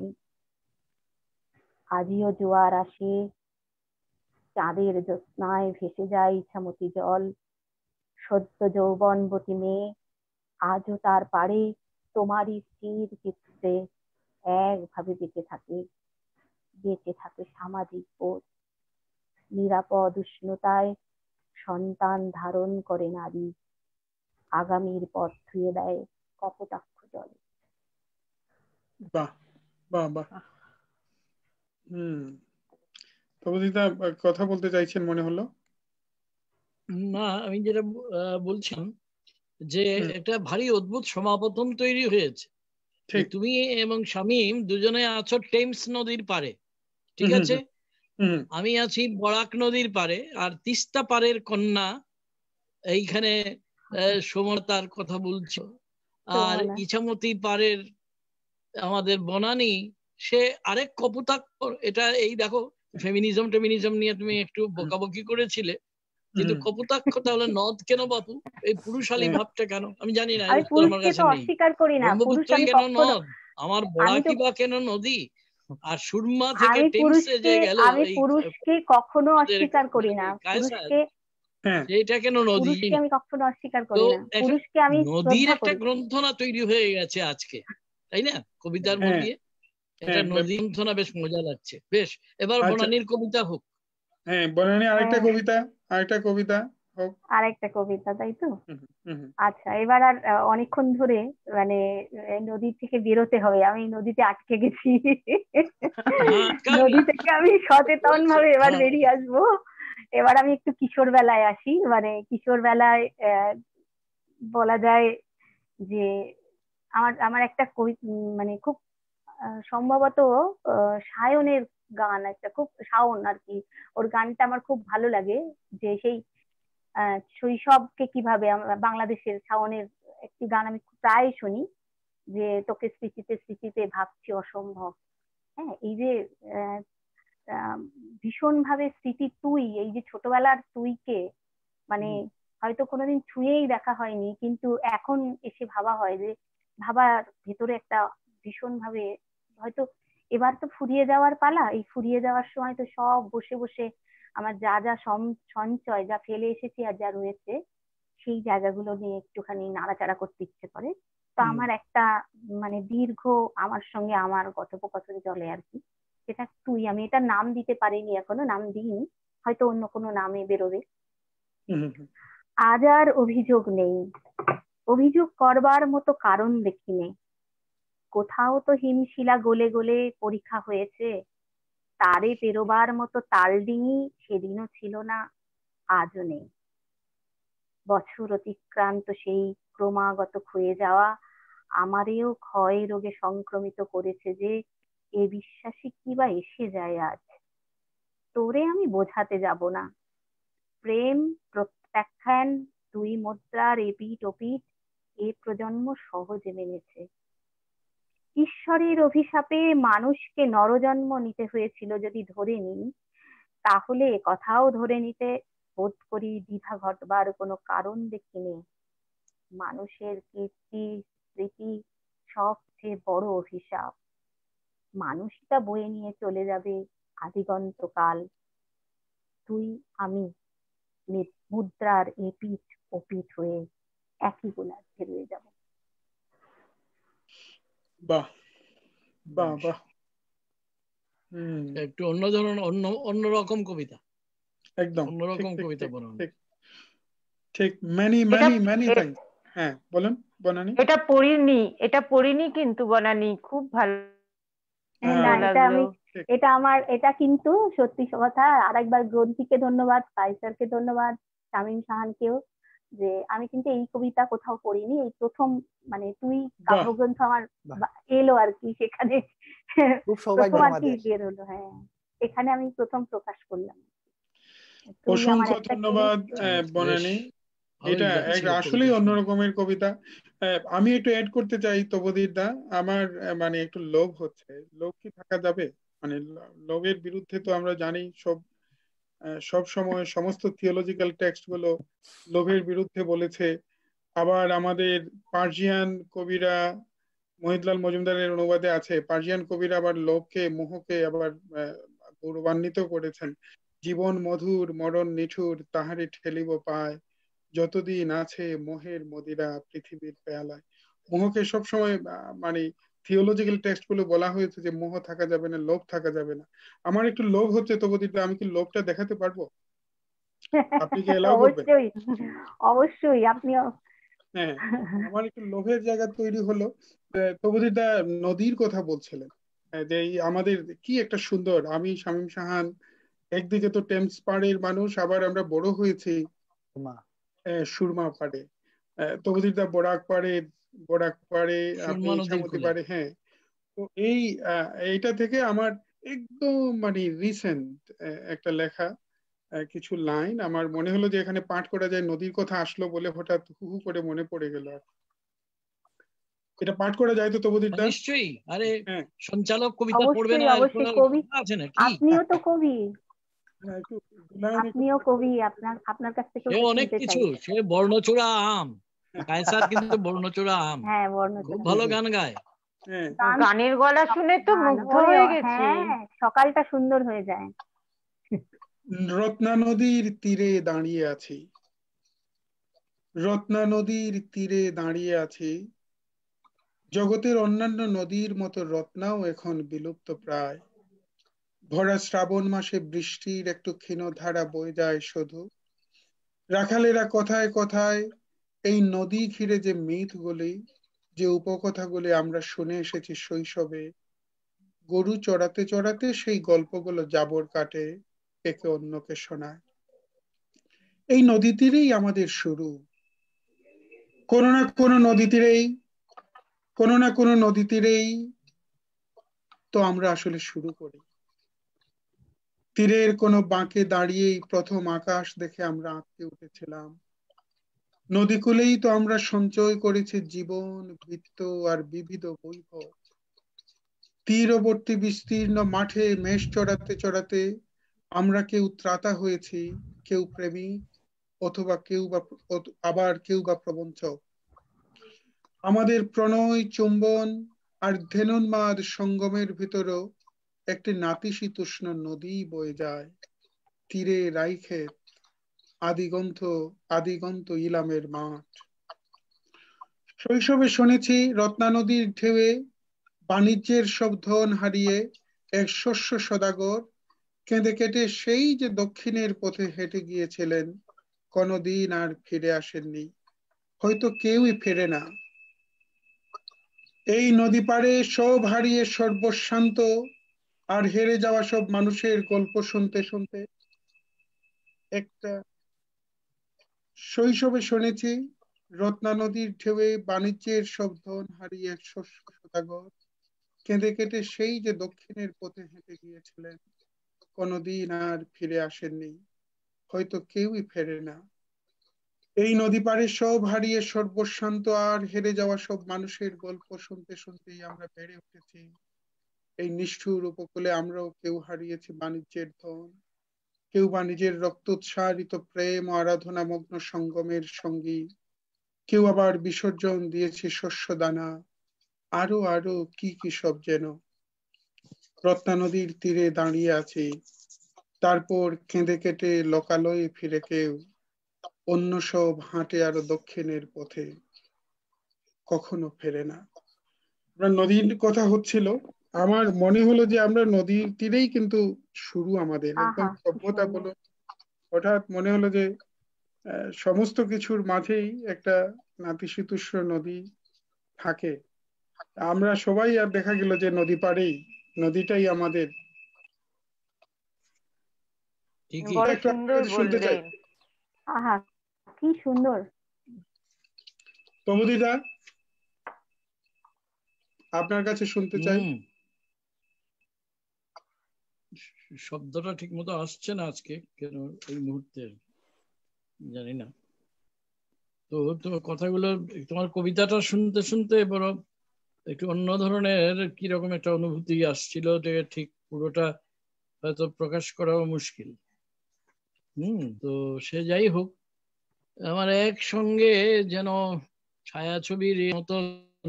Speaker 2: আজিও জোয়ার আসে, চাঁদের জ্যোৎস্নায় ভেসে যায় ইছামতি জল। সদ্য যৌবনবতী মেয়ে আজও তার পাড়ে তোমারই স্থির চিত্রে একভাবে বেঁচে থাকে। বেঁচে থাকে সামাজিক বোধ। নিরাপদ উষ্ণতায় সন্তান ধারণ করে নারী, আগামীর পথ ধুয়ে দেয় কপোতাক্ষ জলে।
Speaker 1: বাহ বাহ বাহ। হম তপদিতা কথা বলতে চাইছেন মনে হলো।
Speaker 3: না, আমি যেটা বলছিলাম যে একটা ভারী অদ্ভুত সমাপতন তৈরি হয়েছে। তুমি এবং শামীম দুজনে আছো টেমস নদীর পারে, ঠিক আছে? আমি আছি বরাক নদীর পারে, আর তিস্তা পারের কন্যা এইখানে সমতার কথা বলছো। আর ইছামতি পারের আমাদের বনানী, সে আরেক কপোতাক্ষ। এটা এই দেখো, ফেমিনিজম টেমিনিজম নিয়ে তুমি একটু বকাবকি করেছিলে, কিন্তু কপোতাক্ষ তাহলে নদ কেন বাপু? এই পুরুষালী ভাবটা কেন? আমি জানি না, আমার কাছে নেই। ব্রহ্মপুত্রই কেন নদ? আমার বরাকি বা কেন নদী? আর সুরমা থেকে টেমসে যে গেল,
Speaker 2: আমি পুরুষকে কখনো অস্বীকার করি না। পুরুষকে
Speaker 3: এটা কেন নদী?
Speaker 2: আমি কখনো অস্বীকার করি না। পুরুষকে আমি
Speaker 3: নদীর একটা গ্রন্থনা তৈরি হয়ে গেছে আজকে, তাই না? কবিতার মধ্যে এটা নদী গ্রন্থনা বেশ মজা লাগছে। বেশ, এবার বনানীর কবিতা হোক।
Speaker 1: হ্যাঁ, বনানী আরেকটা কবিতা, আরেকটা কবিতা হোক,
Speaker 2: আরেকটা কবিতা, তাই তো? আচ্ছা, এবার আর অনেকক্ষণ ধরে মানে নদী থেকে বেরোতে হবে। আমি নদীতে আটকে গেছি। নদী থেকে আমি সচেতন ভাবে এবার বেরিয়ে আসবো। এবার আমি একটু কিশোর বেলায় আসি। মানে কিশোর বেলায় বলা যায় যে আমার আমার একটা কবি মানে খুব সম্ভবত সায়নের গান, একটা খুব শাওন আর কি, ওর গানটা আমার খুব ভালো লাগে। যে সেই শৈশবকে কিভাবে বাংলাদেশের শাওনের একটি গান আমি প্রায় শুনি, যে তোকে স্মৃতিতে স্মৃতিতে ভাবছি অসম্ভব। হ্যাঁ, এই যে ভীষণ ভাবে স্মৃতি, তুই এই যে ছোটবেলার তুইকে মানে হয়তো কোনোদিন ছুঁয়েই দেখা হয়নি, কিন্তু এখন এসে ভাবা হয় যে ভাবার ভেতরে একটা ভীষণ ভাবে হয়তো এবার তো ফুরিয়ে যাওয়ার পালা। এই ফুরিয়ে যাওয়ার সময় তো সব বসে বসে আমার যা যা সঞ্চয়, যা ফেলে এসেছি আর যা রয়েছে, সেই জায়গাগুলো নিয়ে একটুখানি নাড়াচাড়া করতে ইচ্ছে করে। তো আমার একটা মানে দীর্ঘ আমার সঙ্গে আমার কথোপকথন চলে আর কি, সেটা তুই। আমি এটা নাম দিতে পারিনি, এখনো নাম দিইনি, হয়তো অন্য কোনো নামে বেরোবে। আজ আর অভিযোগ নেই, অভিযোগ করবার মতো কারণ দেখিনি। কোথাও তো হিমশিলা গলে গলে পরীক্ষা হয়েছে, তারে পেরোবার মতো তালডিঙি সেদিনও ছিল না, আজও নেই। বছর অতিক্রান্ত সেই ক্রমাগত ক্ষয়ে যাওয়া আমারেও ক্ষয় রোগে সংক্রমিত করেছে যে এ বিশ্বাসই কি বা এসে যায় আজ। তোরে আমি বোঝাতে যাব না, প্রেম প্রত্যাখ্যান দুই মুদ্রার এপিঠ ওপিঠ এ প্রজন্ম সহজে মেনেছে। ঈশ্বরের অভিশাপে মানুষকে নরজন্ম নিতে হয়েছিল যদি ধরে নিই, তাহলে কথাও ধরে নিতে বোধ করি দ্বিধা ঘটবার কোনো কারণ দেখি নেই। মানুষের কীর্তি স্মৃতি সবচেয়ে বড় অভিশাপ, মানুষটা বয়ে নিয়ে চলে যাবে আদিগন্তকাল। তুই আমি মুদ্রার এপিঠ ওপিঠ হয়ে একই গোলার্ধে রয়ে যাব।
Speaker 1: বাহ বাহ বাহ হুম
Speaker 3: একটু অন্য ধরনের অন্য অন্যরকম কবিতা,
Speaker 1: একদম
Speaker 3: অন্যরকম কবিতা বলুন।
Speaker 1: ঠিক ঠিক ম্যানি ম্যানি ম্যানি থ্যাঙ্কস। হ্যাঁ বলুন বনানী।
Speaker 5: এটা পড়িনি, এটা পড়িনি কিন্তু বনানী খুব ভালো
Speaker 2: না এটা আমি এটা আমার এটা কিন্তু সত্যি কথা। আরেকবার গ্রন্থিকে ধন্যবাদ, কাইসারকে ধন্যবাদ, শামীম শাহানকেও, যে আমি কিন্তু এই কবিতা কোথাও পড়িনি, এই প্রথম মানে তুই কাব্যগ্রন্থ আমার এলো আর কি, সেখানে প্রথম আর কি বের হলো। হ্যাঁ এখানে আমি প্রথম প্রকাশ করলাম।
Speaker 1: অসংখ্য ধন্যবাদ বনানী, এটা আসলেই অন্য রকমের কবিতা। আমি একটু অ্যাড করতে চাই তপোদীপ দা, আমার মানে একটু লোভ হচ্ছে। লোভ কি থাকা যাবে? মানে লোভের বিরুদ্ধে তো আমরা জানি সব সব সময় সমস্ত থিওলজিক্যাল টেক্সট গুলো লোভের বিরুদ্ধে বলেছে। আবার আমাদের পার্সিয়ান কবিরা, মহিদলাল মজুমদারের অনুবাদে আছে, পার্সিয়ান কবিরা আবার লোভকে মোহকে আবার গৌরবান্বিত করেছেন। জীবন মধুর মরণ নিঠুর তাহারে ঠেলিব পায়, যতদিন আছে মোহের মদিরা পৃথিবীর পেয়ালায়। মোহকে সবসময় মানে থিওলজিক্যাল টেক্সট গুলো বলা হয়েছে যে মোহ থাকা যাবে না, লোভ থাকা যাবে না। আমার একটু লোভ হচ্ছে তপোদীপা, আমি কি লোভটা দেখাতে পারবো? আপনি কি এলাও করবেন?
Speaker 2: অবশ্যই অবশ্যই আপনিও।
Speaker 1: হ্যাঁ আমার একটু লোভের জায়গা তৈরি হলো। তপোদীপা নদীর কথা বলছিলেন, যে আমাদের কি একটা সুন্দর, আমি শামীম শাহান একদিকে তো টেমস পাড়ের মানুষ, আবার আমরা বড় হয়েছি সুরমা পাড়ে, তপোদীপা বরাক পাড়ে, বরাক পাড়ে আপনি ইছামতি পাড়ে। হ্যাঁ তো এই এইটা থেকে আমার একদম মানে রিসেন্ট একটা লেখা কিছু লাইন আমার মনে হলো যে এখানে পাঠ করা যায়, নদীর কথা আসলো বলে হঠাৎ হু হু করে মনে পড়ে গেল। এটা পাঠ করা যায় তো তপোদীপা?
Speaker 3: নিশ্চয়ই। আরে সঞ্চালক কবিতা পড়বে না?
Speaker 2: অবশ্যই কবি, আপনিও তো কবি, আপনিও কবি, আপনার আপনার কাছ থেকে
Speaker 3: অনেক কিছু। সে বর্ণচূড়া আম, কায়সার কিন্তু বর্ণচূড়া আম।
Speaker 2: হ্যাঁ বর্ণচূড়া,
Speaker 3: খুব ভালো গান গায়।
Speaker 5: গানের গলা শুনে তো মুগ্ধ হয়ে গেছি।
Speaker 2: হ্যাঁ সকালটা সুন্দর হয়ে যায়।
Speaker 1: রত্না নদীর তীরে দাঁড়িয়ে আছি, রত্না নদীর তীরে দাঁড়িয়ে আছি, জগতের অন্যান্য নদীর মতো রত্নাও এখন বিলুপ্ত প্রায়। ভরা শ্রাবণ মাসে বৃষ্টির একটু ক্ষীণ ধারা বয়ে যায় শুধু। রাখালেরা কথায় কথায় এই নদী ঘিরে যে মিথগুলি, যে উপকথাগুলি আমরা শুনে এসেছি শৈশবে, গরু চড়াতে চড়াতে সেই গল্পগুলো জাবর কাটে, একে অন্যকে শোনায়। এই নদী তীরেই আমাদের শুরু, কোনো না কোনো নদী তীরেই কোনো না কোনো নদী তীরেই তো আমরা আসলে শুরু করি। তীরের কোনো বাঁকে দাঁড়িয়েই প্রথম আকাশ দেখে আমরা আঁতকে উঠেছিলাম। নদীকূলেই তো আমরা সঞ্চয় করেছি জীবন, বৃত্ত আর বিবিধ বৈভব। তীরবর্তী বিস্তীর্ণ মাঠে মেষ চড়াতে চড়াতে আমরা কেউ ত্রাতা হয়েছি, কেউ প্রেমী, অথবা কেউ বা আবার কেউ বা প্রবঞ্চক। আমাদের প্রণয় চুম্বন আর ধেনুন্মাদ সঙ্গমের ভিতরও একটি নাতিশীতোষ্ণ নদী বয়ে যায়। তীরে রাইক্ষেত, আদিগন্ত আদিগন্ত ইলামের মাঠ। শৈশবে শুনেছি রত্না নদীর ঢেউয়ে বাণিজ্যের সব ধন হারিয়ে এক শস্য সদাগর কেঁদে কেটে সেই যে দক্ষিণের পথে হেঁটে গিয়েছিলেন, কোনদিন আর ফিরে আসেননি, হয়তো কেউই ফেরে না। এই নদী পাড়ে সব হারিয়ে সর্বশান্ত আর হেরে যাওয়া সব মানুষের গল্প শুনতে শুনতে একটা শৈশবে শুনেছি রত্না নদীর ঢেউয়ে বাণিজ্যের সব ধন হারিয়ে এক শস্য সদাগর কেঁদে কেটে সেই যে দক্ষিণের পথে হেঁটে গিয়েছিলেন, কোনদিন আর ফিরে আসেননি, হয়তো কেউই ফেরে না। এই নদী পাড়ে সব হারিয়ে সর্বশান্ত আর হেরে যাওয়া সব মানুষের গল্প শুনতে শুনতেই আমরা বেড়ে উঠেছি। এই নিষ্ঠুর উপকূলে আমরাও কেউ হারিয়েছি বাণিজ্যের ধন, কেউ বা নিজের রক্তোৎসারিত প্রেম ও আরাধনা মগ্ন সঙ্গমের সঙ্গী, কেউ আবার বিসর্জন দিয়েছি শস্য দানা, আরো আরো কি কি সব যেন। রত্না নদীর তীরে দাঁড়িয়ে আছি, তারপর কেঁদে কেটে লোকালয়ে ফিরে কেউ, অন্য সব হাঁটে আরো দক্ষিণের পথে, কখনো ফেরে না। আমরা নদীর কথা হচ্ছিল, আমার মনে হলো যে আমরা নদীর তীরেই কিন্তু শুরু আমাদের একদম সভ্যতা বলো। হঠাৎ মনে হলো যে সমস্ত কিছুর মাঝেই একটা নাতিশীতোষ্ণ নদী থাকে। আমরা সবাই আর দেখা গেল যে নদী পাড়েই, নদীটাই আমাদের।
Speaker 5: বড় সুন্দর বললেন।
Speaker 2: আহা কি সুন্দর।
Speaker 1: প্রমোদিদা আপনার কাছে শুনতে চাই।
Speaker 3: শব্দটা ঠিক মতো আসছে না আজকে কেন এই মুহূর্তে জানি না। তো তোমার কথাগুলো, তোমার কবিতাটা শুনতে শুনতে বড় একটু অন্য ধরনের কিরকম একটা অনুভূতি আসছিল, যে ঠিক পুরোটা হয়তো প্রকাশ করাও মুশকিল। হম তো সে যাই হোক, আমার একসঙ্গে যেন ছায়াছবির মতন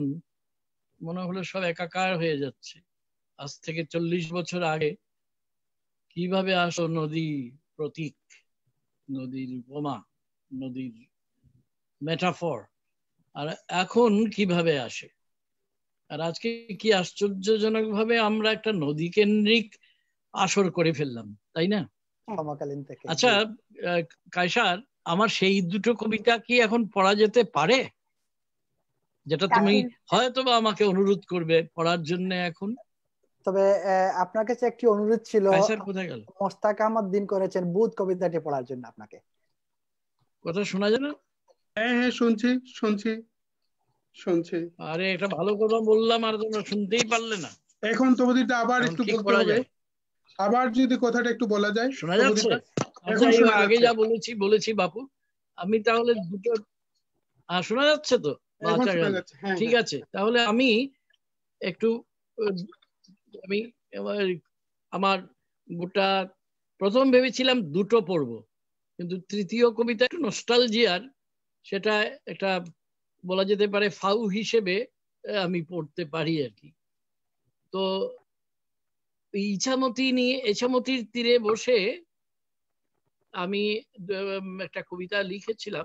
Speaker 3: মনে হলো সব একাকার হয়ে যাচ্ছে। আজ থেকে চল্লিশ বছর আগে কিভাবে আসো নদী প্রতীক, নদীর উপমা, নদীর মেটাফর, আর এখন কিভাবে আসে। আর আজকে কি আশ্চর্যজনক ভাবে আমরা একটা নদী কেন্দ্রিক আসর করে ফেললাম, তাই না? আচ্ছা কায়সার, আমার সেই দুটো কবিতা কি এখন পড়া যেতে পারে, যেটা তুমি হয়তো বা আমাকে অনুরোধ করবে পড়ার জন্য এখন?
Speaker 4: তবে আপনার কাছে একটি অনুরোধ ছিল,
Speaker 3: কোথায় গেল?
Speaker 4: মোস্তাক আহমদ দিন করেছেন বুধ কবিতাটি পড়ার জন্য আপনাকে।
Speaker 3: কথা শোনা যায় না?
Speaker 1: হ্যাঁ হ্যাঁ শুনছি শুনছি শুনছি।
Speaker 3: আরে এটা ভালো কথা বললাম আর তোমরা শুনতেই পারলে না।
Speaker 1: এখন তোমাদেরটা আবার একটু বলতে হবে, আবার যদি কথাটা একটু বলা যায়।
Speaker 3: শোনা যাচ্ছে?
Speaker 1: এখন শোনা
Speaker 3: আগে
Speaker 1: যাচ্ছে।
Speaker 3: যা বলেছি বলেছি বাপু, আমি তাহলে দুটো শোনা যাচ্ছে তো? ঠিক আছে, তাহলে আমি একটু আমি আমার গোটা প্রথম ভেবেছিলাম দুটো পড়বো, কিন্তু তৃতীয় কবিতা একটু নস্টালজিয়ার, সেটা একটা বলা যেতে পারে ফাউ হিসেবে আমি পড়তে পারি আর কি। তো ইছামতি নিয়ে, ইছামতির তীরে বসে আমি একটা কবিতা লিখেছিলাম।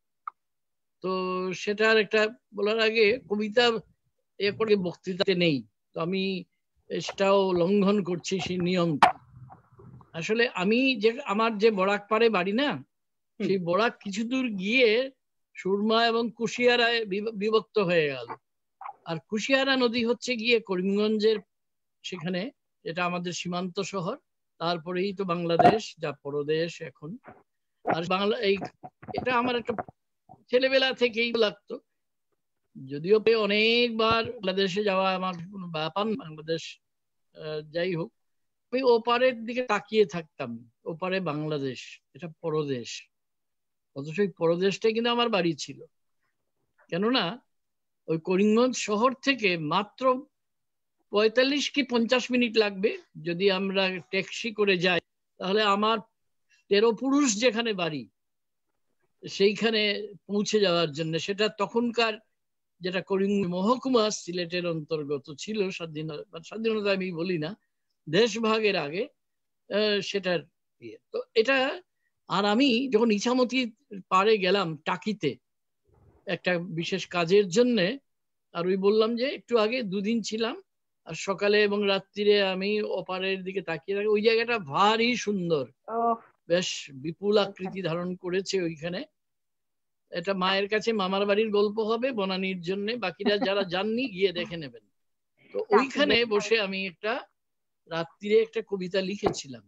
Speaker 3: তো সেটার একটা বলার আগে, কবিতা এ করে বক্তৃতাতে নেই, তো আমি সেটাও লঙ্ঘন করছি সেই নিয়মটা। আসলে আমি যে আমার যে বরাক পাড়ে বাড়ি না, সেই বরাক কিছু দূর গিয়ে সুরমা এবং কুশিয়ারায় বিভক্ত হয়ে গেল। আর কুশিয়ারা নদী হচ্ছে গিয়ে করিমগঞ্জের সেখানে, যেটা আমাদের সীমান্ত শহর, তারপরেই তো বাংলাদেশ, যা পরদেশ এখন। আর বাংলা এই এটা আমার একটা ছেলেবেলা থেকেই লাগতো, যদিও অনেকবার বাংলাদেশে যাওয়া আমার কোনো ব্যাপার, বাংলাদেশ যাই হোক, আমি ওপারের দিকে তাকিয়ে থাকতাম, ওপারে বাংলাদেশ, এটা পরদেশ। অথচ ওই পরদেশটাই কিন্তু আমার বাড়ি ছিল। কেননা ওই করিমগঞ্জ শহর থেকে মাত্র পঁয়তাল্লিশ কি পঞ্চাশ মিনিট লাগবে যদি আমরা ট্যাক্সি করে যাই, তাহলে আমার তেরো পুরুষ যেখানে বাড়ি সেইখানে পৌঁছে যাওয়ার জন্য, সেটা তখনকার যেটা করিমগঞ্জ মহকুমা সিলেটের অন্তর্গত ছিল, স্বাধীনতা স্বাধীনতা আমি বলি না, দেশভাগের আগে সেটার ইয়ে। তো এটা, আর আমি যখন ইছামতি পাড়ে গেলাম টাকিতে একটা বিশেষ কাজের জন্যে, আর ওই বললাম যে একটু আগে দুদিন ছিলাম, আর সকালে এবং রাত্রিরে আমি ওপারের দিকে তাকিয়ে থাকি। ওই জায়গাটা ভারী সুন্দর, বেশ বিপুল আকৃতি ধারণ করেছে ওইখানে। এটা মায়ের কাছে মামার বাড়ির গল্প হবে বনানীর জন্য, বাকিরা যারা যাননি গিয়ে দেখে নেবেন। তো ওইখানে বসে আমি একটা রাত্রিরে একটা কবিতা লিখেছিলাম।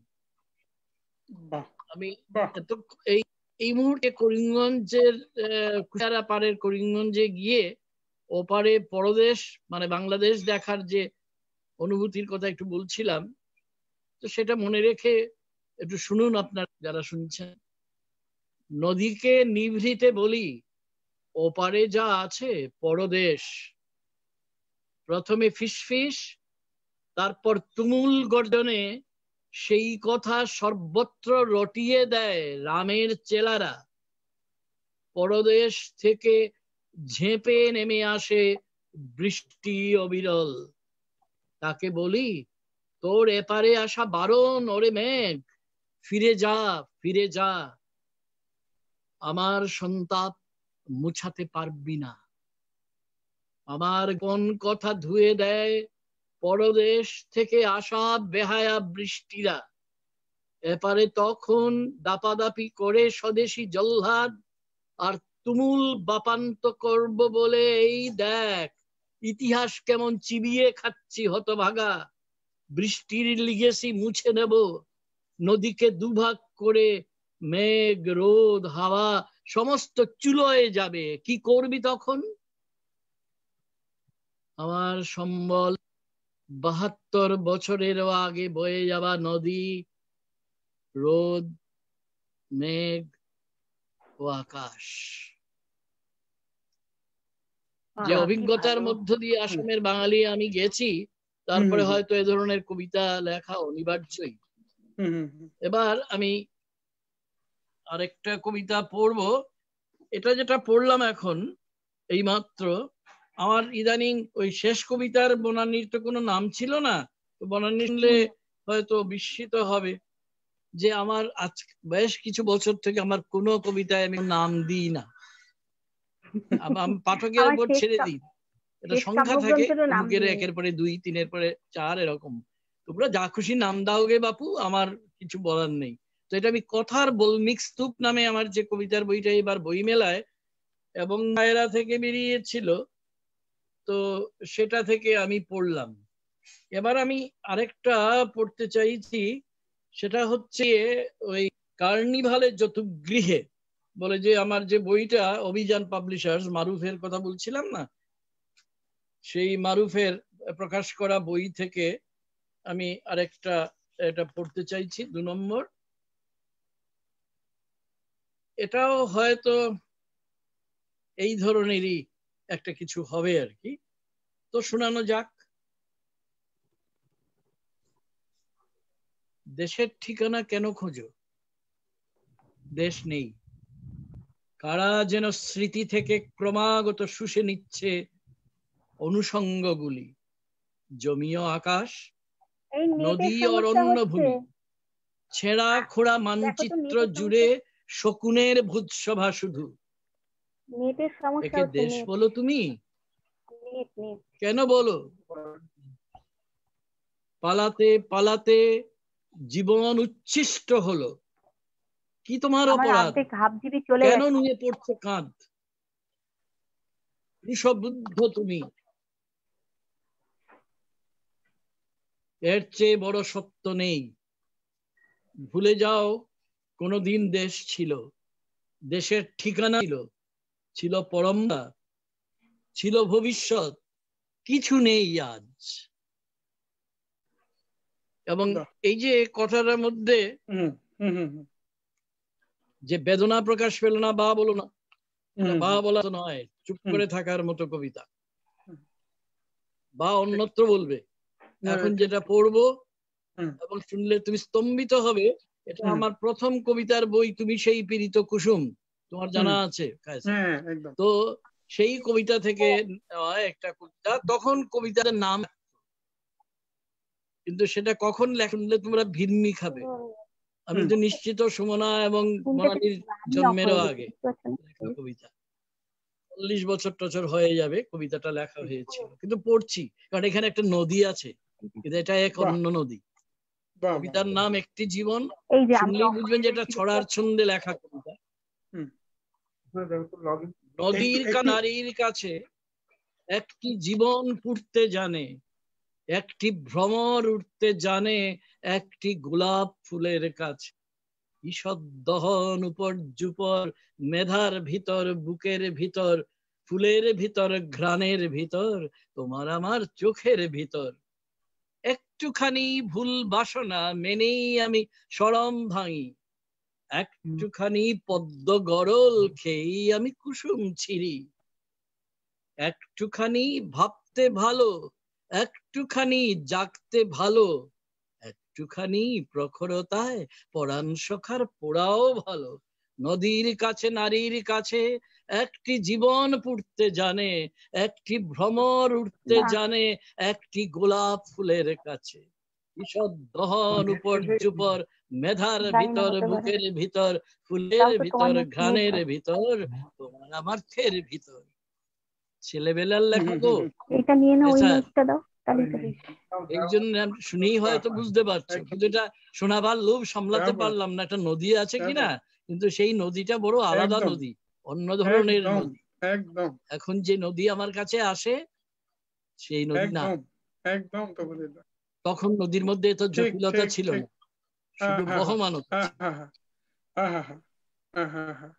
Speaker 3: আমি এই এই মুহূর্তে করিমগঞ্জের কুশিয়ারা পাড়ের করিমগঞ্জে গিয়ে ওপারে পরদেশ মানে বাংলাদেশ দেখার যে অনুভূতির কথা একটু বলছিলাম, তো সেটা মনে রেখে একটু শুনুন আপনারা যারা শুনছেন। নদীকে নিভৃতে বলি, ওপারে যা আছে পরদেশ। প্রথমে ফিসফিস, তারপর তুমুল গর্জনে সেই কথা সর্বত্র রটিয়ে দেয় রামের চেলারা। পরদেশ থেকে ঝেঁপে নেমে আসে বৃষ্টি অবিরল। তাকে বলি, তোর এপারে আসা বারণ, ওরে মেঘ ফিরে যা, ফিরে যা, আমার সন্তাপ মুছাতে পারবি না। আমার কোন কথা ধুয়ে দেয় পরদেশ থেকে আসা বেহায়া বৃষ্টিরা। এপারে তখন দাপাদাপি করে স্বদেশী জল্লাদ, আর তুমুল বাপান্ত করব বলে এই দেখ ইতিহাস কেমন চিবিয়ে খাচ্ছি হতভাগা। বৃষ্টির লিগেসি মুছে নেব, নদীকে দুভাগ করে মেঘ রোদ হাওয়া সমস্ত চুলোয় যাবে। কি করবি তখন? আমার সম্বল বাহাত্তর বছরেরও আগে বয়ে যাওয়া নদী, রোদ, মেঘ ও আকাশ। যে অভিজ্ঞতার মধ্য দিয়ে আসামের বাঙালি আমি গেছি, তারপরে হয়তো এ ধরনের কবিতা লেখা অনিবার্যই। এবার আমি আরেকটা কবিতা পড়বো। এটা যেটা পড়লাম এখন এই মাত্র, আমার ইদানিং ওই শেষ কবিতার বনানীর তো কোনো নাম ছিল না, তো বনানী শুনলে হয়তো বিস্মিত হবে যে আমার আজ বেশ কিছু বছর থেকে আমার কোনো কবিতায় আমি নাম দিই না। আমি পাঠকের উপর ছেড়ে দিই। এটা সংখ্যা থাকে, অমুকের একের পরে দুই, তিনের পরে চার, এরকম। তোমরা যা খুশি নাম দাও গে বাপু, আমার কিছু বলার নেই। তো এটা আমি কথার বলমিক স্তূপ নামে আমার যে কবিতার বইটা এবার বই মেলায় এবং দায়রা থেকে বেরিয়েছিল, তো সেটা থেকে আমি পড়লাম। এবার আমি আরেকটা পড়তে চাইছি, সেটা হচ্ছে ওই কার্নিভালের যতুগৃহে বলে যে আমার যে বইটা অভিযান পাবলিশার্স, মারুফের কথা বলছিলাম না, সেই মারুফের প্রকাশ করা বই থেকে আমি আরেকটা এটা পড়তে চাইছি, দু নম্বর। এটাও হয়তো এই ধরনেরই একটা কিছু হবে আর কি, তো শোনানো যাক। দেশের ঠিকানা কেন খোঁজো? দেশ নেই। কারা যেন স্মৃতি থেকে ক্রমাগত শুষে নিচ্ছে অনুষঙ্গগুলি। জমিও আকাশ, নদী অরণ্য ভূমি, ছেঁড়া খোড়া মানচিত্র জুড়ে শকুনের ভূতসভা শুধু। একে দেশ বলো তুমি? কেন বলো? পালাতে পালাতে জীবন উচ্ছিষ্ট হলো। কি তোমার অপরাধ? কেন নুয়ে পড়ছে কাঁধ? বিষবুদ্ধ তুমি। এর চেয়ে বড় সত্য নেই। ভুলে যাও কোনদিন দেশ ছিল, দেশের ঠিকানা ছিল, ছিল পরম্পরা, ছিল ভবিষ্যৎ, কিছু নেই আজ। এবং এই যে কথাটার মধ্যে যে বেদনা প্রকাশ পেল না, বা বলো না, বা বলা তো নয়, চুপ করে থাকার মতো কবিতা, বা অন্যত্র বলবে। এখন যেটা পড়বো এবং শুনলে তুমি স্তম্ভিত হবে, এটা আমার প্রথম কবিতার বই, তুমি সেই পীড়িত কুসুম, তোমার জানা আছে। তো সেই কবিতা থেকে একটা কবিতা, তখন কবিতার নাম, কিন্তু সেটা কখন লেখা শুনলে তোমরা ভিড়মি খাবে। আমি তো নিশ্চিত সুমনা এবং বনানীর জন্মেরও আগে লেখা কবিতা, চল্লিশ বছর টছর হয়ে যাবে কবিতাটা লেখা হয়েছিল, কিন্তু পড়ছি কারণ এখানে একটা নদী আছে, কিন্তু এটা এক অন্য নদী। কবিতার নাম একটি জীবন, শুনলেই বুঝবেন যে এটা ছড়ার ছন্দে লেখা কবিতা। নদীর নারীর কাছে একটি জীবন ফুটতে জানে, একটি ভ্রমর উঠতে জানে, একটি গোলাপ ফুলের কাছে। ঈষৎ দহন উপর্যুপর মেধার ভিতর, বুকের ভিতর, ফুলের ভিতর, ঘ্রাণের ভিতর, তোমার আমার চোখের ভিতর। একটুখানি ভুল বাসনা মেনেই আমি সরম ভাঙি, একটুখানি পদ্ম গরল খেয়েই আমি কুসুম ছিঁড়ি। একটুখানি ভাবতে ভালো, একটুখানি জাগতে ভালো, একটুখানি প্রখরতায় পরাণ সখার পোড়াও ভালো। নদীর কাছে নারীর কাছে একটি জীবন পুড়তে জানে, একটি ভ্রমর উঠতে জানে, একটি গোলাপ ফুলের কাছে। ঈষৎ দহন উপর্যুপর মেধার ভিতর, বুকের ভিতর, ফুলের ভিতর, ঘ্রাণের ভিতর, তোমার আমার ফের ভিতর। ছেলেবেলার লেখা তো।
Speaker 2: এটা নিয়ে না, ওই
Speaker 3: আচ্ছা,
Speaker 2: নোটটা দাও তাহলে তো
Speaker 3: এই জন্য শুনেই হয়তো বুঝতে পারছো, কিন্তু এটা শোনাবার লোভ সামলাতে পারলাম না। একটা নদী আছে কিনা, কিন্তু সেই নদীটা বড় আলাদা
Speaker 1: একদম।
Speaker 3: নদী, অন্য ধরনের
Speaker 1: একদম
Speaker 3: নদী।
Speaker 1: একদম
Speaker 3: এখন যে নদী আমার কাছে আসে সেই নদী না।
Speaker 1: একদম একদম তো বলে দাও।
Speaker 3: তখন নদীর মধ্যে এত
Speaker 1: ঠিক
Speaker 3: জটিলতা
Speaker 1: ঠিক
Speaker 3: ছিল
Speaker 1: ঠিক।
Speaker 3: না, শুধু
Speaker 1: হ্যাঁ, হ্যাঁ,
Speaker 3: বহমানতা
Speaker 1: হ্যাঁ,
Speaker 3: ছিল।
Speaker 1: হ্যাঁ, হ্যাঁ, হ্যাঁ, হ্যাঁ, হ্যাঁ, হ্যাঁ, হ্যাঁ।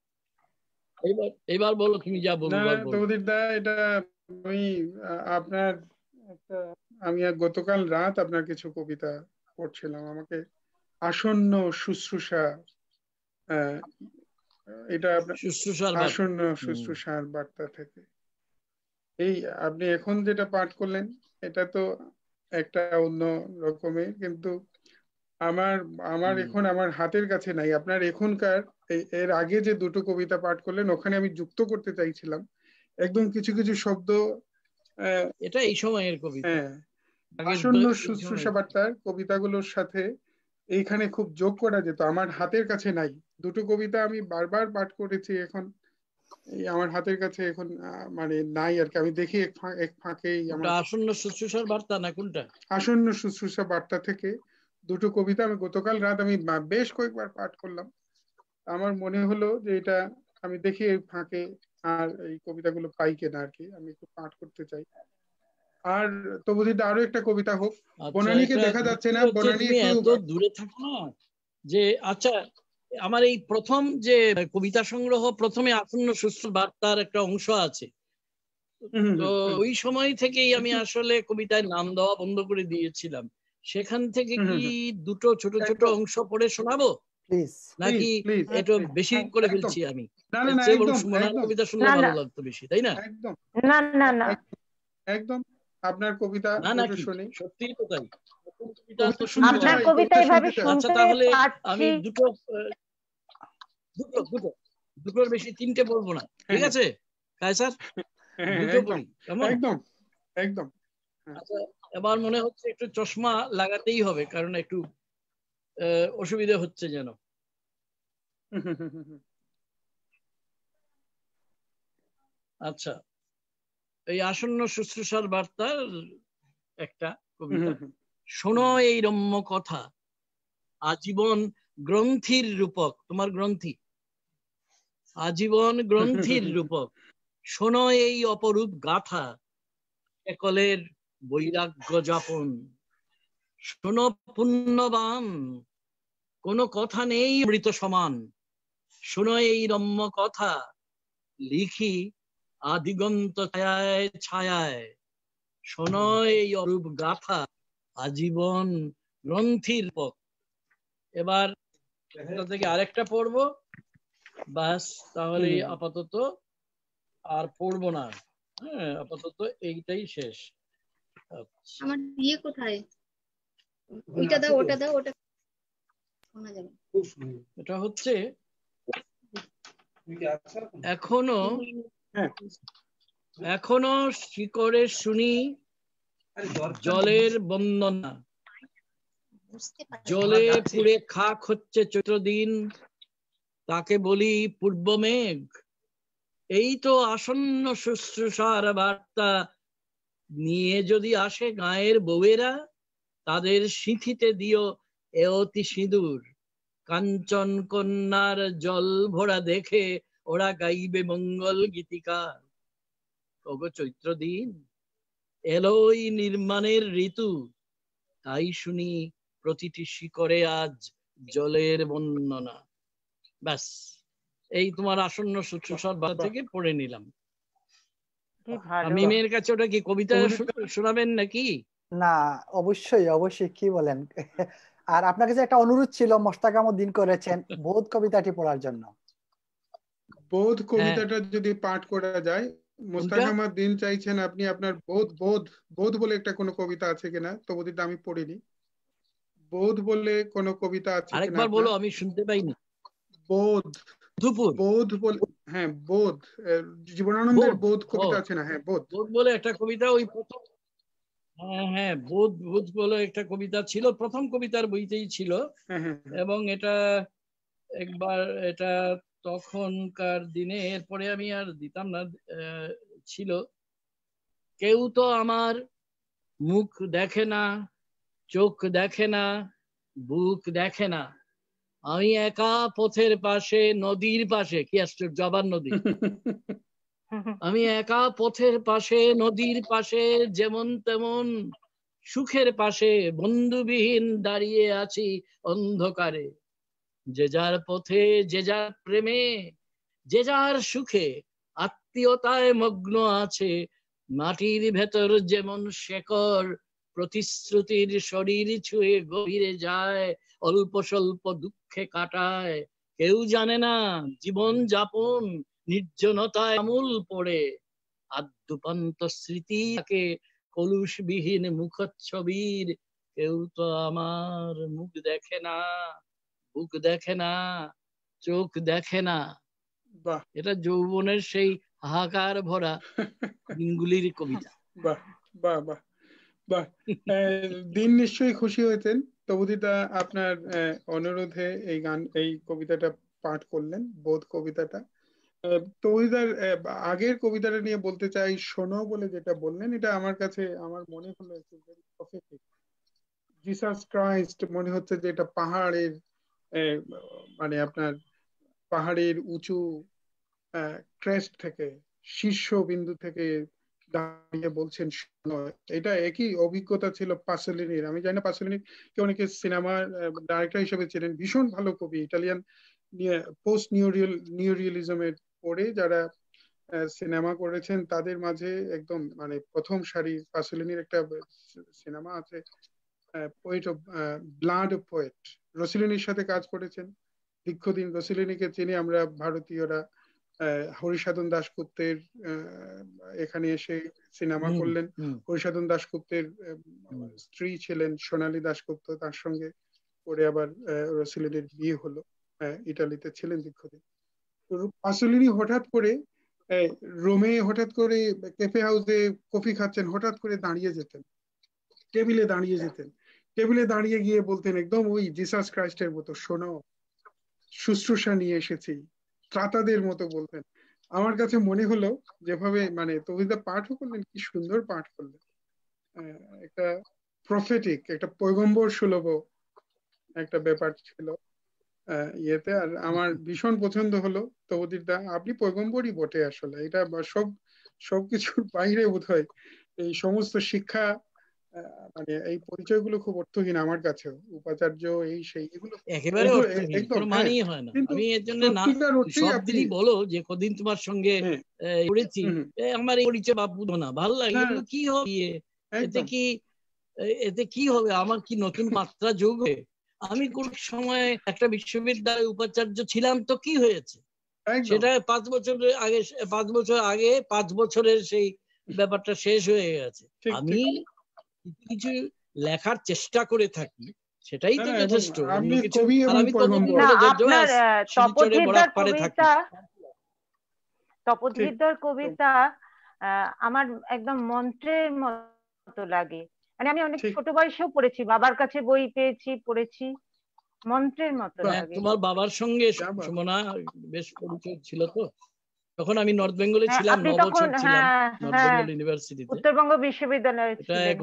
Speaker 3: এবার এবার বলো, তুমি যা
Speaker 1: না
Speaker 3: বলবার বলো।
Speaker 1: তৌদির দা, এটা আমি আ- আপনার একটা আমি আর গতকাল রাত আপনার কিছু কবিতা পড়ছিলাম। আমাকে আসন্ন শুশ্রূষা, আহ, এটা আপনার
Speaker 3: শুশ্রূষার বার্তা।
Speaker 1: আসন্ন
Speaker 3: হুম।
Speaker 1: শুশ্রূষার বার্তা থেকে এই আপনি এখন যেটা পাঠ করলেন, এটা তো একটা অন্য রকমের, কিন্তু আমার আমার
Speaker 3: হুম।
Speaker 1: এখন আমার হাতের কাছে নাই। আপনার এখনকার এই- এর আগে যে দুটো কবিতা পাঠ করলেন, ওখানে আমি যুক্ত করতে চাইছিলাম একদম কিছু কিছু শব্দ। আহ,
Speaker 3: এটা এই সময়ের কবিতা,
Speaker 1: হ্যাঁ,
Speaker 3: আগের
Speaker 1: আসন্ন
Speaker 3: দ- এই
Speaker 1: শুশ্রূষা
Speaker 3: সময়ের।
Speaker 1: বার্তার কবিতাগুলোর সাথে এইখানে খুব যোগ করা যেত, আমার হাতের কাছে নাই। দুটো কবিতা আমি বারবার পাঠ করেছি, এখন এই আমার হাতের কাছে এখন আহ, মানে নাই আর কি। আমি দেখি এক ফা- এক ফাঁকেই
Speaker 3: ওটা
Speaker 1: আমার
Speaker 3: আসন্ন শুশ্রূষার বার্তা না কোনটা?
Speaker 1: আসন্ন শুশ্রূষা বার্তা থেকে দুটো কবিতা আমি গতকাল রাত আমি বা- বেশ কয়েকবার পাঠ করলাম। আমার মনে হলো যে এটা আমি দেখি এই ফাঁকে আর এই কবিতাগুলো পাই কিনা আর কি, আমি একটু পাঠ করতে চাই। আর তবু যদি আরো একটা কবিতা হোক।
Speaker 3: আচ্ছা,
Speaker 1: বনানীকে
Speaker 3: এটা
Speaker 1: দেখা যাচ্ছে না,
Speaker 3: দ্বিতীয় হচ্ছে
Speaker 1: বনানী
Speaker 3: তুমি
Speaker 1: একটু।
Speaker 3: এত দূরে থাকো না যে, আচ্ছা আমার এই প্রথম যে কবিতা সংগ্রহ, প্রথমে আসন্ন শুশ্রূষার বার্তার একটা অংশ আছে,
Speaker 1: হুম, হুম,
Speaker 3: তো
Speaker 1: হুম,
Speaker 3: ওই সময় থেকেই আমি
Speaker 1: একটু
Speaker 3: আসলে কবিতায় নাম দেওয়া বন্ধ করে দিয়েছিলাম। সেখান থেকে
Speaker 1: হুম,
Speaker 3: কি
Speaker 1: হুম, হুম,
Speaker 3: দুটো ছোট ছোট
Speaker 1: একদম
Speaker 3: অংশ পড়ে শোনাবো,
Speaker 4: প্লিজ।
Speaker 1: প্লিজ
Speaker 3: নাকি
Speaker 1: প্লিজ
Speaker 3: একটু
Speaker 1: প্লিজ
Speaker 3: বেশি করে
Speaker 1: একদম।
Speaker 3: ফেলছি আমি?
Speaker 1: না না
Speaker 3: এর
Speaker 1: না,
Speaker 3: চেয়ে বরং
Speaker 1: একদম
Speaker 3: সুমনার
Speaker 1: একদম
Speaker 3: কবিতা শুনলে
Speaker 5: না
Speaker 3: ভালো
Speaker 5: না
Speaker 3: লাগতো বেশি, তাই না?
Speaker 1: একদম
Speaker 5: না না না
Speaker 1: এক- একদম আপনার কবিতা
Speaker 3: না
Speaker 1: দুটো
Speaker 3: নাকি
Speaker 1: শুনি।
Speaker 3: সত্যিই তো তাই, প্রথম কবিতা তো
Speaker 1: কবিতা শুনতে
Speaker 3: শুনবো
Speaker 5: আপনার
Speaker 3: আমি।
Speaker 1: চাই,
Speaker 5: কবিতা
Speaker 1: কবিতা
Speaker 5: এভাবে
Speaker 1: শুনতে চাই।
Speaker 3: আচ্ছা,
Speaker 5: শুনতে
Speaker 3: তাহলে আমি
Speaker 5: পাচ্ছি।
Speaker 3: দুটো আহ, দুটো দুটো দুটোর বেশি তিনটে বলবো না,
Speaker 1: হ্যাঁ,
Speaker 3: ঠিক
Speaker 1: হ্যাঁ,
Speaker 3: আছে কায়সার?
Speaker 1: হ্যাঁ,
Speaker 3: দুটো
Speaker 1: একদম
Speaker 3: বলি কেমন?
Speaker 1: একদম একদম। হ্যাঁ।
Speaker 3: আচ্ছা, এবার মনে হচ্ছে একটু চশমা লাগাতেই হবে, কারণ একটু আহ, অসুবিধা হচ্ছে যেন।
Speaker 1: হুম, হুম, হুম, হুম, হুম,
Speaker 3: আচ্ছা, এই আসন্ন শুশ্রূষার বার্তার একটা
Speaker 1: হুম,
Speaker 3: কবিতা।
Speaker 1: হুম,
Speaker 3: শোনো এই রম্য কথা, আজীবন গ্রন্থির রূপক, তোমার গ্রন্থি, আজীবন
Speaker 1: হুম,
Speaker 3: গ্রন্থির
Speaker 1: হুম,
Speaker 3: রূপক। শোনো এই অপরূপ গাথা, একলের বৈরাগ্য যাপন। শোনো পুণ্যবান, কোনো কথা নেই অমৃত সমান। শোনো এই রম্য কথা, লিখি আদিগন্ত ছায়ায় ছায়ায়। শোনো এই অরূপ গাথা, আজীবন গ্রন্থির পথ। এবার এটা থেকে আরেকটা পড়বো, বাস তাহলে
Speaker 1: হুম,
Speaker 3: আপাতত আর পড়বো না। হ্যাঁ, আপাতত এইটাই শেষ। আচ্ছা,
Speaker 6: আমার ইয়ে কোথায়? ওইটা দাও, ওটা দাও, ওটা শোনা যাবে।
Speaker 3: এটা হচ্ছে এখনো
Speaker 1: হ্যাঁ,
Speaker 3: এখনো শিকড়ে শুনি জলের বন্দনা।
Speaker 6: বুঝতে পারছি।
Speaker 3: জলে পুড়ে খাক হচ্ছে চৈত্র দিন, তাকে বলি পূর্ব মেঘ। এই তো আসন্ন শুশ্রূষার বার্তা নিয়ে যদি আসে গায়ের বউয়েরা, তাদের সিঁথিতে দিও এ অতি সিঁদুর। কাঞ্চন কন্যার জল ভরা দেখে ওরা গাইবে মঙ্গল গীতিকা। ওগো চৈত্র দিন, এলোই নির্মাণের ঋতু, তাই শুনি প্রতিটি শিকড়ে আজ জলের বন্দনা। ব্যাস, এই তোমার আসন্ন শুশ্রূষার বার্তা থেকে পড়ে নিলাম।
Speaker 5: কি ভালো।
Speaker 3: আমি মেয়ের কাছে ওটা কি কবিতা
Speaker 1: তৌহিদুল
Speaker 3: শু- শোনাবেন নাকি?
Speaker 4: না, অবশ্যই অবশ্যই, কি বলেন। আর আপনার কাছে একটা অনুরোধ ছিল, মোশতাক আহমদ দিন করেছেন বোধ কবিতাটি পড়ার জন্য।
Speaker 1: বোধ
Speaker 3: হ্যাঁ,
Speaker 1: কবিতাটা যদি পাঠ করা যায়। মোস্তাক
Speaker 3: কোনটা?
Speaker 1: আহমদ দিন চাইছেন আপনি আপনার বোধ বোধ বোধ বলে একটা কোনো কবিতা আছে কিনা, তবু দিনটা আমি পড়িনি। বোধ বলে কোনো কবিতা আছে কিনা
Speaker 3: আরেকবার বলো,
Speaker 1: আপনার?
Speaker 3: আমি শুনতে পাইনি।
Speaker 1: বোধ
Speaker 3: দুপুর
Speaker 1: বোধ বলে, হ্যাঁ বোধ, আহ, জীবনানন্দের
Speaker 3: বোধ,
Speaker 1: বোধ
Speaker 3: ও
Speaker 1: কবিতা আছে না? হ্যাঁ বোধ।
Speaker 3: বোধ বলে একটা কবিতা, ওই প্রথম, হ্যাঁ হ্যাঁ, বোধ বোধ বলে একটা কবিতা ছিল, প্রথম কবিতার বইতেই ছিল।
Speaker 1: হ্যাঁ, হ্যাঁ, হ্যাঁ,
Speaker 3: এবং এটা একবার, এটা তখনকার দিনে, এরপরে আমি আর দিতাম না, আহ, ছিল, কেউ তো আমার মুখ দেখে না, চোখ দেখে না, বুক দেখে না, আমি একা পথের পাশে, নদীর পাশে, কি আশ্চর্য, আবার নদী, আমি একা পথের পাশে, নদীর পাশে, যেমন তেমন সুখের পাশে, বন্ধুবিহীন দাঁড়িয়ে আছি অন্ধকারে। যে যার পথে, যে যার প্রেমে, যে যার সুখে, আত্মীয়তায় মগ্ন আছে। মাটির ভেতর যেমন শেকড়, প্রতিশ্রুতির শরীর ছুঁয়ে গভীরে যায়, অল্প স্বল্প দুঃখে কাটায়। কেউ জানে না জীবন যাপন নির্জনতায় আমূল পড়ে। আদ্যপান্ত স্মৃতিকে কলুষবিহীন মুখচ্ছবির, কেউ তো আমার মুখ দেখে না, বুক দেখে না, চোখ দেখে না। এটা যৌবনের সেই হাহাকার ভরা দিনগুলির কবিতা।
Speaker 1: বাহ বাহ বাহ বাহ। দিন নিশ্চয়ই খুশি হয়েছেন তবুদিদা আপনার অনুরোধে এই গান, এই কবিতাটা পাঠ করলেন, বোধ কবিতাটা। তবুদিদার আগের কবিতাটা নিয়ে বলতে চাই, শোনো বলে যেটা বললেন, এটা আমার কাছে, আমার মনে হলো জিসাস ক্রাইস্ট মনে হচ্ছে যে এটা পাহাড়ের, মানে আপনার পাহাড়ের উঁচু ক্রেস্ট থেকে, শীর্ষ বিন্দু থেকে দাঁড়িয়ে বলছেন শোনো। এটা একই অভিজ্ঞতা ছিল পাসোলিনির। আমি জানি না পাসোলিনি কে অনেকে সিনেমার ডাইরেক্টর হিসেবে ছিলেন, ভীষণ ভালো কবি, ইটালিয়ান পোস্ট নিউরিয়াল নিউরিয়ালিজমের পরে যারা সিনেমা করেছেন তাদের মাঝে একদম মানে প্রথম সারি। পাসোলিনির একটা সিনেমা আছে poet of blood of poet, রসিলিনির সাথে কাজ করেছেন দীর্ঘদিন। রসিলিনিকে চিনি আমরা ভারতীয়রা। হরিসাধন দাশগুপ্তের এখানে এসে সিনেমা করলেন। হরিসাধন দাশগুপ্তের স্ত্রী ছিলেন সোনালী দাশগুপ্ত, তার সঙ্গে পরে আবার রসিলিনির বিয়ে হলো, ইটালিতে ছিলেন দীর্ঘদিন। পাসোলিনি হঠাৎ করে রোমে, হঠাৎ করে ক্যাফে হাউসে কফি খাচ্ছেন, হঠাৎ করে দাঁড়িয়ে যেতেন, টেবিলে দাঁড়িয়ে যেতেন, টেবিলে দাঁড়িয়ে গিয়ে বলতেন একদম ওই জিসাস ক্রাইস্টের মতো, শোনো শুশ্রূষা নিয়ে এসেছি, ত্রাতাদের মতো বলতেন। আমার কাছে মনে হলো যেভাবে মানে তবুদিদা পাঠও করলেন, কি সুন্দর পাঠ করলেন, একটা প্রফেটিক, একটা পয়গম্বর সুলভ একটা ব্যাপার ছিল ইয়েতে। আর আমার ভীষণ পছন্দ হলো তবুদিদা, আপনি পয়গম্বরই বটে আসলে। এটা সব সবকিছুর বাইরে বোধহয় এই সমস্ত শিক্ষা, মানে এই পরিচয়গুলো খুব অর্থহীন আমার কাছেও, উপাচার্য এই সেই, এগুলো
Speaker 3: একেবারে অর্থহীন, কোনো মানেই হয় না। আমি এর জন্য না সব দিনই বলো যে কদিন তোমার সঙ্গে পড়েছি, আমার এই পরিচয় বাপু না ভালো লাগে, এগুলো কি হবে, এতে কি এতে কি হবে, আমার কি নতুন মাত্রা যোগ হবে? আমি কোন সময় একটা বিশ্ববিদ্যালয়ে উপাচার্য ছিলাম তো কি হয়েছে, সেটা পাঁচ বছর আগে, পাঁচ বছর আগে পাঁচ বছরের সেই ব্যাপারটা শেষ হয়ে গেছে। আমি কিছু লেখার চেষ্টা করে থাকি, সেটাই তো যথেষ্ট।
Speaker 1: আমি কবি এবং পয়গম্বর।
Speaker 5: আপনার তপোধীরদার কবিতা, তপোধীরদার কবিতা আমার একদম মন্ত্রের মতো লাগে। মানে আমি অনেক ছোট বয়সেও পড়েছি, বাবার কাছে বই পেয়েছি, পড়েছি, মন্ত্রের মতো লাগে।
Speaker 3: তোমার বাবার সঙ্গে সুমনা বেশ পরিচয় ছিল তো, তখন আমি নর্থ বেঙ্গলে ছিলাম, ন বছর ছিলাম নর্থ বেঙ্গল ইউনিভার্সিটিতে,
Speaker 5: উত্তরবঙ্গ বিশ্ববিদ্যালয়ে ছিলেন।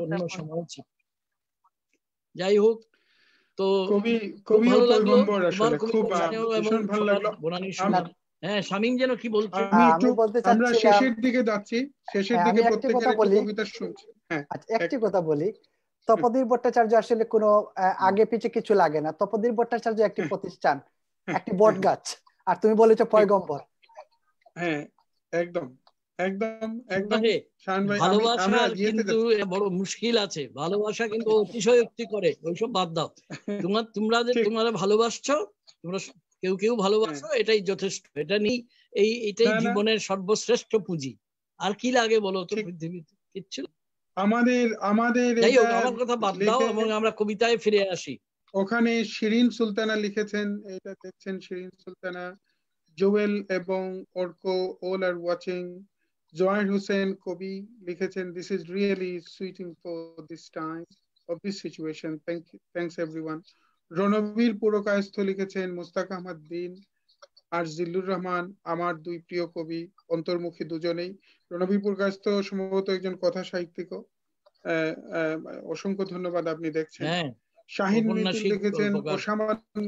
Speaker 3: যাই হোক, তো
Speaker 1: কবি কবি ও পয়গম্বর আসলে খুব ভীষণ ভালো লাগলো।
Speaker 3: হ্যাঁ, শামীম যেন কি বলছে,
Speaker 4: আমি একটু বলতে চাচ্ছি,
Speaker 1: আমরা শেষের দিকে যাচ্ছি, শেষের দিকে প্রত্যেকটা কবিতা শুনছি। হ্যাঁ,
Speaker 4: একটি কথা বলি, তপোধীর ভট্টাচার্য আসলে কোনো আগে পিছে কিছু লাগে না। তপোধীর ভট্টাচার্য একটি প্রতিষ্ঠান, একটি বট গাছ, আর তুমি বলেছো পয়গম্বর।
Speaker 1: হ্যাঁ, একদম একদম একদম।
Speaker 3: ভালোবাসা কিন্তু বড় মুশকিল আছে, ভালোবাসা কিন্তু অতিশয়োক্তি করে, ওইসব বাদ দাও। তোমার তোমরা যে তোমরা ভালোবাসছো, তোমরা কেউ কেউ ভালোবাসো, এটাই যথেষ্ট। এটা নিয়ে এই এটাই জীবনের সর্বশ্রেষ্ঠ পুঁজি। আর কি লাগে বলো তো পৃথিবীতে? কিচ্ছু।
Speaker 1: আমাদের আমাদের
Speaker 3: যাই হোক, আমার কথা বাদ দাও এবং আমরা কবিতায় ফিরে আসি।
Speaker 1: ওখানে শিরিন সুলতানা লিখেছেন, এটা দেখছেন শিরিন সুলতানা, জোয়েল এবং অর্ক all are watching. জোয়ার হোসেন কবি লিখেছেন, this is really suiting for this time of this situation. Thank you, thanks everyone. Ranbir Purkayastha লিখেছেন, মুস্তাক আহমদ দিন, আর জিল্লুর রহমান, আমার দুই প্রিয় কবি, অন্তর্মুখী দুজনেই। রণবীর প্রকাশ তো সম্ভবত একজন কথা সাহিত্যিকও। আহ, আহ, অসংখ্য ধন্যবাদ, আপনি দেখছেন। শাহিন নিতুল লিখেছেন অসামান্য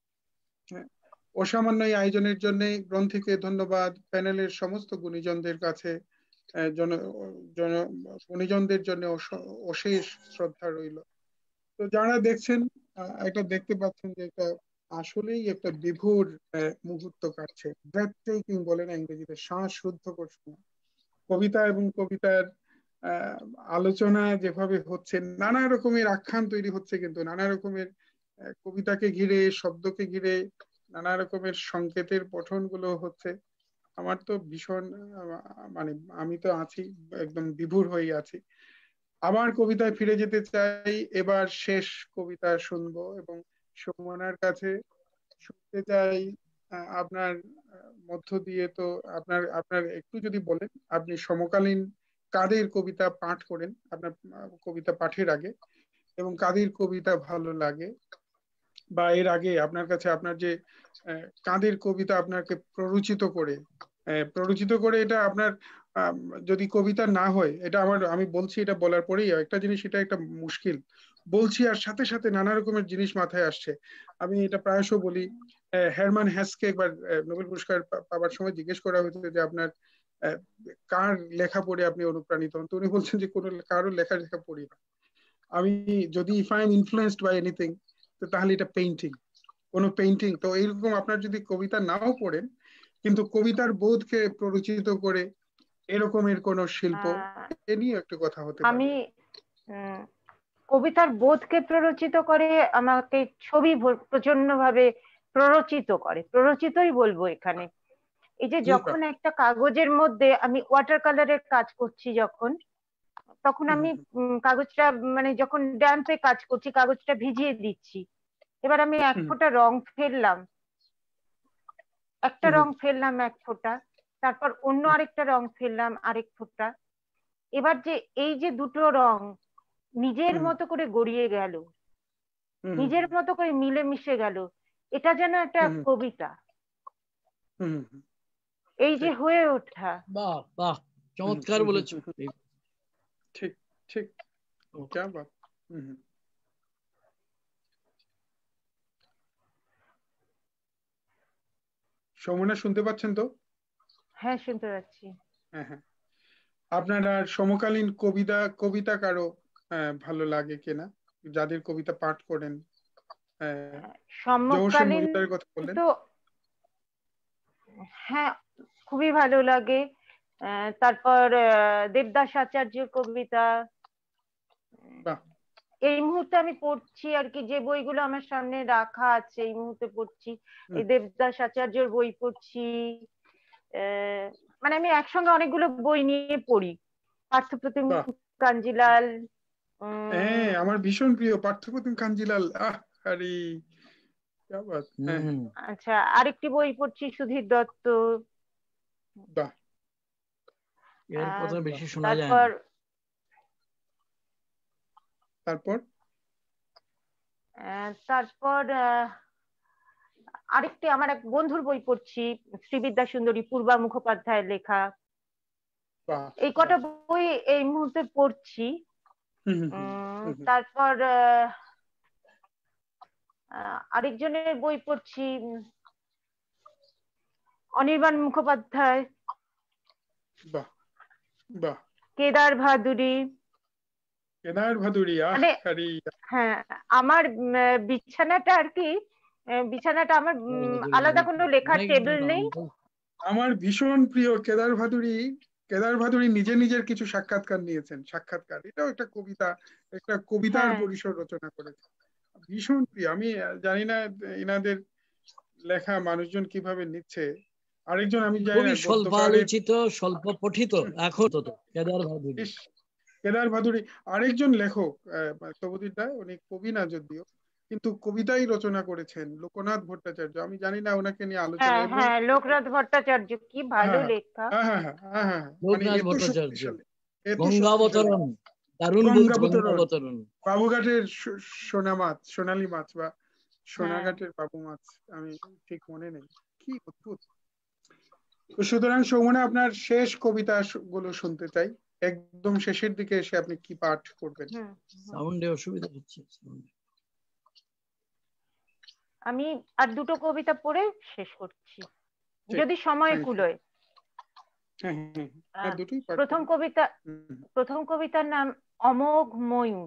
Speaker 1: অসামান্য এই আয়োজনের জন্য গ্রন্থিকে ধন্যবাদ। প্যানেলের সমস্ত গুণীজনদের কাছে জন জন গুণীজনদের জন্য অশেষ শ্রদ্ধা রইল। তো যারা দেখছেন, এটা দেখতে পাচ্ছেন যে এটা আসলেই একটা বিভোর মুহূর্ত কাটছে। ব্রেথটেকিং বলে না ইংরেজিতে, শ্বাসরুদ্ধ করছে। কবিতা এবং কবিতার আহ আলোচনা যেভাবে হচ্ছে, নানা রকমের আখ্যান তৈরি হচ্ছে, কিন্তু নানা রকমের কবিতাকে ঘিরে, শব্দকে ঘিরে নানা রকমের সংকেতের পঠনগুলো হচ্ছে। আমার তো ভীষণ, মানে আমি তো আছি, একদম বিভোর হয়ে আছি। আবার কবিতায় ফিরে যেতে চাই। এবার শেষ কবিতা শুনবো এবং সুমনার কাছে শুনতে চাই আপনার মধ্য দিয়ে। তো আপনার আপনার একটু যদি বলেন, আপনি সমকালীন কাদের কবিতা পাঠ করেন আপনার কবিতা পাঠের আগে, এবং কাদের কবিতা ভালো লাগে, বা এর আগে আপনার কাছে আপনার যে কাদের কবিতা আপনাকে প্ররোচিত করে প্ররোচিত করে এটা আপনার যদি কবিতা না হয়, এটা আমার, আমি বলছি এটা বলার পরেই একটা জিনিস, এটা একটা মুশকিল বলছি আর সাথে সাথে নানা রকমের জিনিস মাথায় আসছে। আমি এটা প্রায়শ বলি, হেরমান হেসকে একবার নোবেল পুরস্কার পাওয়ার সময় জিজ্ঞেস করা হয়েছিল যে আপনার কার লেখা পড়ে আপনি অনুপ্রাণিত হন, তো উনি বলছেন যে কোনো কারো লেখা লেখা পড়ি না আমি, যদি if I am influenced by anything, তো তাহলে এটা পেইন্টিং, কোনো পেইন্টিং। তো এইরকম আপনার যদি কবিতা নাও পড়েন, কিন্তু কবিতার বোধকে প্ররোচিত করে এরকমের কোন শিল্প, এ নিয়ে একটু কথা হতে পারে।
Speaker 5: আমি কবিতার বোধকে প্ররোচিত করে, আমাকে ছবি প্রচন্ড ভাবে প্ররোচিত করে, প্ররোচিতই বলবো এখানে। এই যে যখন একটা কাগজের মধ্যে আমি ওয়াটার কালারের কাজ করছি, যখন তখন আমি কাগজটা, মানে যখন ড্যাম্পে কাজ করছি, কাগজটা ভিজিয়ে দিচ্ছি, এবার আমি এক ফোঁটা রং ফেললাম, একটা রং ফেললাম এক ফোঁটা, তারপর অন্য আরেকটা রং ফেললাম আরেক ফোঁটা। এবার যে এই যে দুটো রং নিজের মতো করে গড়িয়ে গেল, নিজের মতো করে মিলে মিশে গেল, এটা যেন একটা কবিতা। এই যে হয়ে ওঠা,
Speaker 3: বাহ বাহ, চমৎকার বলেছো।
Speaker 1: ঠিক ঠিক, क्या बात। সমনা শুনতে পাচ্ছেন তো?
Speaker 5: হ্যাঁ শুনতে পাচ্ছি।
Speaker 1: হ্যাঁ হ্যাঁ, আপনার আর সমকালীন কবিতা কবিতা কারো ভালো লাগে কিনা, যাদের কবিতা পাঠ করেন?
Speaker 5: সমকালীন তো হ্যাঁ খুবই ভালো লাগে। তারপর দেবদাস আচার্যের কবিতা এই মুহূর্তে আমি পড়ছি আর কি, যে বইগুলো আমার সামনে রাখা আছে এই মুহূর্তে পড়ছি, এই দেবদাস আচার্যর বই পড়ছি। মানে আমি একসঙ্গে অনেকগুলো বই নিয়ে পড়ি। পার্থপ্রতিম কাঞ্জিলাল,
Speaker 1: হ্যাঁ আমার ভীষণ প্রিয় পার্থপ্রতিম কাঞ্জিলাল। আহ আরে কি বাত।
Speaker 5: আচ্ছা, আরেকটি বই পড়ছি সুধীর দত্ত।
Speaker 1: বাহ,
Speaker 3: এর কথা বেশি শোনা যায় না।
Speaker 1: তারপর
Speaker 5: তারপর আরেকটি আমার এক বন্ধুর বই পড়ছি, শ্রীবিদ্যা সুন্দরী, পূর্বা মুখোপাধ্যায়ের লেখা। এই কটা বই এই মুহূর্তে পড়ছি। তারপর আরেকজনের বই পড়ছি, অনির্বাণ মুখোপাধ্যায়,
Speaker 1: বাহ বাহ,
Speaker 5: কেদার ভাদুরী।
Speaker 1: কেদার ভাদুরী,
Speaker 5: হ্যাঁ আমার বিছানাটা আর কি, বিছানাটা আমার আলাদা কোনো লেখার টেবিল নেই।
Speaker 1: আমার ভীষণ প্রিয় কেদার ভাদুরী। কেদার ভাদুরী নিজে নিজের কিছু সাক্ষাৎকার নিয়েছেন, সাক্ষাৎকার, এটাও একটা কবিতা, একটা কবিতার পরিসর রচনা করেছে। ভীষণ প্রিয়। আমি জানি না এনাদের লেখা মানুষজন কিভাবে নিচ্ছে। আরেকজন আমি জানি না,
Speaker 3: স্বল্প আলোচিত, স্বল্প পঠিত এখন তো কেদার ভাদুরী।
Speaker 1: কেদার ভাদুরী আরেকজন লেখক, তবুদীপ রায়, উনি কবি না যদিও, কিন্তু কবিতাই রচনা করেছেন, লোকনাথ ভট্টাচার্য। আমি জানি না ওনাকে নিয়ে আলোচনা।
Speaker 5: হ্যাঁ লোকনাথ ভট্টাচার্য কি ভালো লেখা।
Speaker 1: হ্যাঁ হ্যাঁ হ্যাঁ হ্যাঁ,
Speaker 3: লোকনাথ ভট্টাচার্য গঙ্গাবতরণ, দারুণ গঙ্গাবতরণ।
Speaker 1: বাবুঘাটের সোনা মাছ, সোনালী মাছ, বা সোনাঘাটের বাবু মাছ, আমি ঠিক মনে নেই, কি অদ্ভুত। সুতরাং সৌমনে আপনার শেষ কবিতা গুলো শুনতে চাই, একদম শেষের দিকে এসে আপনি কি পাঠ করবেন?
Speaker 3: সাউন্ডে অসুবিধা হচ্ছে।
Speaker 5: আমি আর দুটো কবিতা পড়ে শেষ করছি যদি সময় কুলোয়। প্রথম কবিতা প্রথম কবিতার নাম অমোঘ ময়ূর।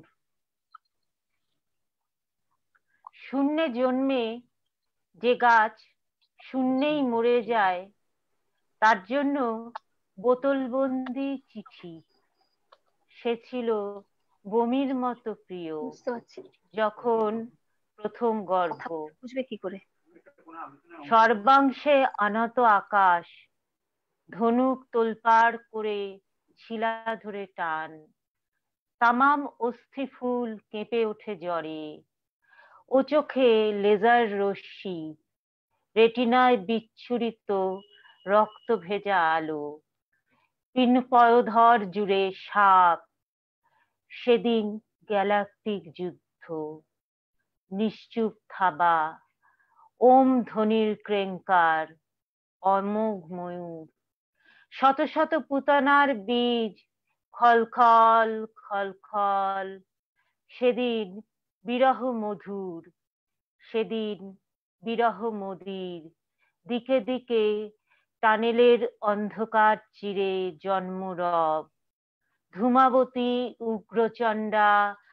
Speaker 5: শূন্যে জন্মে যে গাছ শূন্যেই মরে যায়, তার জন্য বোতলবন্দি চিঠি। সে ছিল বমির মতো প্রিয় যখন প্রথম গর্ভ।
Speaker 2: বুঝবে কি করে?
Speaker 5: সর্বাংশে অনত আকাশ, ধনুক তোলপাড় করে শিলা ধরে টান। তামাম অস্থি ফুল কেঁপে ওঠে জ্বরে, ও চোখে লেজার রশ্মি, রেটিনায় বিচ্ছুরিত রক্ত ভেজা আলো। পিনপয়োধর জুড়ে সাপ, সেদিন গ্যালাকটিক যুদ্ধ। নিশ্চুপ থাবা, ওম ধ্বনির ক্রেঙ্কার, অমোঘ ময়ূর। শত শত পুতনার বীজ খলখল খলখল। সেদিন বিরহ মধুর, সেদিন বিরহ মদির। দিকে দিকে টানেলের অন্ধকার চিরে জন্ম রব। ধূমাবতী উগ্রচণ্ডা,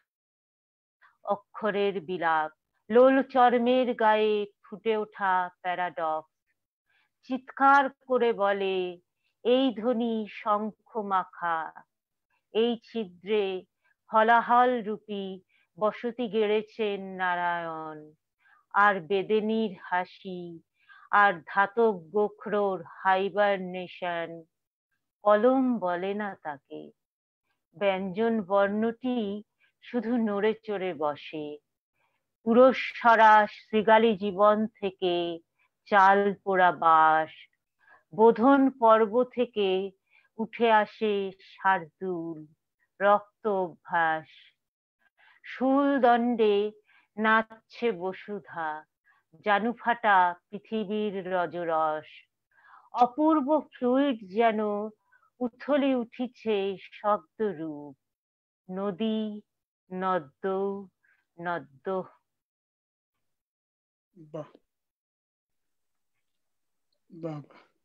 Speaker 5: অক্ষরের বিলাপ। লোল চর্মের গায়ে ফুটে ওঠা প্যারাডক্স। চিৎকার করে বলে এই ধ্বনি শঙ্খ মাখা। এই ছিদ্রে হলাহল রূপী বসতি গেড়েছেন নারায়ণ। আর বেদেনীর হাসি, আর ধাতব গোখরোর হাইবারনেশন। কলম বলে না তাকে, ব্যঞ্জন বর্ণটি শুধু নড়ে চড়ে বসে। পুরস্বরা শৃগালী জীবন থেকে চাল পোড়া বাঁশ। বোধন পর্ব থেকে উঠে আসে শার্দুল, রক্ত অভ্যাস। শূল দণ্ডে নাচছে বসুধা, জানু ফাটা পৃথিবীর রজরস। অপূর্ব ফ্লুইড যেন উথলে উঠিছে শব্দরূপ। নদী নদ্য নদ্য।
Speaker 1: বাহ বাহ।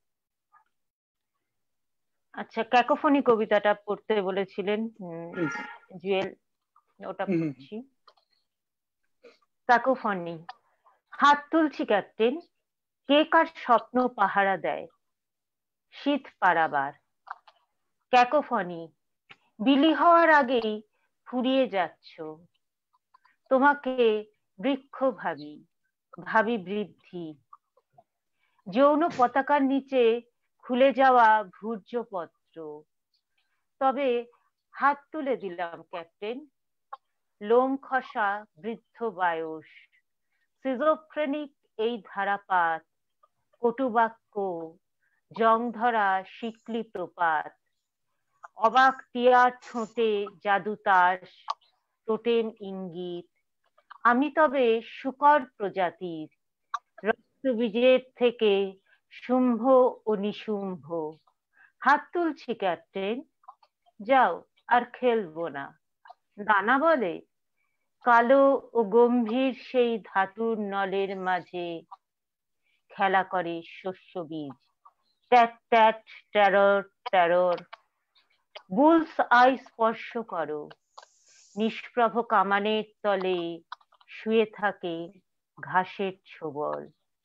Speaker 5: আচ্ছা, ক্যাকোফনি কবিতাটা পড়তে বলেছিলেন জুয়েল, ওটা পড়ছি। ক্যাকোফনি। হাত তুলছি ক্যাপ্টেন, কে কার স্বপ্ন পাহারা দেয়? শীত পারাবার। ক্যাকোফনি। বিলি হওয়ার আগেই ফুরিয়ে যাচ্ছ। তোমাকে বৃক্ষ ভাবি, ভাবি বৃদ্ধি। যৌন পতাকার নিচে খুলে যাওয়া ভূর্জপত্র। তবে হাত তুলে দিলাম ক্যাপ্টেন, লোম খসা বৃদ্ধ বয়স। সিজোফ্রেনিক এই ধারাপাত, কটুবাক্য, জং ধরা শিকলি প্রপাত। অবাক টিয়ার ঠোঁটে জাদুতাস, টোটেম ইঙ্গিত। আমি তবে শুকর প্রজাতির, রক্তবীজের থেকে শুম্ভ ও নিশুম্ভ। হাত তুলছি ক্যাপ্টেন, যাও আর খেলবো না। দানা বলে, কালো ও গম্ভীর সেই ধাতুর নলের মাঝে খেলা করে শস্য বীজ। ট্যাট ট্যাট টেরর টেরর। বুলস আই স্পর্শ করো, নিষ্প্রভ কামানের তলে শুয়ে থাকে ঘাসের ছোবল।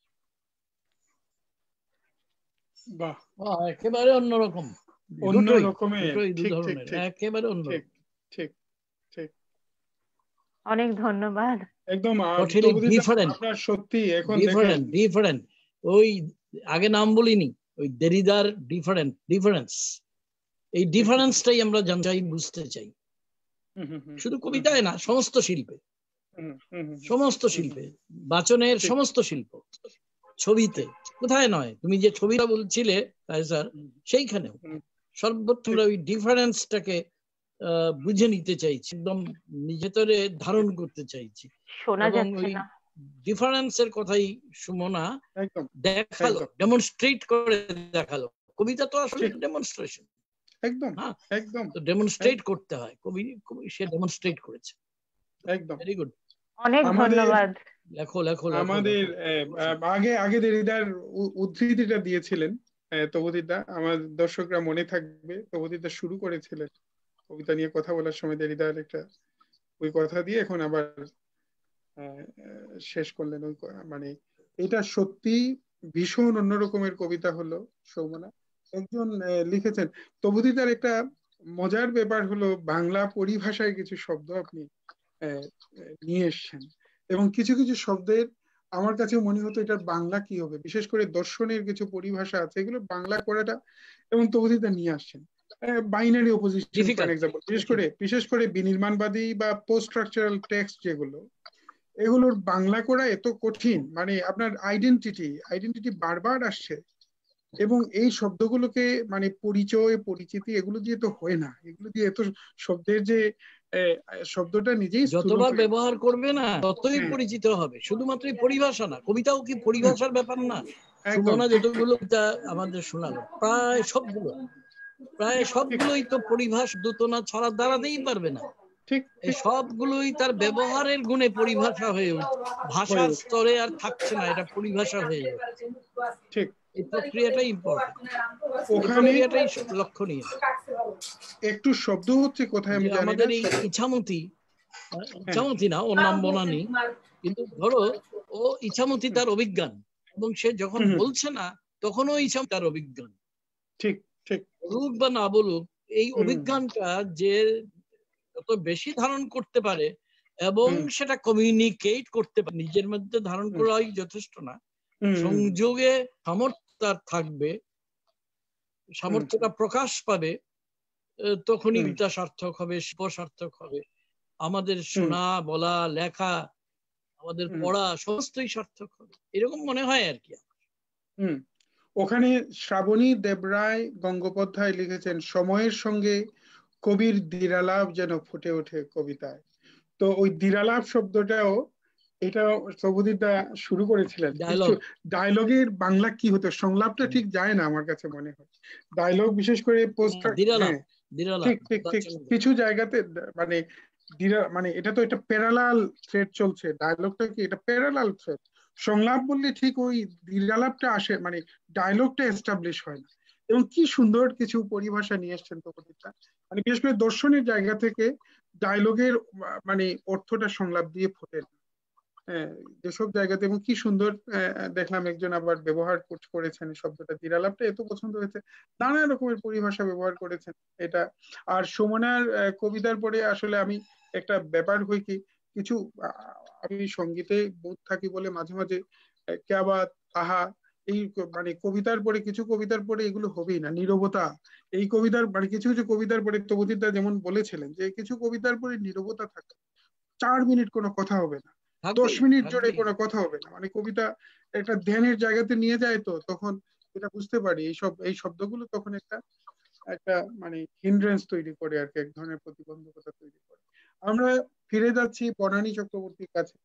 Speaker 1: বাহ,
Speaker 3: একেবারে অন্যরকম,
Speaker 1: অন্য রকমের,
Speaker 3: একেবারে অন্য।
Speaker 1: ঠিক ঠিক।
Speaker 5: অনেক ধন্যবাদ।
Speaker 1: একদম আপনার সত্যি এখন
Speaker 3: ডিফারেন্ট ডিফারেন্ট ওই আগে নাম বলিনি, ওই দেরিদার ডিফারেন্ট ডিফারেন্স। এই ডিফারেন্সটাই আমরা জানতে চাই, বুঝতে চাই। শুধু কবিতায় না, সমস্ত শিল্পে, সমস্ত শিল্পে, বাচনের সমস্ত শিল্প, ছবিতে কোথায় নয়। তুমি যে ছবিটা বলছিলে স্যার, সেইখানেও সর্বত্র আমরা ওই ডিফারেন্সটাকে বুঝে নিতে চাইছি, একদম নিজেতরে ধারণ করতে চাইছি।
Speaker 5: শোনা যাচ্ছে না।
Speaker 3: ডিফারেন্সের কথাই সুমনা
Speaker 1: একদম
Speaker 3: দেখালো,
Speaker 1: একদম
Speaker 3: ডেমনস্ট্রেট করে দেখালো। কবিতা তো আসলে
Speaker 1: ঠিক
Speaker 3: ডেমনস্ট্রেশন,
Speaker 1: একদম
Speaker 3: হ্যাঁ,
Speaker 1: একদম
Speaker 3: তো ডেমনস্ট্রেট করতে হয়। কবি কবি সে ডেমনস্ট্রেট করেছে।
Speaker 1: একদম
Speaker 3: ভেরি গুড।
Speaker 5: অনেক
Speaker 1: আমাদের
Speaker 5: ধন্যবাদ।
Speaker 3: লেখো লেখো লেখো
Speaker 1: আমাদের
Speaker 3: লেখো।
Speaker 1: আহ, আহ, আগে আগে দেরিদার উ- উদ্ধৃতিটা দিয়েছিলেন আহ, তবুদিদা, আমার দর্শকরা মনে থাকবে তবুদিদা শুরু করেছিলেন কবিতা নিয়ে কথা বলার সময় দেরিদার একটা ওই কথা দিয়ে এখন আবার আহ, আহ, শেষ করলেন ওই ক- মানে এটা সত্যি ভীষণ অন্যরকমের কবিতা হলো সৌমনা। একজন আহ, লিখেছেন তবুদিদার একটা মজার ব্যাপার হলো বাংলা পরিভাষায় কিছু শব্দ আপনি আহ, আহ, নিয়ে এসছেন এবং কিছু কিছু শব্দের আমার কাছে মনে হতো এটার বাংলা কি হবে, বিশেষ করে দর্শনের কিছু পরিভাষা আছে এগুলো বাংলা করাটা, এবং তবুদিদা নিয়ে আসছেন binary opposition for
Speaker 3: difficult.
Speaker 1: Example, বিশেষ করে বিশেষ করে বিনির্মাণবাদী বা পোস্ট স্ট্রাকচারাল টেক্সট যেগুলো, এগুলোর বাংলা করা এত কঠিন, মানে আপনার আইডেন্টিটি আইডেন্টিটি বারবার আসছে এবং এই শব্দগুলোকে মানে পরিচয় পরিচিতি এগুলো দিয়ে তো হয় না, এগুলো দিয়ে এত শব্দের যে আহ, শব্দটা নিজেই স্থূল
Speaker 3: যতবার
Speaker 1: হয়ে
Speaker 3: ব্যবহার করবে না ততই
Speaker 1: হ্যাঁ
Speaker 3: পরিচিত হবে। শুধুমাত্র এই পরিভাষা না, কবিতাও কি পরিভাষার ব্যাপার না?
Speaker 1: একদম
Speaker 3: সুমনা
Speaker 1: ঠিক
Speaker 3: যতগুলো কবিতা আমাদের শোনালো প্রায় সবগুলো প্রায়
Speaker 1: ঠিক ঠিক
Speaker 3: সবগুলোই তো পরিভাষ দূতনা ছাড়া দাঁড়াতেই পারবে না।
Speaker 1: ঠিক
Speaker 3: এই
Speaker 1: ঠিক
Speaker 3: সবগুলোই তার ব্যবহারের গুণে পরিভাষা হয়ে উঠছে,
Speaker 1: হয়ে
Speaker 3: ভাষার
Speaker 1: ওঠে
Speaker 3: স্তরে আর থাকছে না, এটা পরিভাষা হয়ে যাচ্ছে।
Speaker 1: ঠিক।
Speaker 3: এই প্রক্রিয়াটাই ইম্পর্টেন্ট, এই
Speaker 1: ওখানে
Speaker 3: প্রক্রিয়াটাই লক্ষণীয়।
Speaker 1: একটু শব্দ হচ্ছে কোথায় আমি
Speaker 3: যে
Speaker 1: জানি না
Speaker 3: আমাদের এই
Speaker 1: শব্দ
Speaker 3: ইছামতি,
Speaker 1: হ্যাঁ
Speaker 3: ইছামতি না, ওর নাম বনানি, কিন্তু ধরো ও ইছামতি
Speaker 1: হুম,
Speaker 3: তার অভিজ্ঞান, এবং সে যখন
Speaker 1: হুম,
Speaker 3: বলছে না তখনও ইছাম তার অভিজ্ঞান,
Speaker 1: ঠিক ঠিক
Speaker 3: বলুক বা না বলুক, এই
Speaker 1: হুম,
Speaker 3: অভিজ্ঞানটা যে যত বেশি ধারণ করতে পারে এবং
Speaker 1: হুম,
Speaker 3: সেটা কমিউনিকেট করতে পারে, নিজের মধ্যে ধারণ
Speaker 1: হুম,
Speaker 3: করাই যথেষ্ট না,
Speaker 1: হুম, হুম,
Speaker 3: সংযোগে সামর্থ্য তার থাকবে,
Speaker 1: হুম,
Speaker 3: সামর্থ্যটা প্রকাশ পাবে, আহ, তখনই
Speaker 1: হুম,
Speaker 3: কবিতা সার্থক হবে, শিল্প সার্থক হবে। আমাদের
Speaker 1: হুম,
Speaker 3: শোনা, বলা, লেখা, আমাদের
Speaker 1: হুম,
Speaker 3: পড়া সমস্তই সার্থক হবে, এরকম মনে হয় আর কি।
Speaker 1: হুম। ওখানে শ্রাবণী দেবরায় গঙ্গোপাধ্যায় লিখেছেন সময়ের সঙ্গে কবির দ্বিরালাপ যেন ফুটে ওঠে কবিতায়। তো ওই দ্বিরালাপ শব্দটাও এটা সবুদিদা শুরু করেছিলেন, কিন্তু
Speaker 3: ডায়লগ,
Speaker 1: ডায়লগের বাংলা কি হতো, সংলাপটা ঠিক যায় না আমার কাছে মনে হয়। ডায়লগ বিশেষ করে পোস্ট
Speaker 3: দিরালাপ,
Speaker 1: হ্যাঁ
Speaker 3: দিরালাপ
Speaker 1: ঠিক ঠিক ঠিক কিছু জায়গাতে মানে দিরা মানে এটা তো এটা প্যারালাল থ্রেড চলছে, ডায়লগটা কি এটা প্যারালাল থ্রেড, সংলাপ বললে ঠিক ওই দিরালাপটা আসে, মানে ডায়লগটা এস্টাবলিশ হয় না। এবং কি সুন্দর কিছু পরিভাষা নিয়ে এসছেন তো কবিতা, মানে বিশেষ করে দর্শনের জায়গা থেকে ডায়লগের মানে অর্থটা সংলাপ দিয়ে ফোটে না। হ্যাঁ, যেসব জায়গাতে, এবং কি সুন্দর আহ, দেখলাম একজন আবার ব্যবহার কর- করেছেন এই শব্দটা, দিরালাপটা এত পছন্দ হয়েছে, নানা রকমের পরিভাষা ব্যবহার করেছেন এটা। আর সুমনার আহ, কবিতার পরে আসলে আমি একটা ব্যাপার হই কি, কিছু আহ, আমি সঙ্গীতে বোধ থাকি বলে মাঝে মাঝে আহ, ক্যাবাত আহা এই ক- মানে কবিতার পরে কিছু কবিতার পরে এগুলো হবেই না, নীরবতা, এই কবিতার মানে কিছু কিছু কবিতার পরে তবুদিদা যেমন বলেছিলেন যে কিছু কবিতার পরে নীরবতা থাকে, চার মিনিট কোনো কথা হবে না, দশ
Speaker 3: থাকবেই
Speaker 1: মিনিট জুড়ে
Speaker 3: থাকবেই।
Speaker 1: কোনো কথা হবে না, মানে কবিতা একটা ধ্যানের জায়গাতে নিয়ে যায়, তো তখন এটা বুঝতে পারি এইসব এই শব্দগুলো তখন একটা একটা মানে হিন্ড্রেন্স তৈরি করে আর কি, এক ধরনের প্রতিবন্ধকতা তৈরি করে। আমরা ফিরে যাচ্ছি বনানী চক্রবর্তীর কাছে।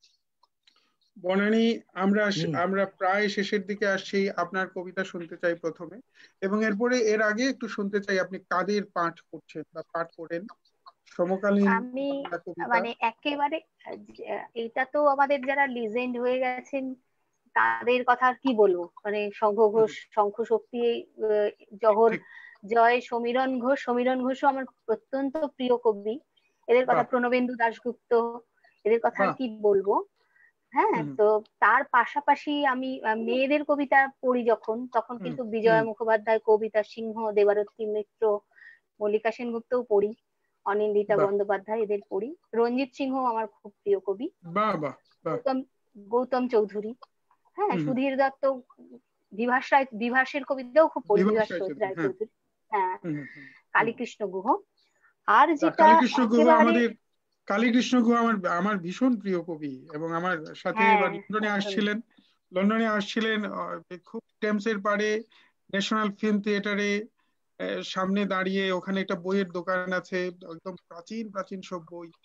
Speaker 1: বনানী, আমরা
Speaker 3: হুম,
Speaker 1: আমরা প্রায় শেষের দিকে আসছি, আপনার কবিতা শুনতে চাই প্রথমে, এবং এরপরে এর আগে একটু শুনতে চাই আপনি কাদের পাঠ করছেন বা পাঠ করেন সমকালীন
Speaker 2: আমি
Speaker 1: বাংলা কবিতা।
Speaker 2: মানে একেবারে আহ, এটা তো আমাদের যারা লিজেন্ড হয়ে গেছেন তাদের কথা আর কি বলবো, মানে শঙ্খ ঘোষ, শঙ্খ শক্তি, আহ, জহর
Speaker 1: ঠিক।
Speaker 2: জয়, সমীরণ ঘোষ, সমীরণ ঘোষও আমার অত্যন্ত প্রিয় কবি। এদের কথা,
Speaker 1: বাহ
Speaker 2: প্রণবেন্দু দাশগুপ্ত, এদের কথা আর
Speaker 1: বাহ।
Speaker 2: কি বলবো। হ্যাঁ,
Speaker 1: হুম
Speaker 2: তো তার পাশাপাশি আমি আহ, মেয়েদের কবিতা পড়ি যখন, তখন
Speaker 1: হুম
Speaker 2: কিন্তু
Speaker 1: হুম
Speaker 2: বিজয়া মুখোপাধ্যায়, কবিতা সিংহ, দেবারতী মিত্র, মল্লিকা সেনগুপ্তও পড়ি, অনিন্দিতা
Speaker 1: বাহ
Speaker 2: বন্দ্যোপাধ্যায়, এদের পড়ি। রঞ্জিত সিংহ আমার খুব প্রিয় কবি।
Speaker 1: বাহ বাহ বাহ।
Speaker 2: গৌতম গৌতম চৌধুরী, হ্যাঁ,
Speaker 1: হুম হুম।
Speaker 2: সুধীর দত্ত, বিভাস রায়, বিভাসের কবিতাও খুব পড়ি,
Speaker 1: বিভাস
Speaker 2: বিভাস
Speaker 1: রায়চৌধুরী,
Speaker 2: রায়
Speaker 1: হ্যাঁ।
Speaker 2: চৌধুরী, হ্যাঁ,
Speaker 1: হুম হুম হুম হুম।
Speaker 2: কালীকৃষ্ণ গুহ। আর
Speaker 1: তা
Speaker 2: যেটা
Speaker 1: কালীকৃষ্ণ গুহ
Speaker 2: একেবারে,
Speaker 1: আমাদের, কালীকৃষ্ণ গুহ আমার আমার ভীষণ প্রিয় কবি, এবং আমার সাথে
Speaker 2: হ্যাঁ
Speaker 1: এবার লন্ডনে
Speaker 2: একদম,
Speaker 1: আসছিলেন, লন্ডনে আসছিলেন আহ, খুব টেমসের পাড়ে ন্যাশনাল ফিল্ম থিয়েটারে সামনে দাঁড়িয়ে, ওখানে একটা বইয়ের দোকান আছে, একদম প্রাচীন প্রাচীন সব বই,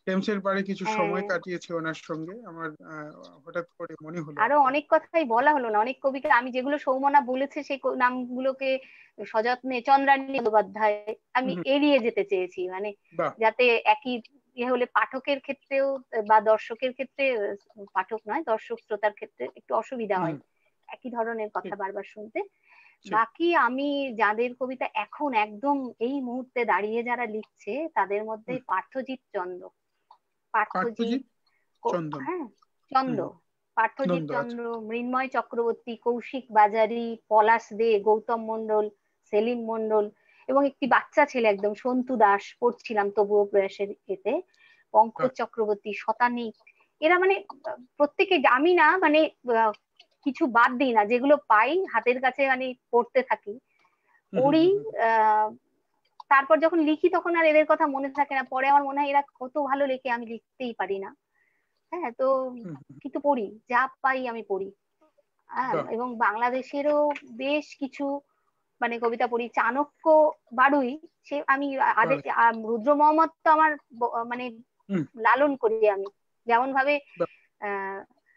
Speaker 1: টেমসের পাড়ে কিছু সময়
Speaker 2: হ্যাঁ,
Speaker 1: কাটিয়েছি ওনার সঙ্গে। আমার আহ, হঠাৎ করে মনে হলো
Speaker 2: আরো অনেক কথাই বলা হলো না, অনেক কবিকে আমি যেগুলো সৌমনা বলেছে সেই ক- নামগুলোকে সযত্নে, চন্দ্রাণী বন্দ্যোপাধ্যায় আমি
Speaker 1: হুম, হুম,
Speaker 2: এড়িয়ে যেতে চেয়েছি, মানে
Speaker 1: বাহ,
Speaker 2: যাতে একই ইয়ে হলে পাঠকের ক্ষেত্রেও বা দর্শকের ক্ষেত্রে, আহ, পাঠক নয় দর্শক শ্রোতার ক্ষেত্রে একটু অসুবিধা
Speaker 1: হুম,
Speaker 2: হয় একই ধরনের কথা
Speaker 1: ঠিক
Speaker 2: বারবার শুনতে।
Speaker 1: ঠিক
Speaker 2: বাকি আমি যাদের কবিতা এখন একদম এই মুহূর্তে দাঁড়িয়ে যারা লিখছে তাদের মধ্যে
Speaker 1: হুম,
Speaker 2: পার্থজিৎ চন্দ্র, পার্থজিৎ
Speaker 1: পার্থজিৎ
Speaker 2: কো-
Speaker 1: চন্দন,
Speaker 2: হ্যাঁ
Speaker 1: হুম,
Speaker 2: চন্দ্র, পার্থজিৎ
Speaker 1: দ্বন্দ্ব আছে,
Speaker 2: চন্দ্র, মৃন্ময় চক্রবর্তী, কৌশিক বাজারি, পলাশ দে, গৌতম মন্ডল, সেলিম মন্ডল, এবং একটি বাচ্চা ছেলে একদম সন্তু দাস পড়ছিলাম তবুও প্রয়াসের এতে, পঙ্কজ
Speaker 1: বাহ,
Speaker 2: চক্রবর্তী, শতানিক। এরা মানে আহ, প্রত্যেকে, আমি না মানে আহ, কিছু বাদ দিই না, যেগুলো পাই হাতের কাছে মানে পড়তে থাকি,
Speaker 1: হুম, হুম,
Speaker 2: পড়ি।
Speaker 1: হুম, হুম,
Speaker 2: আহ তারপর যখন লিখি তখন আর এদের কথা মনে থাকে না, পরে আমার মনে হয় এরা কত ভালো লেখে, আমি লিখতেই পারি না। হ্যাঁ তো
Speaker 1: হুম, হুম,
Speaker 2: কিন্তু পড়ি, যা পাই আমি পড়ি। হ্যাঁ,
Speaker 1: বাহ,
Speaker 2: এবং বাংলাদেশেরও বেশ কিছু মানে কবিতা পড়ি, চাণক্য বাড়ুই, সে আমি আদে,
Speaker 1: বাহ,
Speaker 2: আম, রুদ্র মোহাম্মদ তো আমার ব- মানে
Speaker 1: হুম,
Speaker 2: লালন করি আমি, যেমন ভাবে
Speaker 1: বাহ,
Speaker 2: আহ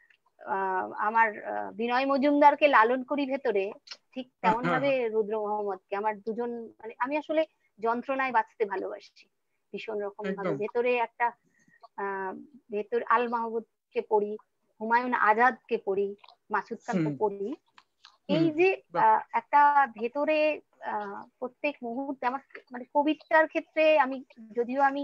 Speaker 2: আহ, আমার আহ, বিনয় মজুমদারকে লালন করি ভেতরে, ঠিক
Speaker 1: হ্যাঁ,
Speaker 2: তেমন
Speaker 1: হ্যাঁ,
Speaker 2: ভাবে
Speaker 1: হ্যাঁ,
Speaker 2: রুদ্র মোহাম্মদকে, আমার দুজন মানে আমি আসলে যন্ত্রণায় বাঁচতে ভালোবাসি ভীষণ রকম ভাবে,
Speaker 1: একদম,
Speaker 2: ভেতরে একটা আহ ভেতর আল মাহমুদকে পড়ি, হুমায়ুন আজাদকে পড়ি, মাসুদ
Speaker 1: হুম,
Speaker 2: খানকে পড়ি।
Speaker 1: হুম,
Speaker 2: এই
Speaker 1: হুম,
Speaker 2: যে
Speaker 1: বাহ,
Speaker 2: আহ, একটা ভেতরে আহ, প্রত্যেক মুহূর্তে আমার মানে কবিতার ক্ষেত্রে আমি, যদিও আমি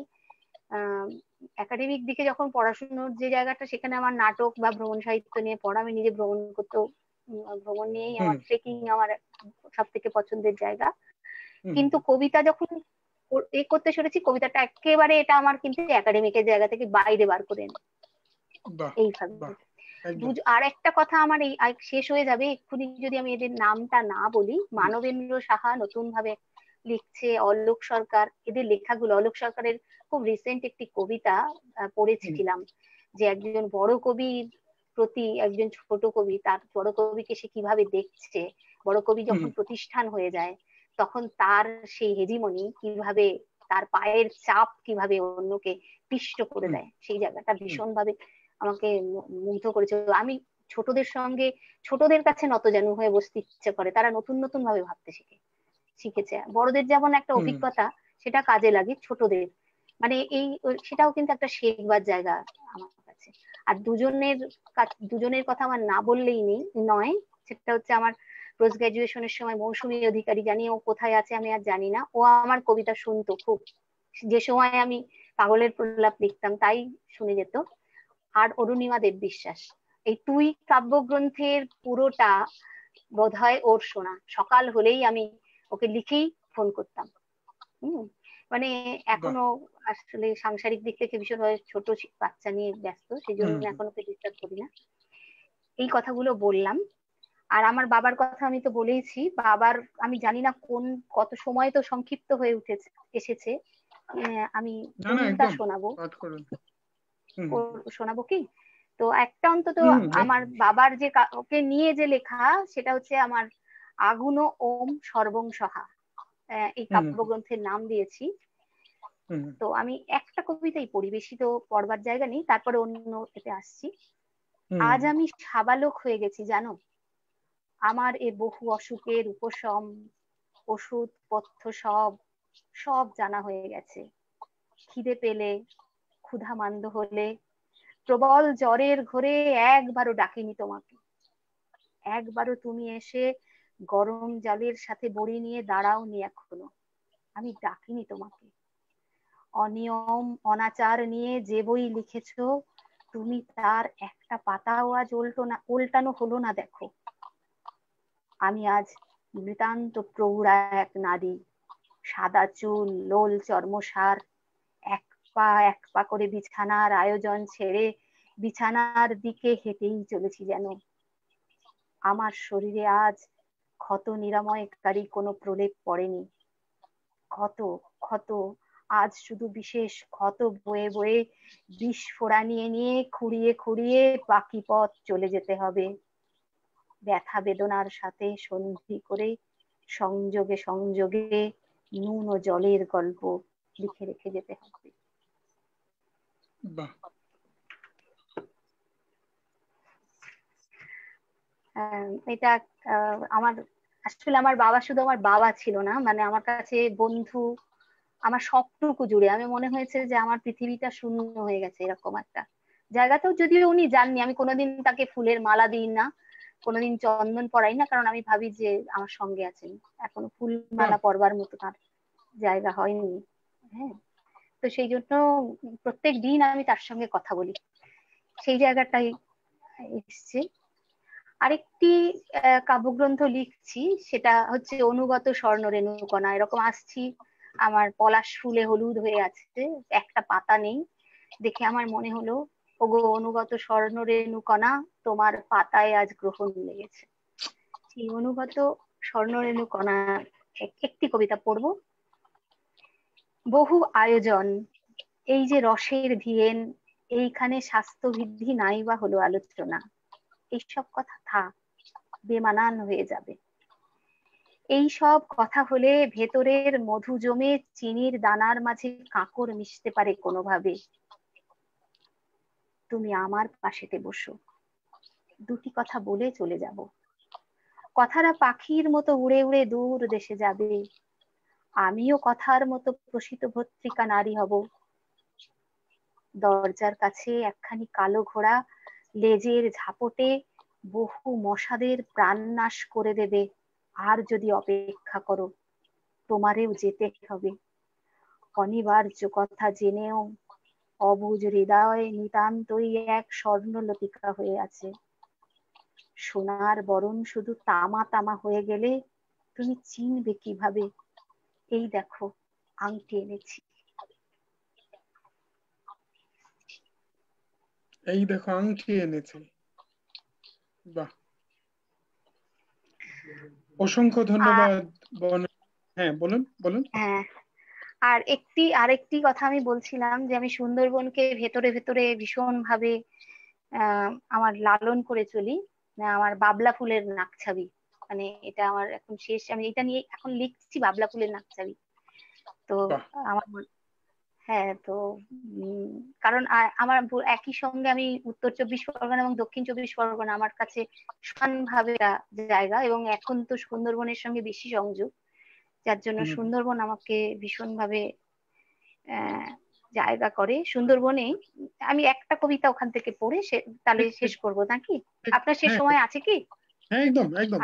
Speaker 2: আহ একাডেমিক দিকে যখন পড়াশোনার যে জায়গাটা, সেখানে আমার নাটক বা ভ্রমণ সাহিত্য নিয়ে পড়া, আমি নিজে ভ্রমণ করতেও, উম, ভ্রমণ নিয়েই
Speaker 1: হুম,
Speaker 2: আমার, ট্রেকিং আমার সব থেকে পছন্দের জায়গা।
Speaker 1: হুম,
Speaker 2: কিন্তু কবিতা যখন ও- এ করতে শুনেছি, কবিতাটা একেবারে এটা আমার কিন্তু একাডেমিকের জায়গা থেকে বাইরে বার করে এনে
Speaker 1: বাহ,
Speaker 2: এইভাবে।
Speaker 1: বাহ, একদম,
Speaker 2: দুজ- আর একটা কথা আমার এই আর শেষ হয়ে যাবে এক্ষুনি যদি আমি এদের নামটা না বলি,
Speaker 1: হুম,
Speaker 2: মানবেন্দ্র সাহা নতুন ভাবে লিখছে, অলোক সরকার, এদের লেখাগুলো, অলোক সরকারের খুব রিসেন্ট একটি কবিতা আহ,
Speaker 1: হুম,
Speaker 2: পড়েছিলাম, যে একজন বড় কবির প্রতি একজন ছোট কবি, তার বড় কবিকে সে কিভাবে দেখছে, বড় কবি
Speaker 1: হুম,
Speaker 2: যখন প্রতিষ্ঠান হয়ে যায় তখন তার সেই হেজিমনি কিভাবে, তার পায়ের চাপ কিভাবে অন্যকে পিষ্ট করে
Speaker 1: হুম,
Speaker 2: দেয়, সেই জায়গাটা
Speaker 1: হুম,
Speaker 2: ভীষণ ভাবে আমাকে মুগ্ধ করেছে। আমি ছোটদের সঙ্গে, ছোটদের কাছে নতজানু হয়ে বসতে ইচ্ছে করে, তারা নতুন নতুন ভাবে ভাবতে শিখে শিখেছে, বড়দের যেমন একটা
Speaker 1: হুম,
Speaker 2: অভিজ্ঞতা সেটা কাজে লাগে ছোটদের, মানে এই সেটাও কিন্তু একটা শেখবার জায়গা আমার কাছে। আর দুজনের কাছ- দুজনের কথা আমার না বললেই নেই নয়, সেটা হচ্ছে আমার পোস্ট গ্রাজুয়েশনের সময় মৌসুমী অধিকারী, জানি ও কোথায় আছে আমি আর জানি না, ও আমার কবিতা শুনতো খুব, যে সময় আমি পাগলের প্রলাপ লিখতাম তাই শুনে যেত। আর অরুণিমা দেব বিশ্বাস, এই তুই কাব্যগ্রন্থের পুরোটা বোধহয় ওর শোনা, সকাল হলেই আমি ওকে লিখেই ফোন করতাম। হম, মানে
Speaker 1: বাহ,
Speaker 2: এখনো আসলে সাংসারিক দিক থেকে ভীষণভাবে ছোট ছি- বাচ্চা নিয়ে ব্যস্ত, সেই জন্য
Speaker 1: হুম,
Speaker 2: এখন ওকে ডিস্টার্ব করি না। এই কথাগুলো বললাম। আর আমার বাবার কথা আমি তো বলেইছি, বাবার আমি জানি না কোন কত সময় তো সংক্ষিপ্ত হয়ে উঠেছে এসেছে, আহ, আমি
Speaker 1: না না
Speaker 2: কোনটা
Speaker 1: একদম
Speaker 2: শোনাবো,
Speaker 1: পাঠ করুন, হুম,
Speaker 2: কো- শোনাবো কি? তো একটা অন্তত
Speaker 1: হুম, হুম, এক-
Speaker 2: আমার বাবার যে কা- ওকে নিয়ে যে লেখা, সেটা হচ্ছে আমার আগুন ওম সর্বং সহা, আহ, এই
Speaker 1: হুম,
Speaker 2: কাব্যগ্রন্থের নাম দিয়েছি।
Speaker 1: হুম,
Speaker 2: তো আমি একটা কবিতাই পড়ি, বেশি তো পড়বার জায়গা নেই, তারপরে অন্য এতে আসছি।
Speaker 1: হুম,
Speaker 2: আজ আমি সাবালক হয়ে গেছি জানো, আমার এ বহু অসুখের উপশম, ওষুধ পথ্য সব সব জানা হয়ে গেছে। খিদে পেলে, ক্ষুধা মান্দ হলে, প্রবল জ্বরের ঘোরে একবারও ডাকিনি তোমাকে, একবারও তুমি এসে গরম জলের সাথে বড়ি নিয়ে দাঁড়াওনি এখনো, আমি ডাকিনি তোমাকে। অনিয়ম অনাচার নিয়ে যে বই লিখেছো, তুমি তার একটা পাতাও আজ উল্টো না উল্টানো হলো না দেখো। আমি আজ নিতান্ত প্রৌঢ়া এক নারী, সাদা চুল, লোল চর্মসার, এক পা এক পা করে বিছানার আয়োজন ছেড়ে বিছানার দিকে হেঁটেই চলেছি যেন। আমার শরীরে আজ ক্ষত নিরাময়কারী কোনো প্রলেপ পড়েনি, ক্ষত ক্ষত আজ শুধু বিশেষ ক্ষত বয়ে বয়ে বিষ ফোড়া নিয়ে নিয়ে খুঁড়িয়ে খুঁড়িয়ে বাকি পথ চলে যেতে হবে, ব্যথা বেদনার সাথে সন্ধি করে সংযোগে সংযোগে নুন ও জলের গল্প লিখে রেখে যেতে হবে।
Speaker 1: বাহ।
Speaker 2: এটা আমার আসলে আমার বাবা শুধু আমার বাবা ছিল না, মানে আমার কাছে বন্ধু, আমার সবটুকু জুড়ে আমি মনে হয়েছে যে আমার পৃথিবীটা শূন্য হয়ে গেছে, এরকম একটা জায়গাতেও। যদিও উনি জাননি, আমি কোনোদিন তাকে ফুলের মালা দিই না, কোনোদিন চন্দন পরাই না, কারণ আমি ভাবি যে আমার সঙ্গে আছেন। এখনো ফুল মালা পরবার মতো তার জায়গা হয়নি। হ্যাঁ, তো সেই জন্য প্রত্যেক দিন আমি তার সঙ্গে কথা বলি, সেই জায়গাটাই এসছে। আরেকটি কাব্যগ্রন্থ লিখছি, সেটা হচ্ছে অনুগত স্বর্ণরেণুকণা। এরকম আসছি, আমার পলাশ ফুলে হলুদ হয়ে আছে, একটা পাতা নেই, দেখে আমার মনে হলো ওগো অনুগত স্বর্ণরেণুকণা, তোমার পাতায় আজ গ্রহণ লেগেছে। সেই অনুগত স্বর্ণরেণুকণা একটি কবিতা পড়ব। বহু আয়োজন, এই যে রসের ভিয়েন, এইখানে স্বাস্থ্যবিধি নাই বা হলো আলোচনা, এইসব কথা থাক, বেমানান হয়ে যাবে। এই সব কথা হলে ভেতরের মধু জমে চিনির দানার মাঝে কাঁকর মিশতে পারে কোনোভাবে। তুমি আমার পাশেতে বসো, দুটি কথা বলে চলে যাব, কথাটা পাখির মতো উড়ে উড়ে দূর দেশে যাবে। আমিও কথার মতো প্রসিত ভত্রিকা নারী হব। দরজার কাছে একখানি কালো ঘোড়া লেজের ঝাপটে বহু মশাদের প্রাণ নাশ করে দেবে। আর যদি অপেক্ষা করো, তোমারেও যেতে হবে। অনিবার্য কথা জেনেও অবুঝ হৃদয় নিতান্তই এক স্বর্ণলতিকা হয়ে আছে। সোনার বরণ শুধু তামা তামা হয়ে গেলে তুমি চিনবে কিভাবে? এই দেখো আংটি এনেছি।
Speaker 1: এই দেখো আংটি এনেছি। বাহ, অসংখ্য ধন্যবাদ। হ্যাঁ বলুন বলুন।
Speaker 2: হ্যাঁ, আর একটি আরেকটি কথা আমি বলছিলাম যে আমি সুন্দরবনকে ভেতরে ভেতরে ভীষণ ভাবে আহ আমার লালন করে চলি। আমার বাবলা ফুলের নাকছাবি, মানে এটা আমার এখন শেষ, আমি এটা নিয়ে এখন লিখছি, বাবলা ফুলের নাকছাবি। তো আমার হ্যাঁ, তো কারণ আমার একই সঙ্গে আমি উত্তর চব্বিশ পরগনা এবং দক্ষিণ চব্বিশ পরগনা আমার কাছে সমানভাবে জায়গা, এবং এখন তো সুন্দরবনের সঙ্গে বেশি সংযোগ, যার জন্য সুন্দরবন আমাকে ভীষণভাবে আহ জায়গা করে। সুন্দরবনে আমি একটা কবিতা ওখান থেকে পড়ে তাহলে শেষ করব নাকি? আপনার সে সময় আছে কি?
Speaker 1: একদম একদম।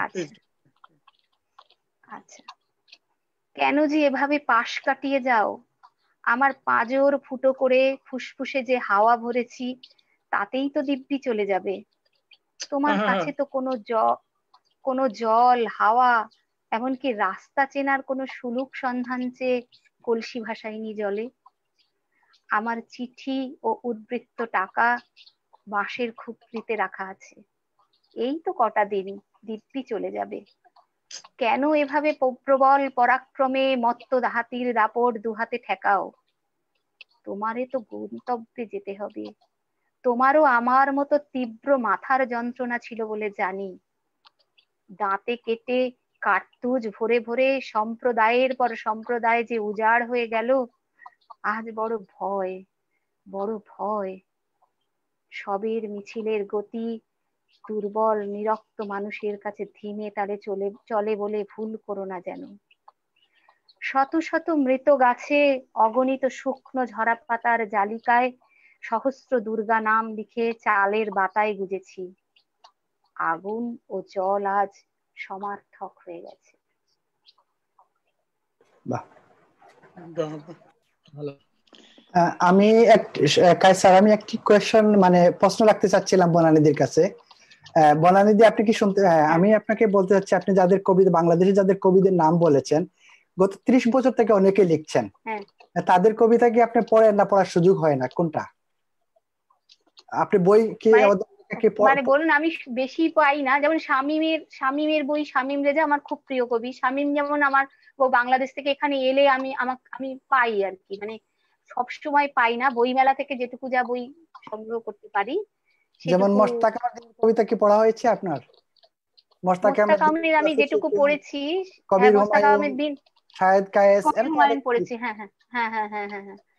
Speaker 2: আচ্ছা, কেন যে এভাবে পাশ কাটিয়ে যাও, আমার পাঁজর ফুটো করে ফুসফুসে যে হাওয়া ভরেছি তাতেই তো দিব্যি চলে যাবে। তোমার কাছে তো কোনো জল কোনো জল হাওয়া এমনকি রাস্তা চেনার কোনো সুলুক সন্ধান চেয়ে কলসি ভাসাইনি জলে। আমার চিঠি ও উদ্বৃত্ত টাকা বাঁশের খুপড়িতে রাখা আছে, এই তো কটা দিন দিব্যি চলে যাবে। কেন এভাবে প্রবল পরাক্রমে মত্ত হাতির দাপট দুহাতে ঠেকাও? তোমারে তো গন্তব্যে যেতে হবে। তোমারও আমার মতো তীব্র মাথার যন্ত্রণা ছিল বলে জানি। দাঁতে কেটে কার্তুজ ভরে ভরে সম্প্রদায়ের পর সম্প্রদায় যে উজাড় হয়ে গেল, আজ বড় ভয় বড় ভয়। সবের মিছিলের গতি দুর্বল নিরক্ত মানুষের কাছে ধিমে তালে চলে চলে বলে ভুল করো না যেন। শত শত মৃত গাছে অগণিত শুকনো ঝরা পাতার জালিকায় সহস্র দুর্গা নাম লিখে চালের বাতায় গুজেছি। আগুন ও জল আজ সমার্থক হয়ে গেছে।
Speaker 4: আমি কায়সার আমি একটি কোয়েশ্চন মানে প্রশ্ন রাখতে চাচ্ছিলাম বনানীদের কাছে। বনানীদি আপনি কি শুনতে? আমি আপনাকে বলতে চাচ্ছি, আপনি যাদের কবিতা বাংলাদেশে যাদের কবিদের নাম বলেছেন গত ত্রিশ বছর থেকে অনেকে লিখছেন, তাদের কবিতা কি আপনি পড়েন না পড়ার সুযোগ হয় না, কোনটা? আপনি বই কি
Speaker 2: মানে বলুন, আমি বেশি পাই না। যেমন শামীমের শামীমের বই, শামীম রেজা আমার খুব প্রিয় কবি। শামীম যেমন আমার ও বাংলাদেশ থেকে এখানে এলে আমি আমাকে আমি পাই আর কি, মানে সবসময় পাই না। বই মেলা থেকে যেটুকু যা বই সংগ্রহ করতে পারি।
Speaker 4: যেমন মোশতাক আহমেদের কবিতা কি পড়া হয়েছে আপনার?
Speaker 2: মোশতাক আহমেদ আমি যেটুকু পড়েছি,
Speaker 4: কবির হুমায়ুন, শাহেদ কায়েস,
Speaker 2: হুমায়ুন পড়েছি। হ্যাঁ হ্যাঁ হ্যাঁ হ্যাঁ হ্যাঁ হ্যাঁ হ্যাঁ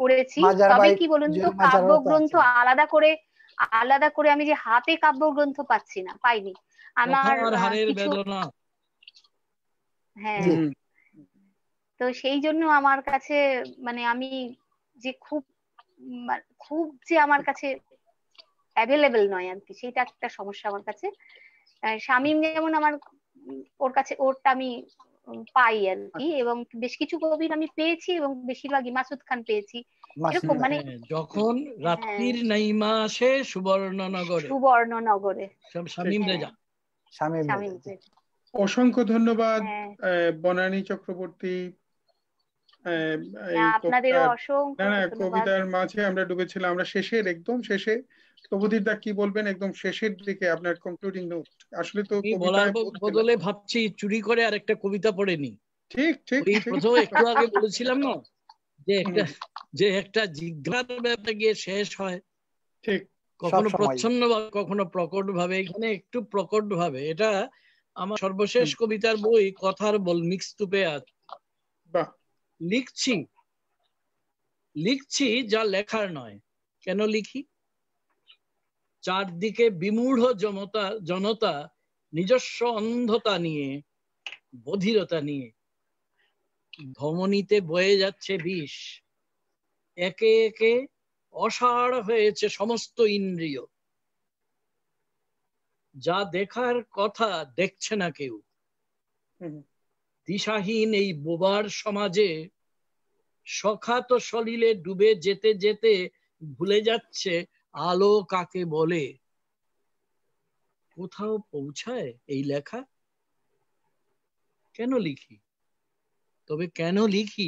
Speaker 2: করেছি,
Speaker 4: মাজার
Speaker 2: তবে
Speaker 4: ভাই
Speaker 2: কি বলুন তো,
Speaker 4: জুয়েল মাজারও তো
Speaker 2: কাব্যগ্রন্থ
Speaker 4: আছে।
Speaker 2: আলাদা করে আলাদা করে আমি যে হাতে কাব্যগ্রন্থ পাচ্ছি না, পাইনি আমার
Speaker 3: কথার
Speaker 2: আহ,
Speaker 3: হারের
Speaker 2: কিছু,
Speaker 3: বেদনা।
Speaker 2: হ্যাঁ,
Speaker 4: জি
Speaker 1: হুম
Speaker 2: তো সেই জন্য আমার কাছে মানে আমি যে খুব উম, মানে খুব যে আমার কাছে অ্যাভেলেবেল নয় আর কি, সেটা একটা সমস্যা আমার কাছে। আহ, শামীম যেমন আমার উম, ওর কাছে ওরটা আমি উম, পাই আর কি, এবং বেশ কিছু কবির আমি পেয়েছি এবং বেশিরভাগই মাসুদ খান পেয়েছি,
Speaker 4: মাসুদ
Speaker 2: এরকম
Speaker 4: খান।
Speaker 2: মানে
Speaker 3: হ্যাঁ, যখন
Speaker 2: হ্যাঁ,
Speaker 3: রাত্রির নাইমা আসে সুবর্ণনগরে,
Speaker 2: সুবর্ণনগরে,
Speaker 3: সব
Speaker 1: ঠিক।
Speaker 3: শামীম
Speaker 2: হ্যাঁ
Speaker 3: রেজা।
Speaker 4: শামীম
Speaker 2: শামীম
Speaker 4: রেজা, জি।
Speaker 2: রেজা,
Speaker 1: অসংখ্য ধন্যবাদ
Speaker 2: হ্যাঁ,
Speaker 1: আহ, বনানী চক্রবর্তী। আহ, এই
Speaker 2: আপনাদেরও
Speaker 1: কবিতার না
Speaker 2: অসংখ্য
Speaker 1: না
Speaker 2: ধন্যবাদ।
Speaker 1: কবিতার মাঝে আমরা ডুবেছিলাম, আমরা শেষের একদম শেষে তবুদীপ দা কি বলবেন একদম শেষের দিকে আপনার কনক্লুডিং নোট? আসলে তো
Speaker 3: আমি বলার
Speaker 1: কবিতায়
Speaker 3: ব-
Speaker 1: বলছিলাম।
Speaker 3: বদলে ভাবছি চুরি করে আরেকটা কবিতা পড়ে নি।
Speaker 1: ঠিক ঠিক
Speaker 3: ওই
Speaker 1: ঠিক
Speaker 3: প্রথম একটু আগে বলেছিলাম না যে একটা
Speaker 1: হুম,
Speaker 3: যে একটা জিজ্ঞাসার ব্যাপারে গিয়ে শেষ হয়,
Speaker 1: ঠিক
Speaker 3: কখনো
Speaker 4: সব সময়
Speaker 3: প্রচ্ছন্ন ভাবে কখনো প্রকট ভাবে, এখানে একটু প্রকট ভাবে। এটা আমার সর্বশেষ
Speaker 1: হুম,
Speaker 3: কবিতার বই কথার বল মিক্স টুপে আছে।
Speaker 1: বাহ
Speaker 3: লিখছি লিখছি যা লেখার নয়। কেন লিখি? চারদিকে বিমূঢ় জনতা জনতা নিজস্ব অন্ধতা নিয়ে, বধিরতা নিয়ে, ধমনীতে বয়ে যাচ্ছে বিষ, একে একে অসাড় হয়েছে সমস্ত ইন্দ্রিয়, যা দেখার কথা দেখছে না কেউ।
Speaker 1: হুম,
Speaker 3: দিশাহীন এই বোবার সমাজে সখাত সলিলে ডুবে যেতে যেতে ভুলে যাচ্ছে আলো কাকে বলে। কোথাও পৌঁছায় এই লেখা? কেন লিখি? তবে কেন লিখি?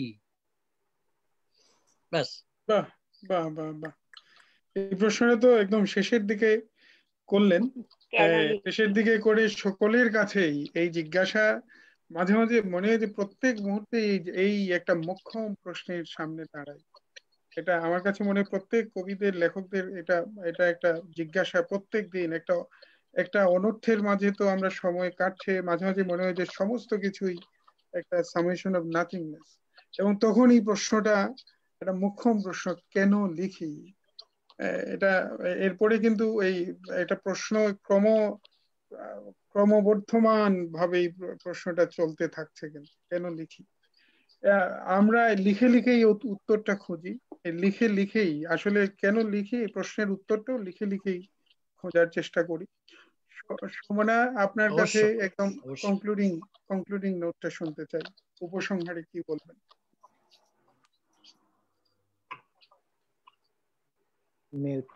Speaker 3: ব্যাস।
Speaker 1: বাহ বাহ বাহ বাহ এই প্রশ্নটা তো একদম শেষের দিকে করলেন।
Speaker 2: কেন
Speaker 1: আহ,
Speaker 2: লিখি?
Speaker 1: শেষের দিকে করে সকলের কাছেই এই জিজ্ঞাসা মাঝে মাঝে মনে হয় যে প্রত্যেক মুহূর্তে এই এই একটা মোক্ষম প্রশ্নের সামনে দাঁড়ায়। এটা আমার কাছে মনে হয় প্রত্যেক কবিদের লেখকদের এটা এটা একটা জিজ্ঞাসা প্রত্যেক দিন একটা একটা অনর্থের মাঝে তো আমরা সময় কাটছে, মাঝে মাঝে মনে হয় যে সমস্ত কিছুই একটা সামেশন অফ নাথিংনেস, এবং তখন এই প্রশ্নটা একটা মোক্ষম প্রশ্ন, কেন লিখি? আহ, এটা এরপরে কিন্তু এই এটা প্রশ্ন ক্রম আহ, ক্রমবর্ধমান ভাবে এই প্র- প্রশ্নটা চলতে থাকছে, কিন্তু কেন লিখি? আহ, আমরা লিখে লিখেই উত- উত্তরটা খুঁজি। এই লিখে লিখেই আসলে কেন লিখি এই প্রশ্নের উত্তরটাও লিখে লিখেই খোঁজার চেষ্টা করি। স- সুমনা, আপনার কাছে
Speaker 3: অবশ্যই
Speaker 1: একদম
Speaker 3: অবশ্যই।
Speaker 1: কনক্লুডিং কনক্লুডিং নোটটা শুনতে চাই, উপসংহারে কি বলবেন?
Speaker 4: মিউট।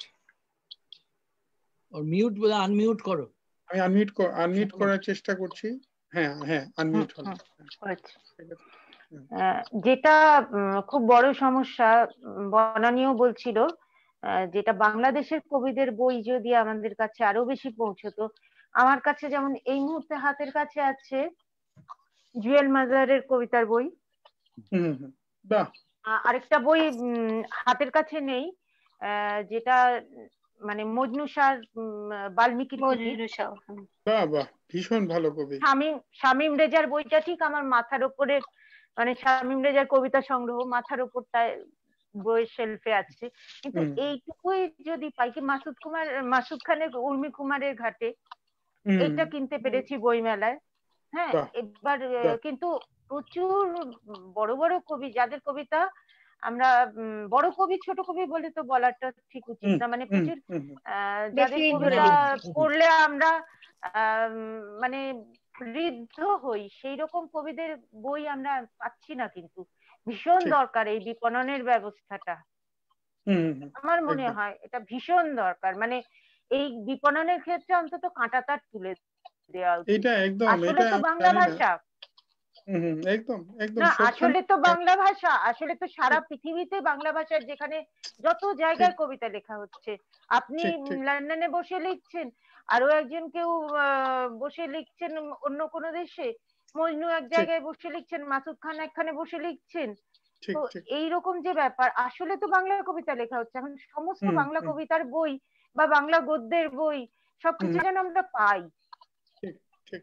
Speaker 3: ওর মিউট বলে আনমিউট করো।
Speaker 1: আমি আনমিউট আনমিউট করার চেষ্টা করছি। হ্যাঁ হ্যাঁ
Speaker 5: হুম,
Speaker 1: আনমিউট হলো।
Speaker 5: হুম,
Speaker 1: হ্যাঁ,
Speaker 5: আচ্ছা।
Speaker 1: ঠিক আছে। হুম,
Speaker 5: আহ, যেটা উম, খুব বড় সমস্যা, উম, বনানীও বলছিল, আহ, যেটা বাংলাদেশের কবিদের বই যদি আমাদের কাছে আরো বেশি পৌঁছতো। আমার কাছে যেমন এই মুহূর্তে হাতের কাছে আছে জুয়েল মাজারের কবিতার বই,
Speaker 1: হুম, হুম, বাহ
Speaker 5: আ- আরেকটা বই উম, হাতের কাছে নেই, আহ, যেটা উম, মানে মজনু শাহ উম, বাল্মীকির কুটির।
Speaker 2: মজনু শাহ, হুম।
Speaker 1: বাহ বাহ ভীষণ ভালো কবি।
Speaker 5: শামীম শামীম রেজার বইটা ঠিক আমার মাথার উপরে, মানে শামীম রেজার কবিতা সংগ্রহ মাথার উপরটায় বইয়ের শেলফে আছে। কিন্তু
Speaker 1: হুম,
Speaker 5: এইটুকুই যদি পাই, কি মাসুদ কুমার মাসুদ খানের উর্মি কুমারের ঘাটে,
Speaker 1: হুম,
Speaker 5: এটা কিনতে পেরেছি বই মেলায়। হ্যাঁ,
Speaker 1: বাহ
Speaker 5: এবার আহ,
Speaker 1: বাহ
Speaker 5: কিন্তু প্রচুর বড় বড় কবি যাদের কবিতা আমরা উম, বড় কবি ছোট কবি বলে তো বলাটা ঠিক উচিত
Speaker 1: হুম,
Speaker 5: না, মানে
Speaker 1: হুম,
Speaker 5: প্রচুর
Speaker 1: হুম, হুম,
Speaker 5: আহ,
Speaker 2: বেশি
Speaker 5: যাদের
Speaker 2: দিন ধরে
Speaker 5: কবিতা
Speaker 2: লিখছি।
Speaker 5: পড়লে আমরা আহ, মানে ঋদ্ধ হই, সেই রকম কবিদের বই আমরা পাচ্ছি না, কিন্তু ভীষণ
Speaker 1: ঠিক
Speaker 5: দরকার এই বিপণনের ব্যবস্থাটা।
Speaker 1: হুম, হুম, হুম,
Speaker 5: আমার মনে
Speaker 1: একদম
Speaker 5: হয় এটা ভীষণ দরকার, মানে এই বিপণনের ক্ষেত্রে অন্তত কাঁটাতার তুলে দেওয়া উচিত।
Speaker 1: এটা একদম
Speaker 5: আসলে
Speaker 1: এটা
Speaker 5: তো
Speaker 1: আমি
Speaker 5: বাংলা
Speaker 1: জানি না।
Speaker 5: ভাষা,
Speaker 1: হুম, হুম, একদম একদম
Speaker 5: না
Speaker 1: সত্য
Speaker 5: আসলে তো
Speaker 1: না।
Speaker 5: বাংলা ভাষা, আসলে তো সারা
Speaker 1: ঠিক
Speaker 5: পৃথিবীতে বাংলা ভাষার যেখানে যত
Speaker 1: ঠিক
Speaker 5: জায়গায় কবিতা লেখা হচ্ছে, আপনি
Speaker 1: ঠিক
Speaker 5: উম,
Speaker 1: ঠিক
Speaker 5: লন্ডনে বসে লিখছেন, আরো একজন কেউ আহ, বসে লিখছেন অন্য কোনো দেশে, মজনু এক
Speaker 1: ঠিক
Speaker 5: জায়গায় বসে লিখছেন, মাসুদ খান একখানে বসে লিখছেন।
Speaker 1: ঠিক
Speaker 5: তো
Speaker 1: ঠিক
Speaker 5: এইরকম যে ব্যাপার, আসলে তো বাংলা কবিতা লেখা হচ্ছে এখন, সমস্ত
Speaker 1: হুম,
Speaker 5: বাংলা
Speaker 1: হুম,
Speaker 5: কবিতার বই বা বাংলা গদ্যের বই
Speaker 1: হুম,
Speaker 5: সবকিছু যেন আমরা পাই।
Speaker 1: ঠিক ঠিক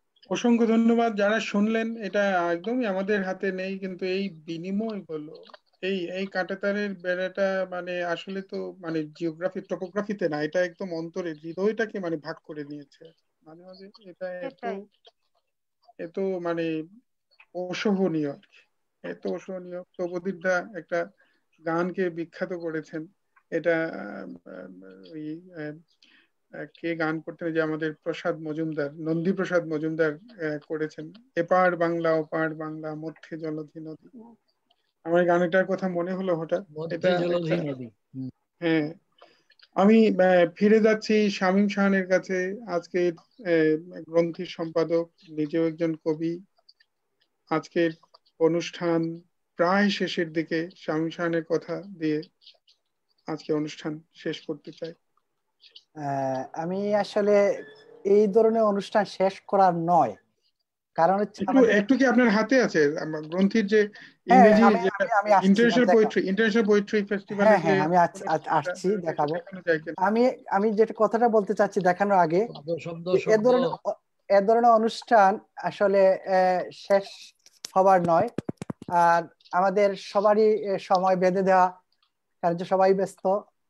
Speaker 1: অসংখ্য ধন্যবাদ যারা শুনলেন। এটা একদমই আমাদের হাতে নেই, কিন্তু এই বিনিময় হলো এই এই কাঁটাতারের বেড়াটা মানে আসলে তো মানে জিওগ্রাফি টপোগ্রাফিতে না, এটা একদম অন্তরে হৃদয়টাকে মানে ভাগ করে নিয়েছে। মানে হচ্ছে এটা এত
Speaker 5: সেটাই।
Speaker 1: এত মানে অসহনীয় আর কি, এত অসহনীয়। প্রবদীপ দা একটা গানকে বিখ্যাত করেছেন, এটা আহ, আহ, ওই আহ, আহ, কে গান করতেন, যে আমাদের প্রসাদ মজুমদার, নন্দী প্রসাদ মজুমদার আহ, করেছেন, এপার বাংলা ওপার বাংলা মধ্যে জলধি নদী। আমার এই গানটার কথা মনে হলো হঠাৎ।
Speaker 3: মধ্যে
Speaker 1: এটা
Speaker 3: জলধি
Speaker 1: একটা,
Speaker 3: নদী। হুম।
Speaker 1: হ্যাঁ, আমি আহ, ফিরে যাচ্ছি শামীম শাহানের কাছে। আজকের আহ, গ্রন্থির সম্পাদক, নিজেও একজন কবি। আজকের অনুষ্ঠান প্রায় শেষের দিকে, শামীম শাহানের কথা দিয়ে আজকে অনুষ্ঠান শেষ করতে চাই।
Speaker 4: আহ, আমি আসলে এই ধরনের অনুষ্ঠান শেষ করার নয়, কারণ হচ্ছে
Speaker 1: একটু
Speaker 4: আমাদের,
Speaker 1: একটু কি আপনার হাতে আছে আমার গ্রন্থির যে
Speaker 4: হ্যাঁ
Speaker 1: ইংরেজি
Speaker 4: আমি
Speaker 1: যেটা
Speaker 4: আমি আমি আসছি, আমি
Speaker 1: ইন্টারন্যাশনাল
Speaker 4: দেখা,
Speaker 1: পোয়েট্রি ইন্টারন্যাশনাল পোয়েট্রি ফেস্টিভ্যালে
Speaker 4: হ্যাঁ
Speaker 1: যে
Speaker 4: হ্যাঁ আমি আস- আস-
Speaker 1: অনুষ্ঠানটা,
Speaker 4: আসছি
Speaker 1: এটা
Speaker 4: দেখাবো।
Speaker 1: দেখানো যায় কিনা?
Speaker 4: আমি আমি যেটা কথাটা বলতে চাচ্ছি দেখানোর আগে,
Speaker 3: শব্দ শব্দ
Speaker 4: যে এ
Speaker 3: শব্দ
Speaker 4: ধরনের এ ধরনের অনুষ্ঠান আসলে আহ, শেষ হবার নয়। আর আমাদের সবারই আহ, সময় বেঁধে দেওয়া, কারণ যে সবাই ব্যস্ত।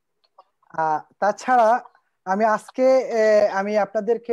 Speaker 4: আহ তাছাড়া আমি আজকে আহ, আমি আপনাদেরকে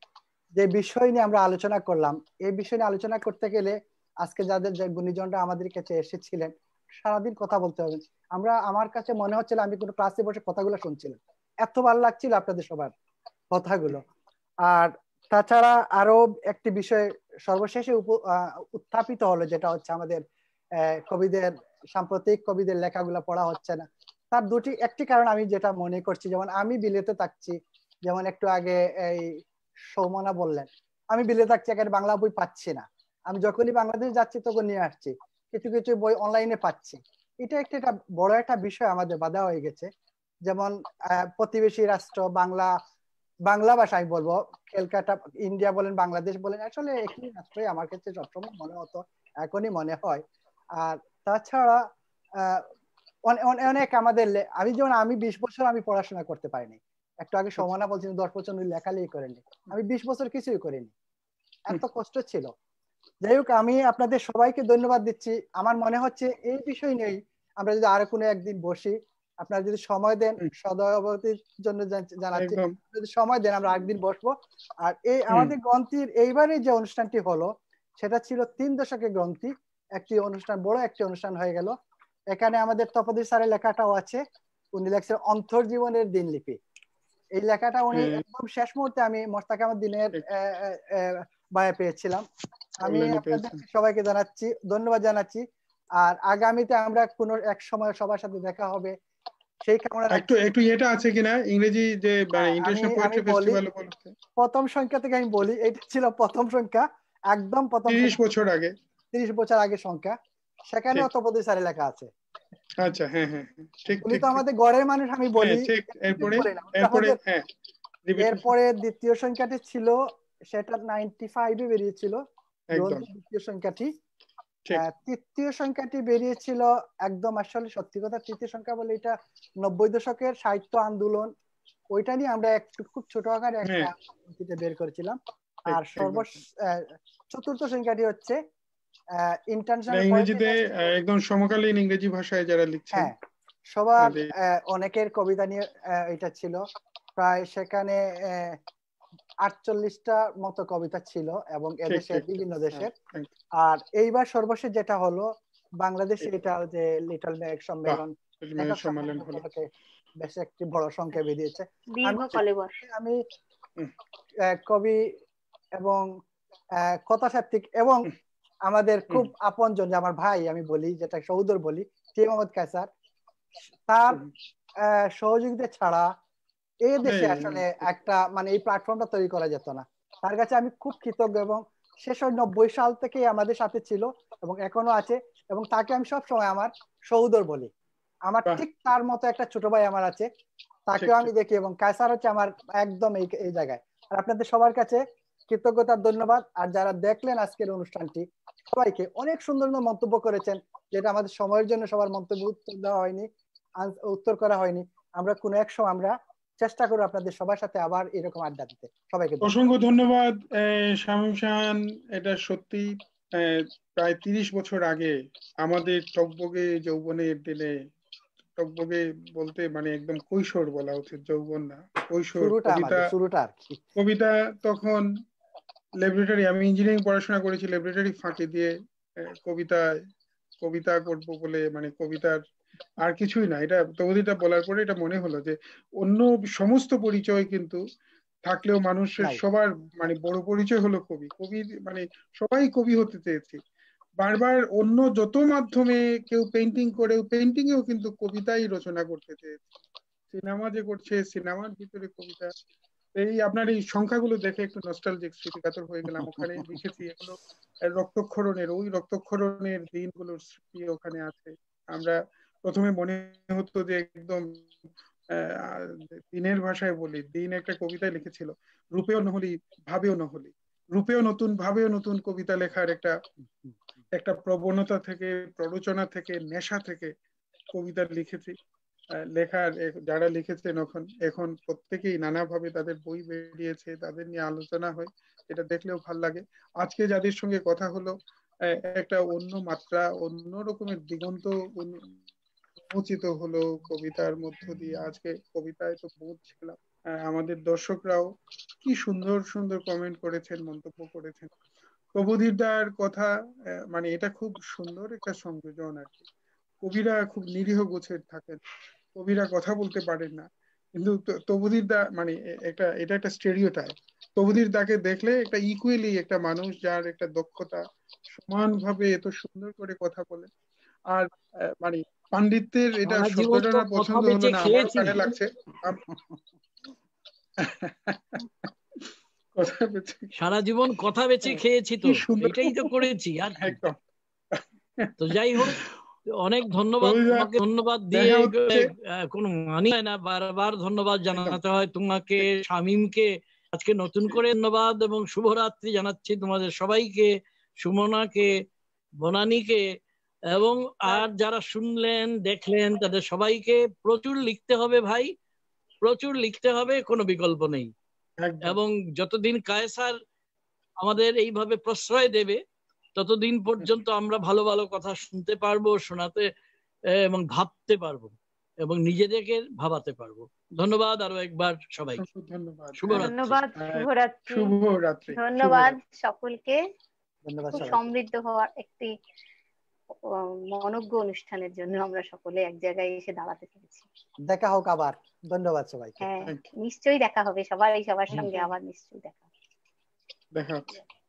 Speaker 4: যে বিষয় নিয়ে আমরা আলোচনা করলাম, এই বিষয় নিয়ে আলোচনা করতে গেলে আজকে যাদের যে গুণীজনরা আমাদের কাছে এসেছিলেন, সারাদিন কথা বলতে হবে। আমরা, আমার কাছে মনে হচ্ছিল আমি কোনো ক্লাসে বসে কথাগুলো শুনছিলাম, এত ভালো লাগছিল আপনাদের সবার কথাগুলো। আর তাছাড়া আরো একটি বিষয় সর্বশেষে উপ- আহ, উত্থাপিত হলো, যেটা হচ্ছে আমাদের আহ, কবিদের, সাম্প্রতিক কবিদের লেখাগুলো পড়া হচ্ছে না। তার দুটি একটি কারণ আমি যেটা মনে করছি, যেমন আমি বিলেতে থাকছি, যেমন একটু আগে এই সৌমনা বললেন, আমি বিলেতে থাকছি, এখানে বাংলা বই পাচ্ছি না। আমি যখনই বাংলাদেশ যাচ্ছি তখন নিয়ে আসছি, কিছু কিছু বই অনলাইনে পাচ্ছি। এটা একটা একটা বড় একটা বিষয় আমাদের বাধা হয়ে গেছে। যেমন আহ, প্রতিবেশী রাষ্ট্র বাংলা, বাংলা ভাষা আমি বলবো, ক্যালকাটা, ইন্ডিয়া বলেন বাংলাদেশ বলেন, আসলে একই রাষ্ট্রই আমার কাছে সবসময় মনে হতো, এখনই মনে হয়। আর তাছাড়া আহ অনে- অনে- অনেক আমাদের লে- আমি যেমন, আমি বিশ বছর আমি পড়াশোনা করতে পারিনি। একটু আগে সমানা বলছেন দশ বছর উনি লেখালেখি করেনি, আমি বিশ বছর কিছুই করিনি, এত কষ্ট ছিল। যাই হোক, আমি আপনাদের সবাইকে ধন্যবাদ দিচ্ছি। আমার মনে হচ্ছে এই বিষয় নেই, আমরা যদি আরো কোনো একদিন বসি, আপনারা যদি সময় দেন,
Speaker 1: হুম,
Speaker 4: সদয়বতির জন্য জান- জানাচ্ছি,
Speaker 1: একদম।
Speaker 4: যদি সময় দেন আমরা একদিন বসবো। আর এই
Speaker 1: হুম,
Speaker 4: আমাদের গ্রন্থির এইবারে যে অনুষ্ঠানটি হলো, সেটা ছিল তিন দশকের গ্রন্থি, একটি অনুষ্ঠান, বড় একটি অনুষ্ঠান হয়ে গেল। এখানে আমাদের তপদী স্যারের লেখাটাও আছে, উনি লেখছেন অন্তর্জীবনের দিনলিপি। এই লেখাটা উনি
Speaker 1: হ্যাঁ,
Speaker 4: একদম শেষ মুহূর্তে আমি মোস্তাক আহমদ দিনের
Speaker 1: ঠিক
Speaker 4: আহ, আহ, আহ, বায়ে পেয়েছিলাম। আমি
Speaker 1: অনলাইনে
Speaker 4: আপনাদের
Speaker 1: পেয়েছেন।
Speaker 4: সবাইকে জানাচ্ছি, ধন্যবাদ জানাচ্ছি। আর আগামীতে আমরা কোনো এক সময় সবার সাথে দেখা হবে, সেই কামনা
Speaker 1: একটু
Speaker 4: রাখছি।
Speaker 1: একটু এটা আছে কিনা ইংরেজি যে
Speaker 4: হ্যাঁ, আমি
Speaker 1: ইন্টারন্যাশনাল
Speaker 4: আমি
Speaker 1: পোয়েট্রি
Speaker 4: বলি,
Speaker 1: ফেস্টিভ্যাল উপলক্ষে?
Speaker 4: প্রথম সংখ্যা থেকে আমি বলি, এটা ছিল প্রথম সংখ্যা, একদম প্রথম
Speaker 1: তিরিশ
Speaker 4: সংখ্যা,
Speaker 1: বছর আগে।
Speaker 4: তিরিশ বছর আগে সংখ্যা। সেখানেও
Speaker 1: ঠিক,
Speaker 4: তপদী স্যারের লেখা আছে।
Speaker 1: আচ্ছা, হ্যাঁ হ্যাঁ হ্যাঁ, ঠিক
Speaker 4: উনি
Speaker 1: ঠিক
Speaker 4: তো
Speaker 1: ঠিক।
Speaker 4: আমাদের গড়ের মানুষ, আমি
Speaker 1: হ্যাঁ
Speaker 4: বলি,
Speaker 1: ঠিক,
Speaker 4: একদম
Speaker 1: এরপরে
Speaker 4: বলি না, উনি তো
Speaker 1: এরপরে
Speaker 4: আমাদের।
Speaker 1: হ্যাঁ, রিপিট করছেন।
Speaker 4: এরপরে দ্বিতীয় সংখ্যাটি ছিল, সেটা নাইনটি ফাইভে বেরিয়েছিল
Speaker 1: একদম
Speaker 4: গ্রন্থের দ্বিতীয় সংখ্যাটি।
Speaker 1: ঠিক।
Speaker 4: আহ, তৃতীয় সংখ্যাটি বেরিয়েছিল, একদম আসলে সত্যি কথা, তৃতীয় সংখ্যা বলে এটা নব্বই দশকের সাহিত্য আন্দোলন, ওইটা নিয়ে আমরা একটু খুব ছোট আকারে একটা
Speaker 1: হ্যাঁ
Speaker 4: গ্রন্থিতে বের করেছিলাম।
Speaker 1: ঠিক
Speaker 4: আর
Speaker 1: ঠিক
Speaker 4: সর্ব
Speaker 1: বলছেন।
Speaker 4: আহ, চতুর্থ সংখ্যাটি হচ্ছে
Speaker 1: এটা
Speaker 4: ইন্টারন্যাশনাল পোয়েট্রি
Speaker 1: ইংরেজিতে আহ,
Speaker 4: ফেস্টিভ্যাল।
Speaker 1: একদম সমকালীন ইংরেজি ভাষায় যারা লিখছেন
Speaker 4: হ্যাঁ, সবার
Speaker 1: তাদের।
Speaker 4: আহ, অনেকের কবিতা নিয়ে আহ, এটা ছিল, প্রায় সেখানে আহ, আটচল্লিশটা মতো কবিতা ছিল, এবং
Speaker 1: ঠিক
Speaker 4: এদেশের
Speaker 1: ঠিক ঠিক,
Speaker 4: বিভিন্ন
Speaker 1: হ্যাঁ
Speaker 4: দেশের।
Speaker 1: একদম,
Speaker 4: আর এইবার সর্বশেষ যেটা হলো বাংলাদেশে,
Speaker 1: ঠিক।
Speaker 4: এটা যে লিটল ম্যাগ
Speaker 1: বাহ,
Speaker 4: সম্মেলন,
Speaker 1: মানে
Speaker 4: লেখক
Speaker 1: সম্মেলন
Speaker 4: সম্মেলন
Speaker 1: হলো।
Speaker 4: উপলক্ষে বেশ একটি বড় সংখ্যা বেরিয়েছে।
Speaker 2: দীর্ঘ
Speaker 4: আমি
Speaker 1: ঠিক।
Speaker 2: কলেবর।
Speaker 4: আমি
Speaker 1: হুম,
Speaker 4: আহ, কবি এবং আহ, কথাসাহিত্যিক এবং
Speaker 1: হুম,
Speaker 4: আমাদের
Speaker 1: হুম,
Speaker 4: খুব আপনজন, যে আমার ভাই আমি বলি, যেটা সহোদর বলি, টি মোহাম্মদ কায়সার, তার
Speaker 1: হুম,
Speaker 4: আহ, সহযোগিতা ছাড়া এই দেশে
Speaker 1: হ্যাঁ,
Speaker 4: আসলে
Speaker 1: ঠিক।
Speaker 4: একটা, মানে এই প্ল্যাটফর্মটা তৈরি করা যেত না। তার কাছে আমি খুব কৃতজ্ঞ, এবং সে সব নব্বই সাল থেকে আমাদের সাথে ছিল এবং এখনো আছে, এবং তাকে আমি সব সময় আমার সহোদর বলি। আমার
Speaker 1: বাহ,
Speaker 4: ঠিক তার মতো একটা ছোট ভাই আমার আছে,
Speaker 1: ঠিক
Speaker 4: তাকেও আমি
Speaker 1: ঠিক।
Speaker 4: দেখি, এবং কায়সার হচ্ছে আমার একদম এই এই জায়গায়। আর আপনাদের সবার কাছে কৃতজ্ঞতার ধন্যবাদ। আর যারা দেখলেন আজকের অনুষ্ঠানটি, সবাইকে অনেক সুন্দর সুন্দর মন্তব্য করেছেন, যেটা আমাদের সময়ের জন্য সবার মন্তব্য উত্তর দেওয়া হয়নি, আন- উত্তর করা হয়নি। আমরা কোনো এক সময় আমরা চেষ্টা করবো আপনাদের সবার সাথে আবার এরকম আড্ডা দিতে। সবাইকে ধন্যবাদ।
Speaker 1: অসংখ্য ধন্যবাদ আহ, শামীম শাহান। এটা সত্যি প্রায় তিরিশ বছর আগে আমাদের টকবগে যৌবনের দিনে, টকবগে বলতে মানে একদম কৈশোর বলা উচিত, যৌবন না, কৈশোর। কবিতা কবিতা তখন ল্যাবরেটরি, আমি ইঞ্জিনিয়ারিং পড়াশোনা করেছি, ল্যাবরেটরি ফাঁকি দিয়ে কবিতায় কবিতা করবো বলে, মানে কবিতার আর কিছুই না। এটা তবুদিটা বলার পরে এটা মনে হলো যে অন্য সমস্ত পরিচয় কিন্তু থাকলেও মানুষের সবার মানে বড় পরিচয় হলো কবি। কবি মানে সবাই কবি হতে চেয়েছি বারবার। অন্য যত মাধ্যমে কেউ পেন্টিং করে, পেন্টিং এও কিন্তু কবিতাই রচনা করতে চেয়েছে। সিনেমা যে করছে, সিনেমার ভিতরে কবিতা। এই আপনার এই সংখ্যাগুলো দেখে একটু নস্টালজিক, স্মৃতিকাতর হয়ে গেলাম। ওখানে লিখেছি এগুলো রক্তক্ষরণের, ওই রক্তক্ষরণের দিনগুলোর স্মৃতি ওখানে আছে। আমরা প্রথমে মনে হতো যে একদম দিনের ভাষায় বলি, দিন একটা কবিতায় লিখেছিল, রূপেও নহলি ভাবেও নহলি, রূপেও নতুন ভাবেও নতুন কবিতা লেখার একটা একটা প্রবণতা থেকে, প্ররোচনা থেকে, নেশা থেকে কবিতা লিখেছি। লেখার যারা লিখেছেন এখন এখন প্রত্যেকেই নানাভাবে তাদের বই বেরিয়েছে, তাদের নিয়ে আলোচনা হয়, এটা দেখলেও ভাল লাগে। আজকে যাদের সঙ্গে কথা হলো একটা অন্য মাত্রা, অন্য রকমের দিগন্ত উন্মোচিত হলো কবিতার মধ্য দিয়ে। আজকে কবিতায় তো পৌঁছছিলাম, আমাদের দর্শকরাও কি সুন্দর সুন্দর কমেন্ট করেছেন, মন্তব্য করেছেন। প্রবোধিদার কথা মানে এটা খুব সুন্দর একটা সংযোজন আর কি। কবিরা খুব নিরীহ গোছের থাকেন, কবিরা কথা বলতে পারেন না, কিন্তু তবুদির দা মানে একটা এটা একটা স্টেরিওটাইপ। তবুদির দাকে দেখলে একটা ইকুয়ালি একটা মানুষ যার একটা দক্ষতা, সমানভাবে এত সুন্দর করে কথা বলে। আর মানে পাণ্ডিত্যের এটা শব্দটা না পছন্দ হলো না, আমার কানে লাগছে।
Speaker 3: সারা জীবন কথা বেঁচে খেয়েছি, তো এটাই তো করেছি আর
Speaker 1: একদম।
Speaker 3: তো যাই হোক, অনেক ধন্যবাদ তোমাকে। ধন্যবাদ দিয়ে কোনো মানি হয় না, বারবার ধন্যবাদ জানাতে হয় তোমাকে, শামীমকে আজকে নতুন করে ধন্যবাদ এবং শুভরাত্রি জানাচ্ছি তোমাদের সবাইকে, সুমনাকে, বনানীকে, এবং আর যারা শুনলেন দেখলেন তাদের সবাইকে। প্রচুর লিখতে হবে ভাই, প্রচুর লিখতে হবে, কোনো বিকল্প নেই। এবং যতদিন কায়সার আমাদের এইভাবে প্রশ্রয় দেবে ততদিন পর্যন্ত আমরা ভালো ভালো কথা শুনতে পারবো, শোনাতে এবং ভাবতে পারবো এবং নিজেদেরকে ভাবাতে পারবো। ধন্যবাদ আরো একবার সবাইকে।
Speaker 1: ধন্যবাদ,
Speaker 5: ধন্যবাদ, শুভরাত্রি।
Speaker 1: শুভরাত্রি,
Speaker 2: ধন্যবাদ সকলকে। খুব সমৃদ্ধ হওয়ার একটি মনোজ্ঞ অনুষ্ঠানের জন্য আমরা সকলে এক জায়গায় এসে দাঁড়াতে পেরেছি।
Speaker 4: দেখা হোক আবার। ধন্যবাদ সবাইকে।
Speaker 2: হ্যাঁ, নিশ্চয়ই দেখা হবে, সবাই সবার সঙ্গে আবার নিশ্চয়ই দেখা হবে।
Speaker 1: দেখা হবে।